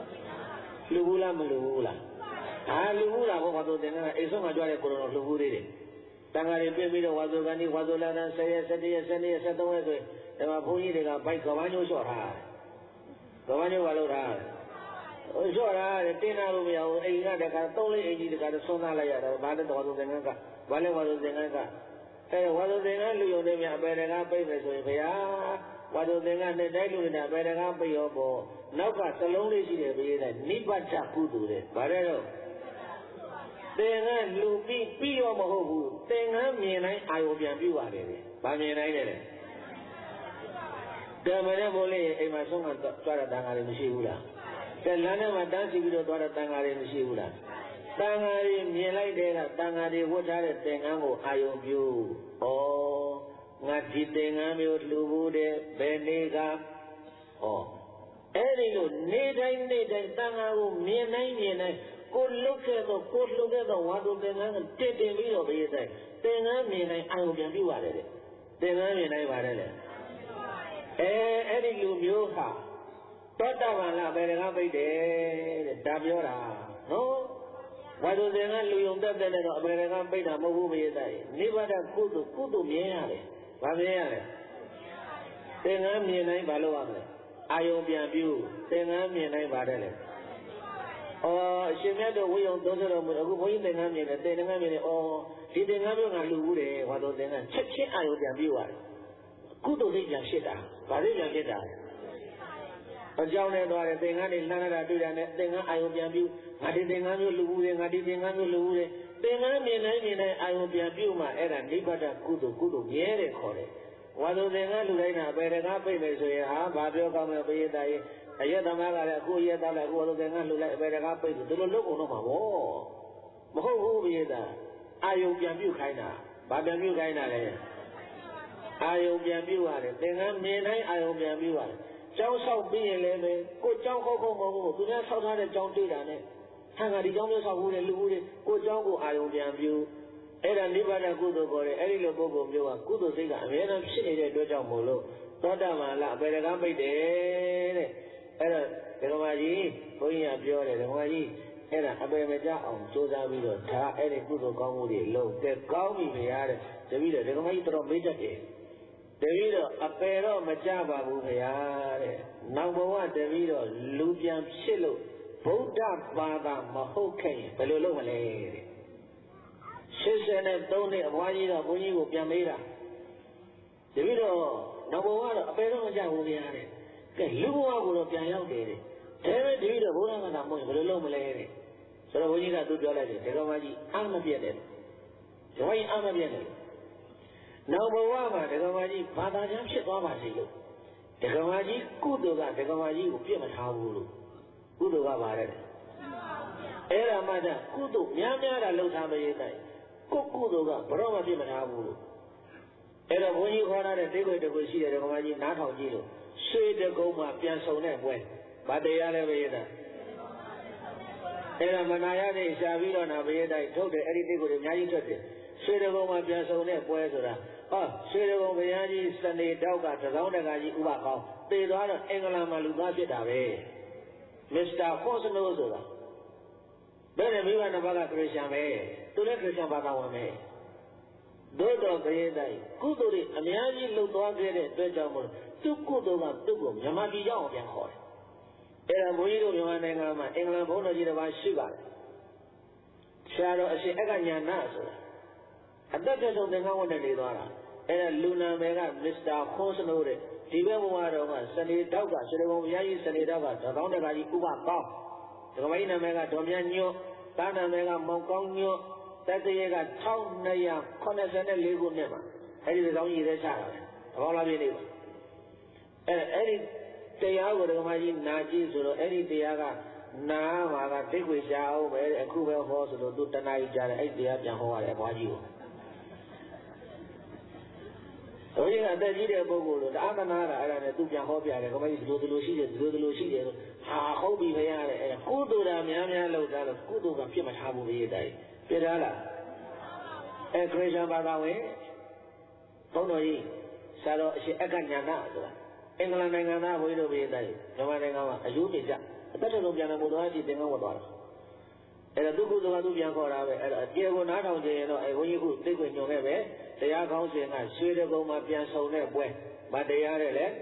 Lugula Mulula. Ah, Lugula, what was the Tengan, is so much like Luguri. Tangari Pimino was organic, was the land and say, set away. There were pulling a bike of Vanu Sora. Vanu Valora. Sora, the Tina, the Catoli, the Catasona, the Baden was the Nanga, Vale was the Nanga. Hey, what was the Nanga, you never better not pay the Soya. What was the Nanga, the Dalu in a better not pay your ball. Now, Saloni, Nipa Chakudu, Barero. Tengan Lupi, Pio Mohu, Tengan Mienai, I will be a view at it. Bamian. The Manabole, a Mason and Taradanga in Shula. cái lá này mà đang xịt rồi đó tăng ngày đi xịt là tăng ngày miền lại đây là tăng ngày đi vô trái để tiền ăn của ai ông biểu ngắt chỉ tiền ăn biểu lưu để bên này cả ấy đi luôn này đây tăng ngày của miền này cô lúc cái đó hóa đồ tiền ăn tiền bây giờ bây giờ tiền ăn miền này ai ông biểu vào đây tiền ăn miền này vào đây ấy đi luôn biểu ha tốt ta mà là về cái bây để đáp biểu ra nó hóa đồ tiền ăn lưu tập đây là về cái bây giờ mua bây giờ này bây giờ cú tu miền này và miền này tiền ăn miền này vào đâu vậy ai ông biểu tiền ăn miền này vào đây này xem đó vui ông tôi rồi mình cũng vui tiền ăn miền này tiền ăn miền này thì tiền ăn miền là lưu để hóa đồ tiền ăn chết ai ông biểu vậy cú tu thì chẳng chết à và thì chẳng chết à cháu này đó là tiền ăn này là tôi là tiền ăn ai ông biểu ngài đi tiền ăn miền lưu để ngài đi tiền ăn miền lưu để tiền ăn miền này ai ông biểu mà ấy là niệm Phật cú tu nhẹ đấy khó đấy hóa đồ tiền ăn lưu đây là về cái bây giờ rồi bà biểu con là bây giờ đây ấy đó mà là cô ấy đó là cô tiền ăn lưu lại về cái bây giờ tôi lúc nó mà không bây giờ ai ông biểu khai nào bà biểu khai nào đấy ai ông biểu à đấy tiền ăn miền này ai ông biểu à cháu sau bây giờ lên cô cháu không tôi nhớ sau đó là cháu đi ra này hàng ngày đi cháu sau vui này lưu này cô cháu của ai ông biểu ấy là niệm Phật cú tu gọi đấy ấy là cô biểu à cú tu sinh cả mấy năm xin này đôi cháu một lúc đó mà là về cái bây đấy ấy là cái mà gì bố nhà biểu này cái mà gì ấy là bây giờ cha ông cho ra bây giờ thà ấy là cú tu cao một điểm lâu cái cao bị về à đấy thì bây giờ cái mà gì tôi mấy chắc đấy bây giờ bây giờ mà cha bà bố về à đấy nào bố à bây giờ lưu biếng xí lô bố đã bà ta mà hốt khen phải lưu lâu mà lấy sẽ này tôi này hóa gì đó bố như một biếng mấy đó thì bây giờ nào bố à bây giờ mà cha bố về à đấy cái lưu à bố nó biếng nhau đấy thế mới bây giờ bố nó làm mọi phải lưu lâu mà lấy đấy sau đó bố như là tôiပြောlại đấy cái mà gì ăn mà biếng đấy cái mà gì ăn mà biếng đấy nào bố mà cái mà gì bà ta chẳng biết quá bà gì luôn cái mà gì cú tu cái mà gì cũng biết mà tháo luôn cú tu bà đấy ấy là mà đó cú tu nhá là lâu tham bây giờ cú tu bữa mà biết mà tháo luôn ấy là bố như khó đấy để cái gì cái mà gì ná tháo gì luôn suy được câu mà biến sâu này quên bà đây là bây giờ ấy là mà nãy này sao biết rồi nào bây giờ đây thôi để ấy cái nhá gì thôi suy được câu mà biến sâu này quên rồi đó suy được câu bây giờ gì sân đi đâu cả trở lâu này cái gì cũng bảo không từ đó là anh làm mà lúc đó biết đã về Mr. Fosno rồi đó bây giờ mấy bạn nào bảo Christian về tôi nói Christian bảo tao về đối tượng bây giờ đây cú tu đi anh em gì lúc đó về đấy tôi cho một tu cú tu mà tu cũng nhà mà đi giao tiền khỏi ấy là mỗi người nhà này mà anh làm bốn người đó phải ba sao đó sẽ cái nhà nào rồi anh ta cho tôi nghe nói đi đó là ấy là Luna Mega Mr. Fosno đấy đi về mua rồi mà sân đâu cả sân đâu bây giờ sân đâu cả trở lâu này cái gì cũng bảo cao cái mấy năm Mega đồ miếng nhiều ta năm Mega mong con nhiều tại vì cái thau này à con này sẽ lấy cuốn này mà ấy thì giống như thế sao đó là gì đấy ấy thìတရားကိုဒီမှာကြီးနာကြည့်ဆိုတော့အဲ့ဒီတရားကနာမှာကသိခွေရှာအောင်ပဲအခုပဲဟောဆိုတော့သူတဏှာကြီးကြားတယ်အဲ့တရားပြန်ဟောရတယ်အဘွားကြီးကိုဘုရားအသက်ကြီးတဲ့ပုဂ္ဂိုလ်လို့အာသနာတာအဲ့ဒါနဲ့သူပြန်ဟောပြတယ်ခမကြီးဒီလိုရှိတယ်ဟာဟုတ်ပြီခင်ဗျာတဲ့အဲ့ကုသိုလ်တာများလောက်တာတော့ကုသိုလ်ကဖြစ်မထားဘူးလေတိုင်ပြထားလားအဲ့ခရစ်ယာန်ဘာသာဝင်ဘုန်းတော်ကြီးဆရာတော်အရှင်အက္ခညာနာဆိုတာအင်္ဂလန်နိုင်ငံသားဘုန်းကြီးတို့ပြည်တိုင်မြန်မာနိုင်ငံမှာအယူနေကြအသက်တော်ပြန်တော်မူတော်ကြီးသင်္ကန်းဝတ်သွားတာအဲ့ဒါသူကုသိုလ်ကသူပြန်ခေါ်တာပဲအဲ့ဒါအကျေကိုနားထောင်ခြင်းရင်တော့အဲ့ဘုန်းကြီးခုသိခွင့်ညွန်ခဲ့ပဲတရားကောင်းစဉ်ကရွှေတကုံမှာပြန်ဆုံတဲ့ပွဲမတရားတဲ့လေ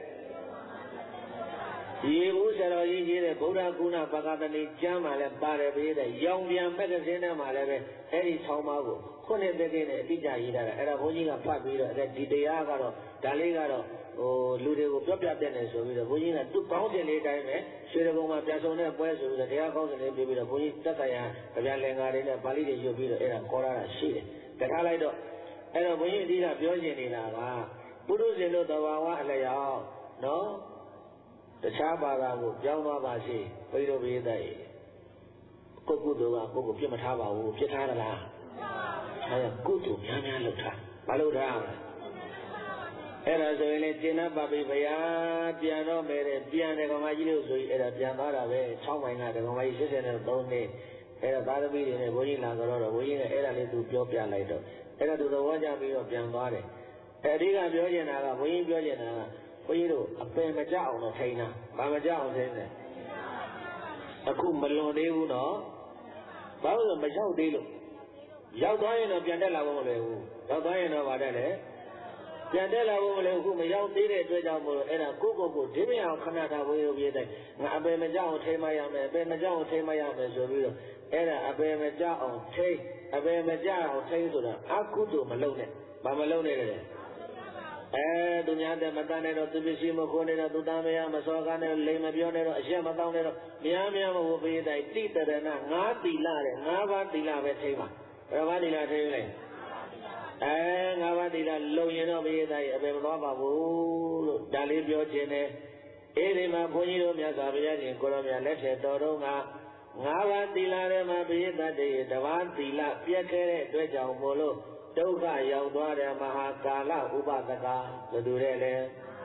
ရေဘူးဆရာတော်ကြီးကြီးတဲ့ဗုဒ္ဓကုဏပကသနိကျမ်းမှာလည်းပါတယ်ပြီးတဲ့ရောင်ပြန်မက်ကစင်းထဲမှာလည်းပဲအဲ့ဒီဆောင်းပါးကိုခုနှစ်သက်သက်နဲ့အတိအကျရေးထားတာအဲ့ဒါဘုန်းကြီးကဖတ်ပြီးတော့အဲ့ဒီတရားကတော့ဒါလေးကတော့လူတွေကိုပြောပြတဲ့နေဆိုပြီးတော့ဘုန်းကြီးကသူ့ကောင်းတဲ့လေးတိုင်းပဲရွှေတကုံမှာပြန်ဆုံတဲ့ပွဲဆိုပြီးတော့တရားကောင်းတဲ့လေးပြီးတော့ဘုန်းကြီးသက်ဆိုင်ရာဗျာလင်္ကာတွေနဲ့ပါဠိတွေရွတ်ပြီးတော့အဲ့ဒါခေါ်ရတာရှိတယ်တခါလိုက်တော့အဲ့တော့ဘုန်းကြီးအတိအကျပြောချင်နေတာကပုရုဇဉ်တို့သဘာဝအလျောက်နော် The Chabago, Yamabashi, Widow Day. Kukudu, Pimatava, Pitala. I am good to Yamaluta, Baluda. Era Zoelentina, Babi Baya, Piano, Piano, Mayu, Era Piamara, Chomina, the Malaysian and Tony, Era Badabi, and Wina, Wina, Era to Piopia later. Era to the Wajabi of Piambari. Ediga Biojana, Win Biojana, Widow, a Pemajao of Taina, Bamajao says a Kumbalo de Uno, Bowser Majao Dilo. Yaudain of Piandella Wole, Yaudain of Adele. Piandella Wole, whom a young theatre and a Kuku, Jimmy out Canada will be there. Abe Majao Tamayam, Bemajao Tamayam, so real. Era Abe Majao, Tay, Abe Majao, Taysula, Akudu Malone, Bamalone. Dunya de Matanero, Tibishimo, Conero, Dudamia, Masogano, Lema Bionero, Shamatanero, Miamia will be the theatre and Nati Lare, Nava Dila Vetema, Ravadila Tele. And Navadila Loyano be the Abemaba, Dalibio Gene, Edema Ponyo Miazavia, Colomia, Lete, Doronga, Nava Dila, Mabia, the Davan Dila, Piacere, Dweja Molo. Doga Yaudara Mahakala Ubadaka, the Durele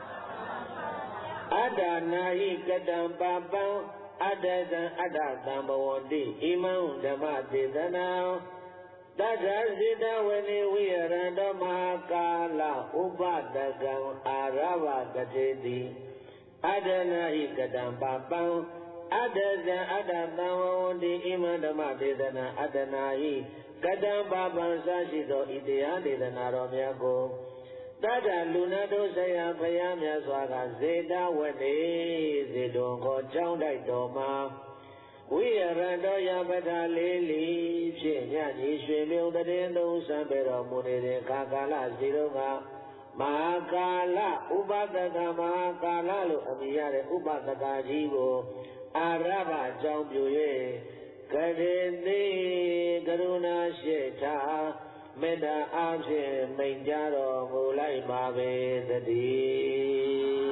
Adana Kadam Baba, Ada Dambawandi, Imam Damati, the now that Azida when we are under Mahakala Ubadaka, Arava Katedi Adana Kadam Baba, Ada Dambawandi, Imam Damati, the Adana. Kadam Baba Sashido Idea de the Naromiago. Dada Lunado Saya Payamia Swaga Zeda Wade Zedongo Joundai Doma. We are Randoya Bata Lili, Chinyani, Shimil, the Dendo, Sambero, Munide, Kakala, Ziroga, Mahakala, Ubadaka, Mahakala, Amiare, Ubadaka, Jigo, Araba, Jambuye. Kadeni Garuna Sheta Meda Abse Mainjaro Mulai Mabe the D.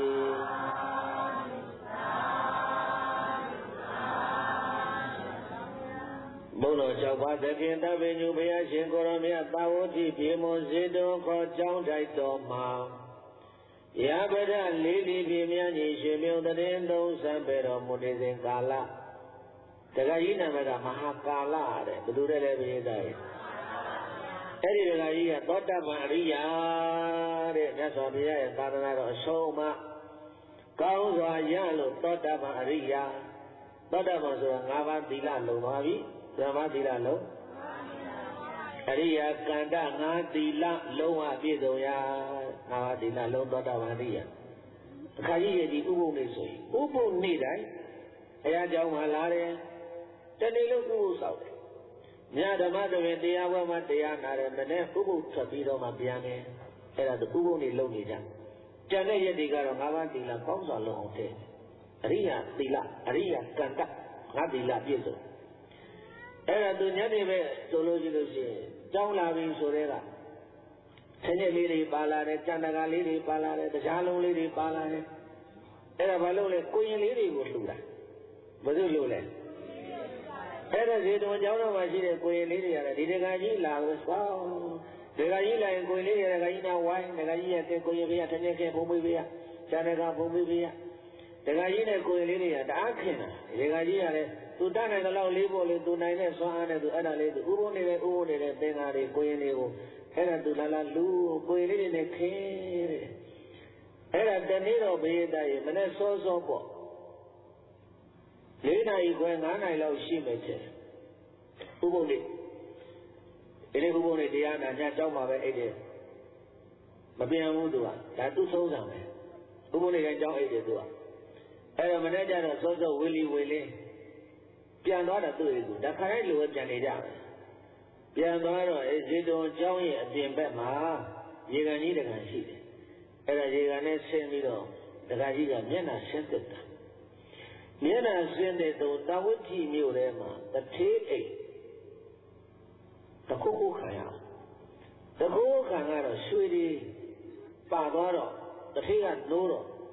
Bono Chapa the Kinda Venu Bia Shinkoromia Tawoti Pimo Zido Ko Chang Doma Yabeda Lili Pimiani Shimil the Dendo Sambero Mudizin Kala. The Gaina Mahakala, the Dure Day. Eddie Tota Maria, Nasabia, and Tanana Soma, Kauza Yalo, Tota Maria, Tota Mazo, Nava Dilalo, Mavi, Rama Dilalo, Aria Kanda, Nadila, Loa Bidoya, Nava Dilalo, Tota Maria. Kayi di Ubu Nisui, Ubu Nidai, Ayajau Malare. Tenilu South. Near the mother in the Awama Diana and the next Ubu Sapido Mapiane, era the Ubuni Lonija. Janaya Digaro Navadila comes along. Ria Dila, Aria Kanta, Nadila Piso. Era Dunyani Sology, John Lavin Sorera. Tene Lady Palare, Chanaga Lady Palare, the Shalom Lady Palare. Era Valole, Queen Lady would do that. Badulule. Era Zidon Java Machine, Queen Lydia, the Gagila was found. The Gagila and Queen Lydia, the Gaina wine, the Gaia, Koyavia, Tanaka, Pomivia, Tanaka, Pomivia. The Gaina, Queen Lydia, the Akina, the Gaia, to Dana, the Law Libo, to Nine, so on, to Adelaide, Uni, Benari, Queen Libo, Era to Lala Lu, Queen Lydia, Era the Nero Beda, Meneso Sopo. Lena is going on, I love Shimete. Uboni. It is Uboni Diana, Natoma, Ede. Mabina Mudua, that 2,000. Uboni and John Edua. Era Manager, Soso Willy. Pianora to it, the Karalu was Janida. Pianora is it on Johnny and Pimbema, Yegani and Sheet. Era Yegane Semido, the Gajiga Mena sent it. Yena sent it to Dawiti Murema, the T8, the Kuku Kaya. The Kuku Kaya, Sweetie, Pagoro, the Tiga Nuro,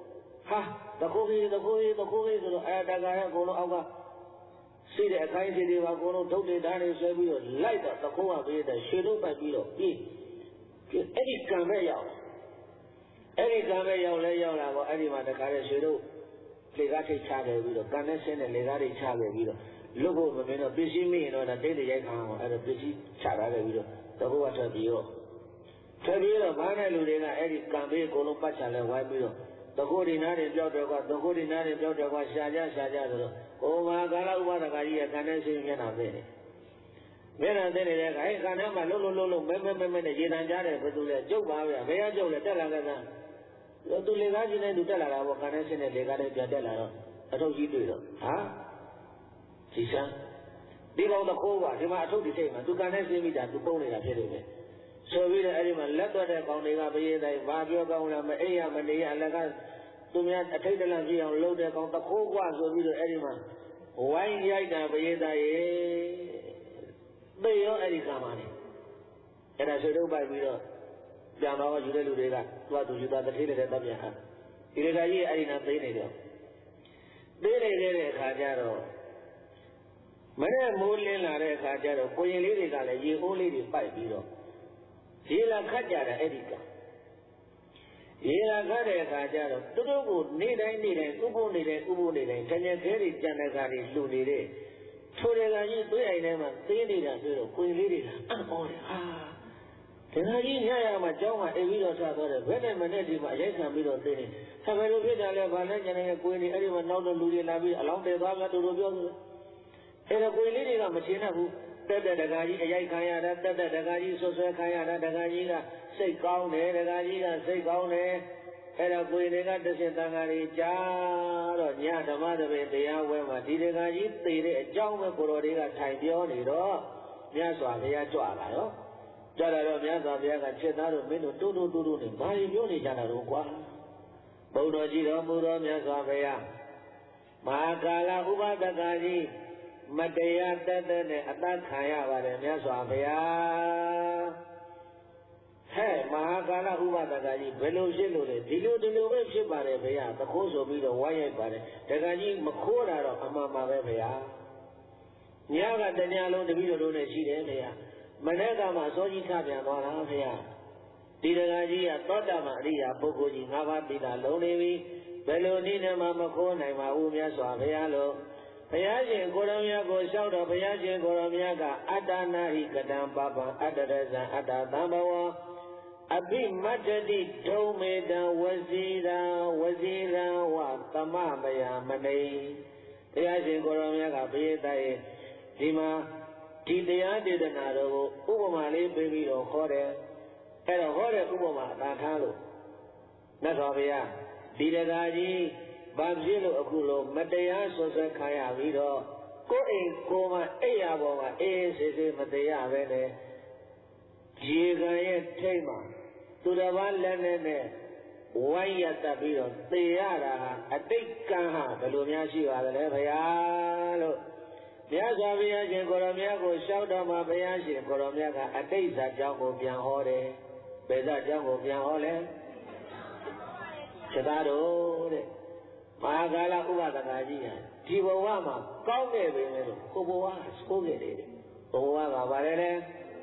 တခိုးကြီးဆိုတော့တကာရဲ့အကုန်လုံးအောက်ကစီးတဲ့အခိုင်းစီတွေပါအကုန်လုံးဒုတ်တွေဓာတ်တွေဆွဲပြီးတော့လိုက်တော့တခိုးကပြေးတဲ့ရွှေတို့ပတ်ပြီးတော့ပြေးအဲ့ဒီကံပဲရောက်အဲ့ဒီကံပဲရောက်လဲရောက်လာတော့အဲ့ဒီမှာတကာရဲ့ရွှေတို့လေကားထိတ်ချခဲ့ပြီးတော့ကံနဲ့ဆင်းတဲ့လေကားတွေချခဲ့ပြီးတော့လွတ်ဖို့မမင်းတော့ပစ္စည်းမိရင်တော့တိတ်တိတ်ရိုက်ခံအောင်အဲ့ဒါပစ္စည်းချထားခဲ့ပြီးတော့တခိုးကထွက်ပြီးတော့ဘာနဲ့လူတွေကအဲ့ဒီကံပေးအကုန်လုံးပတ်ချလဲဝိုင်းပြီးတော့တခိုးဒီနားတွေပြောက်တယ်ကွာတခိုးဒီနားတွေပြောက်တယ်ကွာရှာကြဆိုတော့ဟိုမှာကာလဥပဒကကြီးကကံနဲ့ဆင်းမျက်နှာသိနေမျက်နှာသိနေတဲ့အခါအဲ့ကံထဲမှာလှုပ်မဲနဲ့ရေတံကြားတယ်ဘယ်သူလဲကျုပ်ပါဗျာဘယ်ကကျုပ်လဲတက်လာခဲ့သားသူလေကားချင်းနဲ့သူတက်လာတာပေါ့ကံနဲ့ဆင်းတဲ့လေကားတွေပြန်တက်လာတော့အထုပ်ကြီးတွေ့တော့ဒီစမ်းဒီကောင်တခိုးပါဒီမှာအထုပ်ဒီစိတ်မှာသူကံနဲ့ဆင်းပြီးတာသူပုံနေတာဖြစ်နေတယ်ဆိုပြီးတော့အဲ့ဒီမှာလက်သွက်တဲ့ကောင်တွေကဘရေးတိုင်းဘာပြောကောင်းလားမအိပ်ရမနေရအလကသူများအထိတ်တလန့်ပြအောင်လုပ်တဲ့ကောင်တခိုးကွာဆိုပြီးတော့အဲ့ဒီမှာဝိုင်းရိုက်တာဘရေးတိုင်းရေသိရောအဲ့ဒီကံပါနေအဲ့ဒါဆွေတို့ပိုက်ပြီးတော့ပြန်တော့ယူတဲ့လူတွေကသူယူတာတထေးနေတဲ့တပ်ပြန်ဟာဒီလေကကြီးအဲ့ဒီနာသိနေတော့သိနေတဲ့အခါကျတော့မနေ့မိုးလင်းလာတဲ့အခါကျတော့ကိုရင်လေးတွေကလည်းရေအိုးလေးတွေပိုက်ပြီးတော့ရေလာခတ်ကြတယ်အဲ့ဒီကရေလာခတ်တဲ့အခါကျတော့သူတို့ကိုနေ့တိုင်းဥပုနေတိုင်းတညက်ခဲတွေကြံတဲ့ခါတွေလှူနေတဲ့ထိုတွေကကြီးသွေးအိမ်ထဲမှာသိနေတာဆိုတော့ကိုရင်လေးတွေကအံ့ဩတယ်ဒီကကြီးညရမှာကျောင်းမှာအိပ်ပြီးတော့ထားသွားတယ်ဘယ်နဲ့မနဲ့ဒီမှာအရိုက်ခံပြီးတော့သိနေဆက်ပဲလို့ဖြစ်ကြလဲဘာလဲကျန်တဲ့ကိုရင်တွေအဲ့ဒီမှာနောက်တော့လူတွေလာပြီးအလောင်းတည်သွားကြတူတူပြောဆိုအဲ့ဒါကိုရင်လေးတွေကမချင်တတ်ဘူးတက်တကာကြီးအရိုက်ခံရတာတက်တကာကြီးဆွဆွဲခံရတာတကာကြီးကစိတ်ကောင်းတယ်တကာကြီးကစိတ်ကောင်းတယ်အဲ့ဒါကိုယ်တွေကတစ္ဆင်တန်ဃာတွေကြားတော့ညဓမ္မသဘင်တရားဝဲမှာဒီတကာကြီးသိတဲ့အကြောင်းပဲကိုတော်တွေကထိုင်ပြောနေတော့မြတ်စွာဘုရားကြွလာရောကြွလာတော့မြတ်စွာဘုရားကချက်သားတို့မင်းတို့တိုးနေဘာတွေပြောနေကြတာတော့ကွာဘုရားကြီးတော်မူသောမြတ်စွာဘုရားမဟာကာလဥပဒကကြီးမတရားတက်နဲ့အသက်ခံရပါတယ်မြတ်စွာဘုရားဟဲ့မဟာကာလဥပဒကကြီးဘယ်လိုဖြစ်လို့လဲဒီလိုပဲဖြစ်ပါတယ်ဘုရားတခိုးဆိုပြီးတော့ဝိုင်းရိုက်ပါတယ်တကကြီးမခိုးတာတော့အမှန်ပါပဲဘုရားညကတညလုံးတပည့်တော်နဲ့ရှိတယ်ဘုရားမနေ့ကမှစောကြီးခပြန်သွားတာဘုရားဒီတကကြီးကသောတာပန်အရိယာပုဂ္ဂိုလ်ကြီး၅ပါးသီလလုံးနေပြီဘယ်လိုနည်းနဲ့မှမခိုးနိုင်ပါဘူးမြတ်စွာဘုရားလို့ဘုရားရှင်ကိုရမြတ်ကိုလျှောက်တော့ဘုရားရှင်ကိုရမြတ်ကအတ္တနာဟိကတံပပံအတ္တရဇံအတ္တသံဘဝအဘိမတ္တိဒုံမေတံဝစီရံဝသမမယမနေဘုရားရှင်ကိုရမြတ်ကဘုရားရဲ့ဒီမှာဒီတရားဒေသနာတော်ကိုဥပမာလေးပေးပြီးတော့ခေါ်တယ်အဲ့တော့ဟောတဲ့ဥပမာအသာထားလို့မြတ်စွာဘုရားဒီတကားကြီးဘာဖြစ်လို့အခုလိုမတရားဆွဆွဲခံရပြီးတော့ကိုယ်အိမ်ကိုယ်မှာအိယာပေါ်မှာအေးဆေးဆေးမတရားပဲနဲ့ရေကန်ရဲ့ထိတ်မှာသူတစ်ပါးလက်နဲ့ဝိုင်းရတတ်ပြီးတော့သေရတာဟာအတိတ်ကံဟာဘယ်လိုများရှိပါသလဲဘုရားလို့မြတ်စွာဘုရားရှင်ကိုရောမြတ်ကိုလျှောက်တော်မှာဘုရားရှင်ကိုရောမြတ်ကအတိတ်ဇာကြောင့်ကိုပြန်ဟောတယ်ဘယ်ဇာကြောင့်ကိုပြန်ဟောလဲချက်သားတော်တဲ့မဟာကာလဥပဒကကြီးဟာဒီဘဝမှာကောင်းခဲ့ပြီလေလို့ကိုဘဝဆိုးခဲ့တယ်ဘဝကဘာလဲလဲ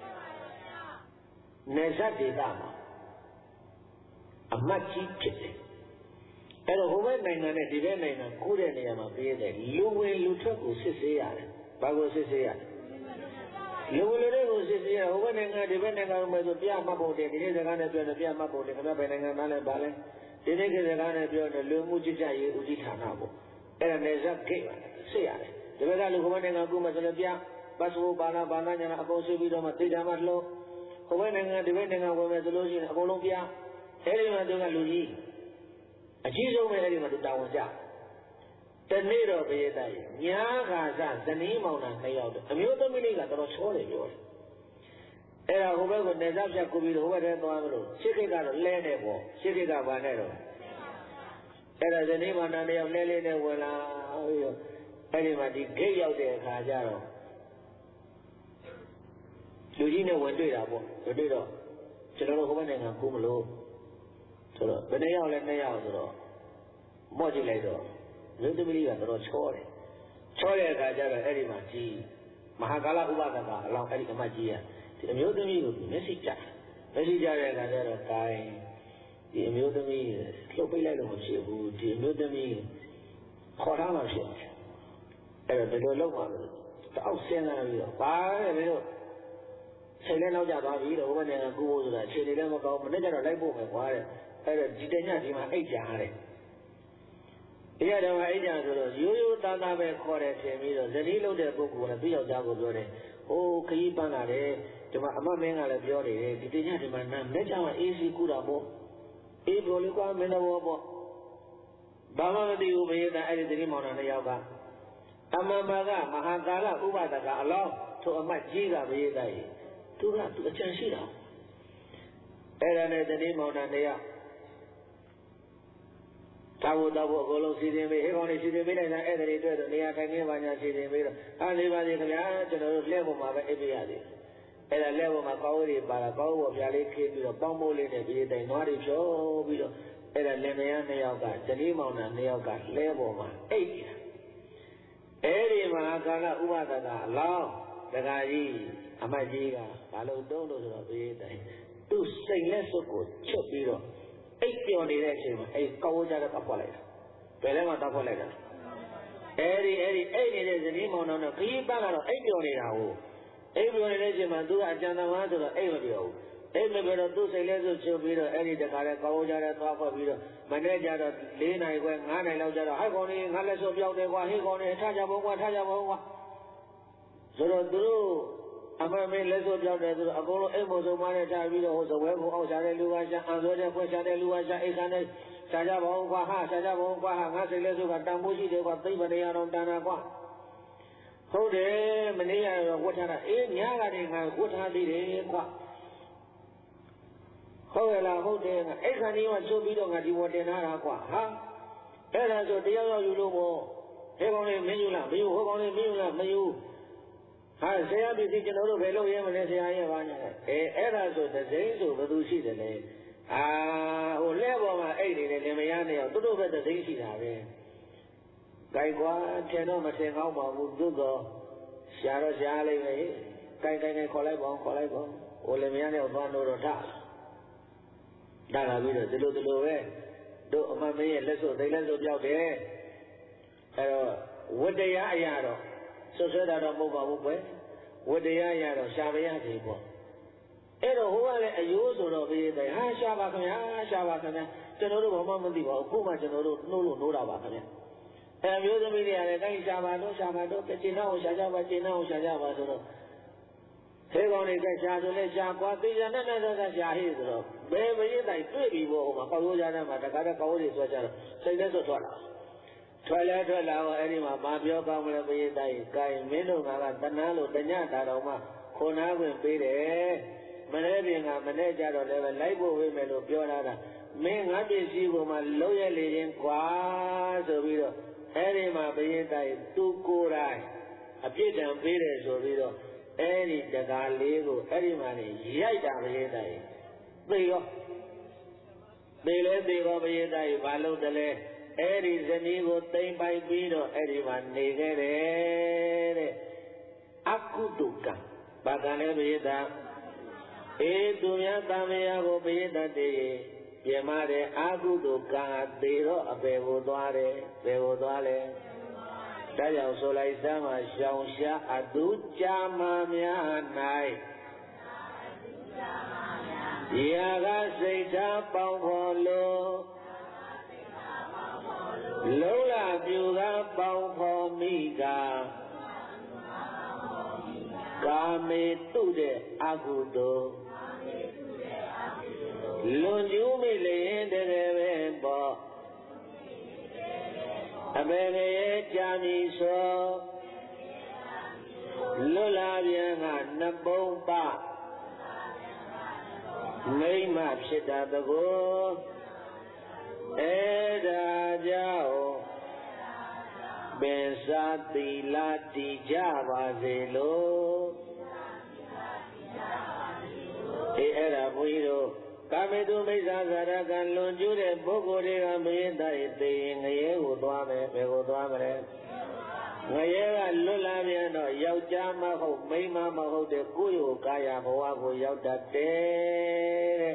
နေဇတ်ဒေသမှာအမတ်ကြီးဖြစ်တယ်အဲ့တော့ဟိုဘက်နိုင်ငံနဲ့ဒီဘက်နိုင်ငံကိုတဲ့နေရာမှာပြည့်တဲ့လူဝင်လူထွက်ကိုစစ်ဆေးရတယ်ဘာကိုစစ်ဆေးရလဲလူဝင်လူတွေကိုစစ်ဆေးရဟိုဘက်နိုင်ငံဒီဘက်နိုင်ငံမှာဆိုပြမှတ်ဖို့တယ်ဒီနေ့စကားနဲ့ပြောတယ်ပြမှတ်ဖို့တယ်ခင်ဗျားဘယ်နိုင်ငံသားလဲဘာလဲဒီနေ့ကိစ္စကလည်းပြောတယ်လူမှုကြီးကြပ်ရေးဦးစီးဌာနပေါ့အဲ့ဒါနဲ့ဇက်ဂိတ်ပါစစ်ရတယ်ဒီဘက်ကလူကမနိုင်ငံကူမှဆိုလည်းပြပတ်စပို့ဘာနာညာအကုန်ဆွေးပြီးတော့မှဒေတာမှလှုပ်ဟိုဘက်နိုင်ငံဒီဘက်နိုင်ငံဝင်မယ်ဆိုလို့ရှိရင်အကုန်လုံးပြအဲ့ဒီမှာသူကလူကြီးအကြီးဆုံးပဲအဲ့ဒီမှာသူတာဝန်ကြတနေ့တော့ဘုရားသားကြီးညာခါစဇနီးမောင်နှံနှစ်ယောက်အမျိုးသမီးလေးကတော်တော်ချောတယ်ပြောတယ်အဲ့ဒါဟိုဘက်ကနေစားဖြတ်ကူပြီးတော့ဟိုဘက်ထဲသွားမလို့ရှစ်ခိတ်ကတော့လဲနေပေါ့ရှစ်ခိတ်ကဘာနဲ့တော့အဲ့ဒါဇနီးမောင်နှံနှစ်ယောက်လဲလေးနဲ့ဝင်လာအဲ့ဒီမှာဒီဂိတ်ရောက်တဲ့အခါကျတော့လူကြီးနဲ့ဝင်တွေ့တာပေါ့တွေ့တော့ကျွန်တော်တို့ဟိုဘက်နိုင်ငံကူးမလို့ဆိုတော့ဘယ်နှစ်ယောက်လဲ2ယောက်ဆိုတော့မော့ကြည့်လိုက်တော့မြို့သမီးကတော့ချောတယ်ချောတဲ့အခါကျတော့အဲ့ဒီမှာကြီးမဟာကာလဥပဒကအလောင်းအဲ့ဒီအမတ်ကြီးကဒီအမျိုးသမီးကိုမျက်စိကြတဲ့အခါကျတော့ကိုင်းဒီအမျိုးသမီးလှုပ်ပိတ်လိုက်လို့မဖြစ်ဘူးဒီအမျိုးသမီးခေါ်ထားမှဖြစ်တယ်အဲ့တော့ဒီလိုလုပ်ပါလို့တောက်ဆင်းလာပြီးတော့ဘာလဲမင်းတို့စိတ်လည်းနောက်ကျသွားပြီတော့ဘုရားနိုင်ငံကူဖို့ဆိုတာအခြေအနေလည်းမကောင်းမနေ့ကျတော့လိုက်ဖို့ပဲကွာတဲ့အဲ့တော့ဒီတညဒီမှာအိတ်ကြရတယ်ဒီရတော့အိတ်ကြဆိုတော့ရိုးရိုးသားသားပဲခေါ်တယ်ထင်ပြီးတော့ဇနီးလုပ်တဲ့ပုဂ္ဂိုလ်ကသူ့ယောက်ျားကိုပြောတယ်ဟိုခကြီးပန်းလာတယ်ဒီမှာအမမင်းကလည်းပြောနေတယ်ဒီတညဒီမှာနာမနေ့ကျမှအေးစီကူတာပေါ့အေးပေါ်လေကွာမင်းတော်ပေါ့ဘာမှမသိဘူးဘယ်တန်းအဲ့ဒီသတိမောင်နှံတစ်ယောက်ကအမမကမဟာကာလဥပဒကအလောင်းထိုအမတ်ကြီးကဘယ်တည်းသူအချမ်းရှိတာအဲ့ဒါနဲ့သတိမောင်နှံတစ်ယောက်သာဝတ္တဘုအကုန်လုံးစီစဉ်ပြီးဟေကောင်းလေးစီစဉ်ပေးလိုက်တာအဲ့ဒါတွေတွေ့တော့နေရာထိုင်ခင်းပါညာစီစဉ်ပြီးတော့အားလေးပါးစီခင်ဗျာကျွန်တော်တို့လက်ပေါ်မှာပဲအိပ်ပြရသေးအဲ့ဒါလက်ပေါ်မှာကောင်းဝေးပါတာကောင်းဝေးပြားလေးခေးပြီးတော့ပေါင်းမိုးလေးနဲ့ဒီတိုင်နွားတွေဖြောပြီးတော့အဲ့ဒါလင်မယားနှစ်ယောက်ကဇနီးမောင်နှံနှစ်ယောက်ကလဲပေါ်မှာအိပ်နေတာအဲ့ဒီမဟာကာလဥပဒကအလောင်းတခါကြီးအမတ်ကြီးကဘာလို့တုံးလို့ဆိုတော့ဒီတိုင်သူ့စိတ်လက်စွပ်ကိုချွတ်ပြီးတော့အိပ်ပျော်နေတဲ့အချိန်မှာအဲ့ကောင်းကြတဲ့တောက်ဖွက်လိုက်တာဘယ်ထဲမှာတောက်ဖွက်လိုက်တာအဲ့ဒီအိပ်နေတဲ့ဇနီးမောင်နှံတော့ခရီးပန်းလာတော့အိပ်ပျော်နေတာကိုအိပ်ပျော်နေတဲ့အချိန်မှာသူကအကြံသမားဆိုတော့အိပ်မပျော်ဘူးအိမ်မပြောတော့သူ့စိတ်လဲဆိုချုပ်ပြီးတော့အဲ့ဒီတခါလဲကောင်းကြတဲ့သွားဖွက်ပြီးတော့မနေ့ကျတော့4နိုင်ခွဲ9နိုင်လောက်ကျတော့ဟဲ့ကောင်းနေငါလက်စွပ်ပြောက်တယ်ကွာဟေ့ကောင်းနေထားကြပါဦးကွာဆိုတော့သူတို့အမမေလက်စွပ်ပြောက်တယ်ဆိုတော့အကုန်လုံးအိမ်မို့ဆုံးမနဲ့ထားပြီးတော့ဟိုဇဝဲကိုအောက်ရှာတဲ့လူကရှာအံဆွဲတဲ့ဖွက်ရှာတဲ့လူကရှာအိမ်ခံတဲ့ရှာကြပါဦးကွာရှာကြပါဦးကွာငါစိတ်လဲဆိုကတန်ဖိုးရှိတယ်ကွာသိမ့်မနေရတော့တန်တာကွာဟုတ်တယ်မနေရတော့ဝတ်ထားတာအေးညကနေငါဝတ်ထားသေးတယ်ကွာဟုတ်ရလားဟုတ်တယ်ငါအဲ့ခါนี้ကချုပ်ပြီးတော့ငါဒီဝတ်တင်ထားတာကွာဟာအဲ့ဒါဆိုတရားရောက်ယူလို့ပေါ့ဟဲ့ကောင်းလေးမင်းယူလားမယူဟိုကောင်းလေးမင်းယူလားမယူဟာဆရာပစ္စည်းကျွန်တော်တို့ဘယ်လိုရဲမလဲဆရာရဲ့ဘာညာအဲ့ဒါဆိုတစိမ့်ဆိုဘယ်သူရှိတယ်လဲဟိုလက်ပေါ်မှာအိတ်နေတယ်လင်မယားနေအောင်တို့ပဲတစိမ့်ရှိတာပဲကြိုက်ကွာထင်တော့မထင်ကောင်းပါဘူးသို့တော့ရှာတော့ရှားလိုက်ပဲကြိုက်ခေါ်လိုက်ပါဟိုလင်မယားနေအောင်သွားလို့တော့ထားလာပြီးတော့ဒီလိုပဲတို့အမမင်းရဲ့လက်စွပ်သိလက်စွပ်ပြောက်တယ်အဲ့တော့ဝတ္တရားအရာတော့ဆွဆွဲတာတော့မဟုတ်ပါဘူးကွယ်ဝတ္တရားအရာတော့ရှားပါရစေပေါ့အဲ့တော့ဟိုကလည်းအယိုးဆိုတော့ဘေးတိုင်ဟာရှားပါခင်ဗျာကျွန်တော်တို့ဘာမှမသိပါဘူးခုမှကျွန်တော်တို့နှိုးလို့နှိုးတာပါခင်ဗျာအဲ့မျိုးသမီးတွေကလည်းတိုင်းရှားပါတော့ကျင်းအောင်ရှားကြပါဆိုတော့thế còn này cái cha rồi này cha qua bây giờ nó ra cha hết rồi bé bây tại tuổi bị vô mà câu ra đó mà cả câu gì cho cha xây đến rồi thoại là anh đi mà ba biểu con là bây tại cái mấy đồ mà tân á luôn tân nhá ta đâu mà khôn á quyền bị để mà đấy thì mà đấy cha rồi để lấy vô với mẹ đồ biểu ra mấy ngã bị gì vô mà lối ra liền quá rồi bây giờ thế đi mà bây tại tu cô này biết rằng biết rồi bây giờအဲ့ဒီတကားလေးကိုအဲ့ဒီမှာနေရိုက်တာမရေးတိုင်သိရောသိလဲသိရောမရေးတိုင်ဘာလို့တလဲအဲ့ဒီဇနီးကိုတိမ်ပိုက်ပြီးတော့အဲ့ဒီမှာနေခဲ့တယ်တဲ့အကုတုကံဘာကံလဲမရေးတာအေးသူများတမယာကိုမရေးတတ်တယ်ပြင်မတဲ့အကုတုကံသေတော့အပေကိုသွားတယ်ဘယ်ကိုသွားလဲဒါကြောင့်ဆိုလိုက်စမ်းမှာရှောင်ရှားအတူကြာမှများ၌ရာဂစိတ်ထားပေါင်းဖော်လို့လုံးလာပြူကပေါင်းဖော်မိကကာမေတုတဲ့အကုသိုလ်လွန်ကျူးမိလျင်တကယ်ပဲပေါ့အပေကရဲ့ကြာမီဆိုလွတ်လာပြန်ကနှစ်ပုံပမိမ့်မဖြစ်တာတကောအဲ့ဒါကြောင့်ပင်စာသီလတည်ကြပါစေလို့အဲ့ဒါဘုန်းကြီးတို့ကာမေတုမိစ္ဆာဇာရကလွန်ကျူးတဲ့ပုဂ္ဂိုလ်တွေကမေတ္တာရသိရင်ငရဲကိုသွားမယ်ဘယ်ကိုသွားမလဲငရဲကလွတ်လာပြန်တော့ယောက်ျားမဟုတ်မိန်းမမဟုတ်တဲ့ကိုယ်ရောကာယဘဝကိုရောက်တတ်တယ်တဲ့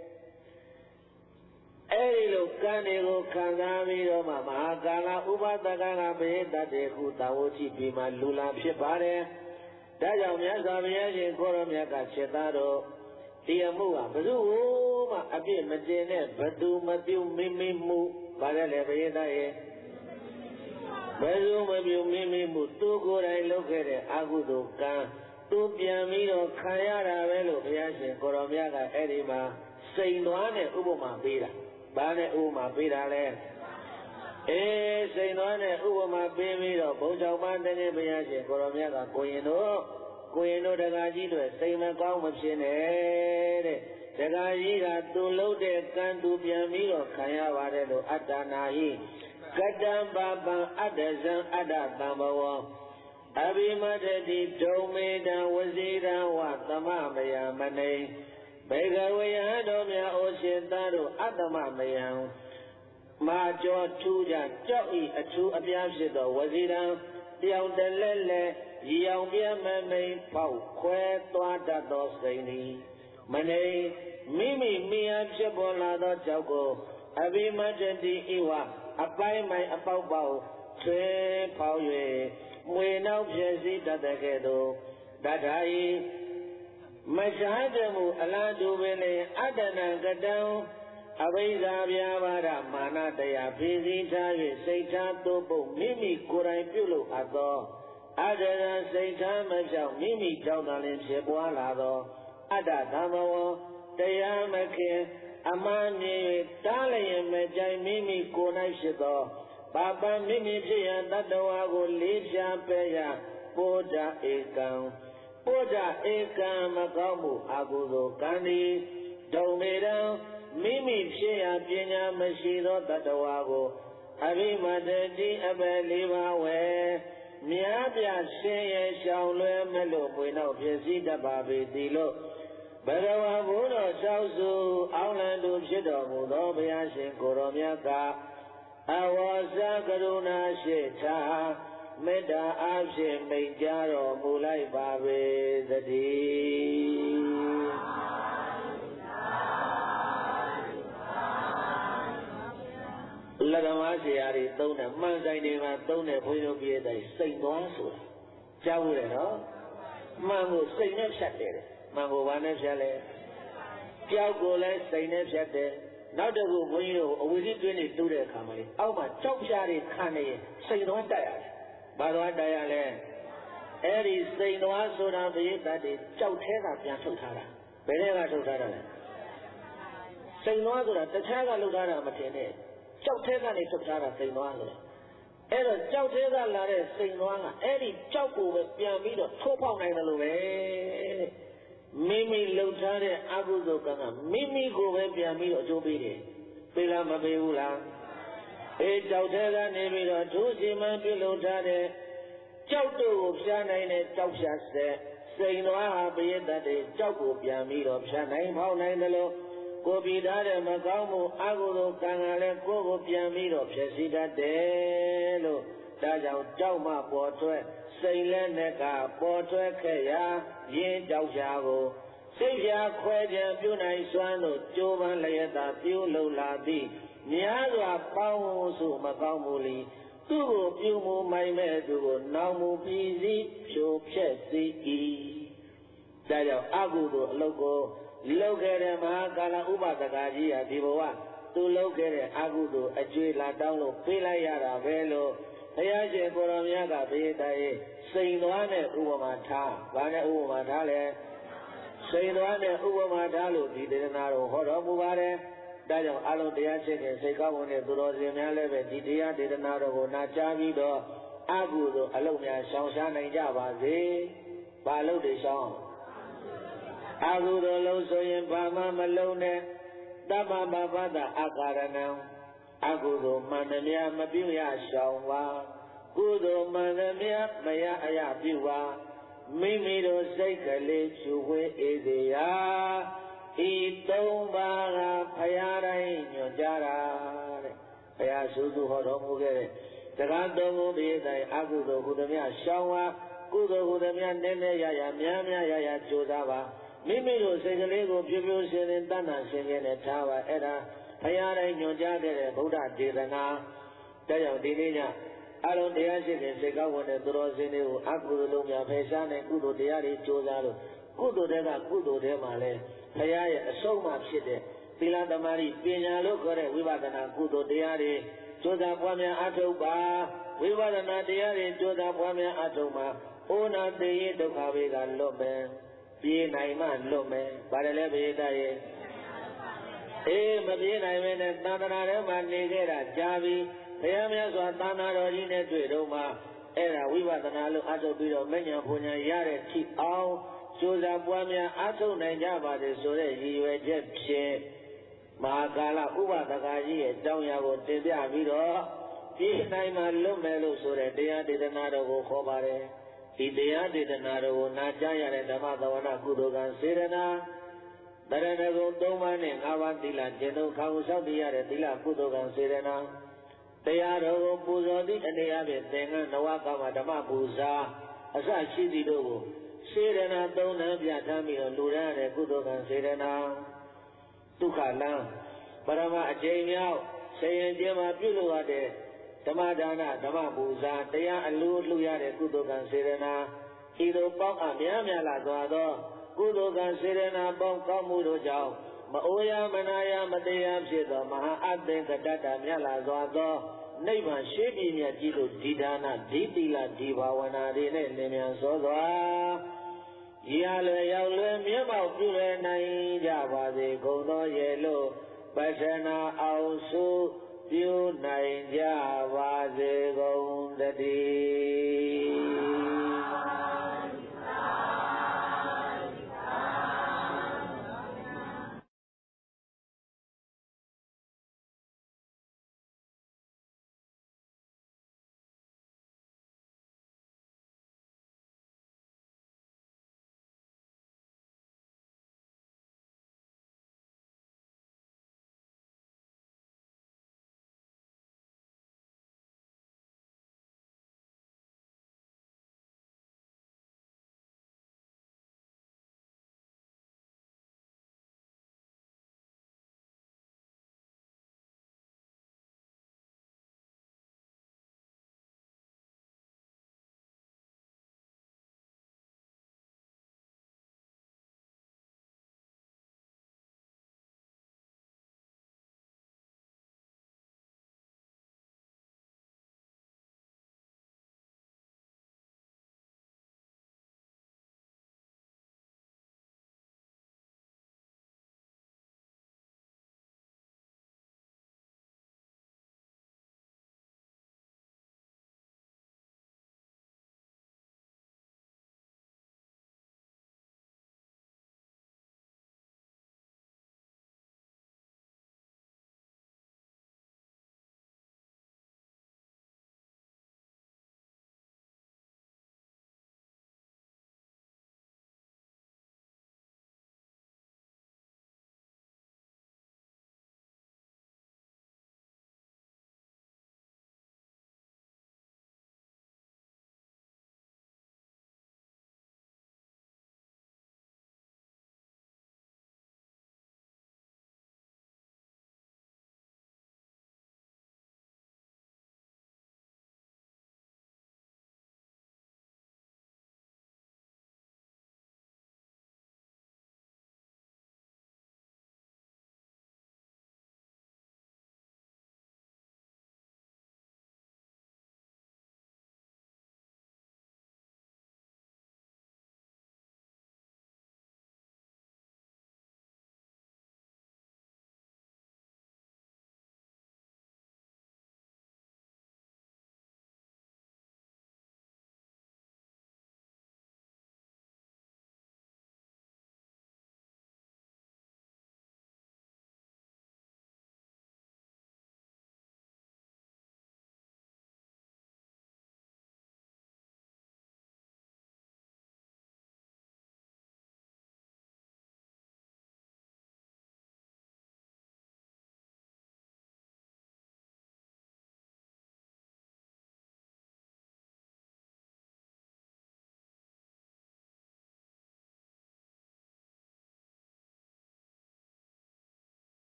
အဲဒီလိုကံတွေကိုခံစားပြီးတော့မှမဟာကာလဥပဒကကမေတ္တာတေခုတာဝတိပြီးမှလူလာဖြစ်ပါတယ်ဒါကြောင့်မြတ်စွာဘုရားရှင်ကိုရောမြတ်ကစေသားတော်ဒီအမှုကဘယ်သူမှအပြစ်မတင်နဲ့ဘသူမပြုမိမိမှုပါတယ်လေဘုရားရဲ့ဘယ်သူမပြုမိမိမှုသူကိုယ်တိုင်လုပ်ခဲ့တဲ့အကုသိုလ်ကံသူပြန်ပြီးတော့ခံရတာပဲလို့ဘုရားရှင်ကိုရောမြတ်ကအဲ့ဒီမှာစိန်သွားနဲ့ဥပမာပေးတာဘာနဲ့ဥပမာပေးတာလဲစိန်သွားနဲ့ဥပမာပေးပြီးတော့ဘုံ၆ပါးတကယ်ဘုရားရှင်ကိုရောမြတ်ကကိုရင်တို့တက္ကကြီးတွေစိတ်မကောင်းမဖြစ်နဲ့တဲ့တက္ကကြီးကသူလုပ်တဲ့ကံသူပြန်ပြီးတော့ခံရပါတယ်လို့အတ္တနာဟိကတံပါပံအတ္တဇံအတ္တတံဘဝအဘိမတတိဒုံမေတံဝစီရံဝသမမယမနေဘေကဝေယံတော်မြတ်ဩရှင်သားတို့အတ္တမမယံမာကျော်ထူးကြကြောက်ဤအထူးအပြားဖြစ်သောဝစီရံတယောက်တလဲလဲရောင်ပြမမိန်ပေါက်ခွဲသွားတတ်သောစိန်သည်မနေမိမိမိအားဖြစ်ပေါ်လာသောကြောက်ကိုအဘိမတတိဤဝအပိုင်းမိုင်အပေါက်ပေါက်ထွေဖောက်၍မွေနောက်ဖြစ်စီတတ်တဲ့ကဲ့သို့တထာဤမရှားတမှုအလားတူပင်လေအတ္တနာကတံအဘိဇာပြာပါဒမာနတရားဖြည့်စည်းထား၍စိတ်ထားသို့ပုတ်မိမိကိုယ်တိုင်ပြုလုပ်အပ်သောအတ္တရာစိတ်ထားမပြောင်းမိမိကြောင့်သာလျှင်ဖြစ်ပွားလာသောအတ္တသမဝတရားမခင်အမှန်မြင်၍တားလျင်မကြိုင်မိမိကိုယ်၌ဖြစ်သောပါပမိမိဖြစ်ရန်တတ္တဝါကိုလေးဖြာပယ်ရပို့တာဧကံပို့တာဧကံမကောင်းမှုအကုသိုလ်ကံသည်ဒုံမေတံမိမိဖြစ်ရာပညာမရှိသောတတ္တဝါကိုအဘိမတတိအပယ်လေးပါးဝဲမြားပြဆင်းရဲရှောင်လွဲမလို့ပွေနောက်ဖြစ်စည်းတတ်ပါပေသည်လို့ဘဂဝါဘုတော်ဆောက်စုအောင်းလံသူဖြစ်တော်မူသောဘုရားရှင်ကိုရောမြတ်ကအဝါစကရုဏာရှိထားမေတ္တာအားဖြင့်မိန့်ကြားတော်မူလိုက်ပါပေသတည်းလက္ခဏာဆရာတွေသုံးတဲ့မှန်ဆိုင်တွေမှာသုံးတဲ့ဘုန်းကြီးတို့ပြည့်တဲ့စိတ်သွားဆိုတာကြားဘူးလေနော်မှန်ကိုစိတ်နဲ့ဖြတ်တယ်မှန်ကိုဘာနဲ့ဖြတ်လဲကြောက်ကိုလည်းစိတ်နဲ့ဖြတ်တယ်နောက်တစ်ခုဘုန်းကြီးတို့အဝိဇ္ဇတွင်းနေတူးတဲ့အခါမှာလေအောက်မှာကြောက်ပြားတွေခံနေရင်စိတ်သွားတက်ရတယ်ဘာသွားတက်ရလဲအဲ့ဒီစိတ်သွားဆိုတာဘိယတတ်တွေကြောက်သေးတာပြန်ထုတ်ထားတာဘယ်ထဲကထုတ်ထားတာလဲစိတ်သွားဆိုတာတခြားကလုပ်ထားတာမထင်နဲ့ကြောက်သေးကနေထုတ်ထားတာစိတ်သွားဆိုတာအဲ့တော့ကြောက်သေးကလာတဲ့စိတ်သွားကအဲ့ဒီကြောက်ကိုပဲပြန်ပြီးတော့ထိုးပေါက်နိုင်တယ်လို့ပဲမိမိလှုပ်ထားတဲ့အကုသိုလ်ကံကမိမိကိုပဲပြန်ပြီးတော့အကျိုးပေးတယ်ပေးလားမပေးဘူးလားကြောက်သေးကနေပြီးတော့ဒုစီမံပြုလုပ်ထားတဲ့ကြောက်တို့ကိုဖြာနိုင်တဲ့ကြောက်ဖြာဆက်စိန်သွားဟာပရိသတ်တွေကြောက်ကိုပြန်ပြီးတော့ဖြာနိုင်ဖောက်နိုင်တယ်လို့ကိုပြီးထားတဲ့မကောင်းမှုအကုသိုလ်ကံကလည်းကိုယ်ကိုပြန်ပြီးတော့ဖြည့်ဆည်းတတ်တယ်လို့ဒါကြောင့်ကြောက်မှပေါ်ထွက်စိတ်လက်နဲ့ကပေါ်ထွက်ခဲ့ရာရင်းကြောက်ရှားကိုစိတ်ဖြာခွဲခြင်းပြုနိုင်စွမ်းတို့ကြိုးပမ်းလျက်သာပြုလုပ်လာသည်များစွာပေါင်းစုမကောင်းမှုလီသူ့ကိုပြုမှုမိုင်မဲ့သူကိုနောင်မှုပြီးစီးဖြိုဖျက်စေ၏ဒါကြောင့်အကုသိုလ်အလုပ်ကိုလုပ်ခဲ့တဲ့မဟာကာလဥပဒကကြီးဟာဒီဘဝသူလုပ်ခဲ့တဲ့အကုသိုလ်အကျွေးလာတောင်းလို့ပေးလိုက်ရတာပဲလို့ဘုရားရှင်ကိုရောမြတ်ကဘေးတိုင်စိန်သွားတဲ့ဥပမာထားဘာနဲ့ဥပမာထားလဲစိန်သွားတဲ့ဥပမာထားလို့ဒီဒေသနာတော်ဟောတော်မူပါတယ်ဒါကြောင့်အလုံးတရားချစ်ခင်စိတ်ကောင်းဝင်တဲ့သူတော်စင်များလည်းပဲဒီတရားဒေသနာတော်ကိုနာကြားပြီးတော့အကုသိုလ်အလုံးများရှောင်ရှားနိုင်ကြပါစေဘာလို့တွေရှောင်အကုသိုလ်လုံးဆိုရင်ဘာမှမလုံးနဲ့တပ္ပပပတ္တအကာရဏံအကုသိုလ်မှန်သမျှမပြုရရှောင်ပါကုသိုလ်မှန်သမျှမရအရပြုပါမိမိတို့စိတ်ကလေးချူဝဲအေးစေရာသုံးပါးကဘုရားတိုင်းညွှန်ကြားတာတဲ့ဘုရားစုစုဟောတော်မူခဲ့တဲ့တကားသုံးခုပြည့်တိုင်အကုသိုလ်ကုသမြရှောင်းဝါကုသိုလ်ကုသမြနည်းနည်းရရများများရရကြိုးစားပါမိမိတို့စိတ်ကလေးကိုပြပြစင်စင်တဏ္ဍဆင်ခြင်းနဲ့ထားပါအဲ့ဒါဘုရားတိုင်းညွှန်ကြားခဲ့တဲ့ဗုဒ္ဓဒေသနာတရားဒီနေ့ညအလုံးတရားရှိတဲ့စိတ်ကောင်းဝင်တဲ့သူတော်စင်တွေကိုအကုသိုလ်လုံးများဖယ်ရှားတဲ့ကုသိုလ်တရားတွေကြိုးစားလို့ကုသိုလ်တွေကကုသိုလ်တွေမှာလဲဘုရားရဲ့အဆုံးအမဖြစ်တဲ့သီလသမာဓိပညာလို့ခေါ်တဲ့ဝိပဿနာကုသိုလ်တရားတွေကြိုးစားပွားများအထောက်ပါဝိပဿနာတရားတွေကြိုးစားပွားများအထောက်မှာဩနာတေယဒုက္ခဝေကလွတ်မယ်ပြေးနိုင်မှလွတ်မယ်ပါတယ်လဲဘေဒရဲ့မပြေးနိုင်မဲနဲ့သံဃာထဲမှာနေခဲ့တာကြာပြီဘုရားမြတ်စွာသာနာတော်ကြီးနဲ့တွေ့တော့မှအဲ့ဒါဝိပဿနာလို့အထုတ်ပြီးတော့မဉ္ဇဉ်ဘုံညာရတဲ့ထိအောင်ကြိုးစားပွားများအထုတ်နိုင်ကြပါစေဆိုတဲ့ရည်ရွယ်ချက်ဖြင့်မဟာကာလဥပဒကကြီးရဲ့တောင်းရာကိုတင်ပြပြီးတော့ပြေးနိုင်မှလွတ်မယ်လို့ဆိုတဲ့တရားဒေသနာတော်ကိုခေါ်ပါတယ်ဒီတရားဒေသနာတော်ကိုနာကြားရတဲ့ဓမ္မသဝနာကုသိုလ်ကံစေရနာတရဏဂုံ3ပါးနဲ့5ပါးသီလကျင့်သုံးခါဟုဆောက်တည်ရတဲ့သီလကုသိုလ်ကံစေရနာတရားတော်ကိုပူဇော်သည့်အနေအချင်းသင်္ကန်းနဝကမ္မဓမ္မပူဇာအစရှိသည့်တို့ကိုစေရနာ3နှံပြဋ္ဌာန်းပြီးတော့လူရတဲ့ကုသိုလ်ကံစေရနာဒုက္ခလံပရမအကျဉ်းမြောက်ဆင်ရင်ကျင်းမှာပြုလုပ်ရတဲ့ဓမ္မဒါနဓမ္မပူဇာတရားအလူလှူရတဲ့ကုသိုလ်ကံစေရနာဤသို့ပေါင်းအများများလာသွားသောကုသိုလ်ကံစေရနာပေါင်းကောင်းမှုတို့ကြောင့်မအိုရမနာရမတရားဖြစ်သောမဟာအသင်္ကတတ္တမြတ်လာစွာသောနိဗ္ဗာန်ရှိပြီမြတ်ကြီးတို့ဒီဒါနဒီသီလဒီဘာဝနာတွေနဲ့လင်းမြန်စောစွာရလွယ်ရောက်လွယ်မြတ်မောက်ပြုလွယ်နိုင်ကြပါစေကုန်သောရဲ့လို့ပတ္ထနာအောင်စုပြုနိုင်ကြပါစေကုန်တည်း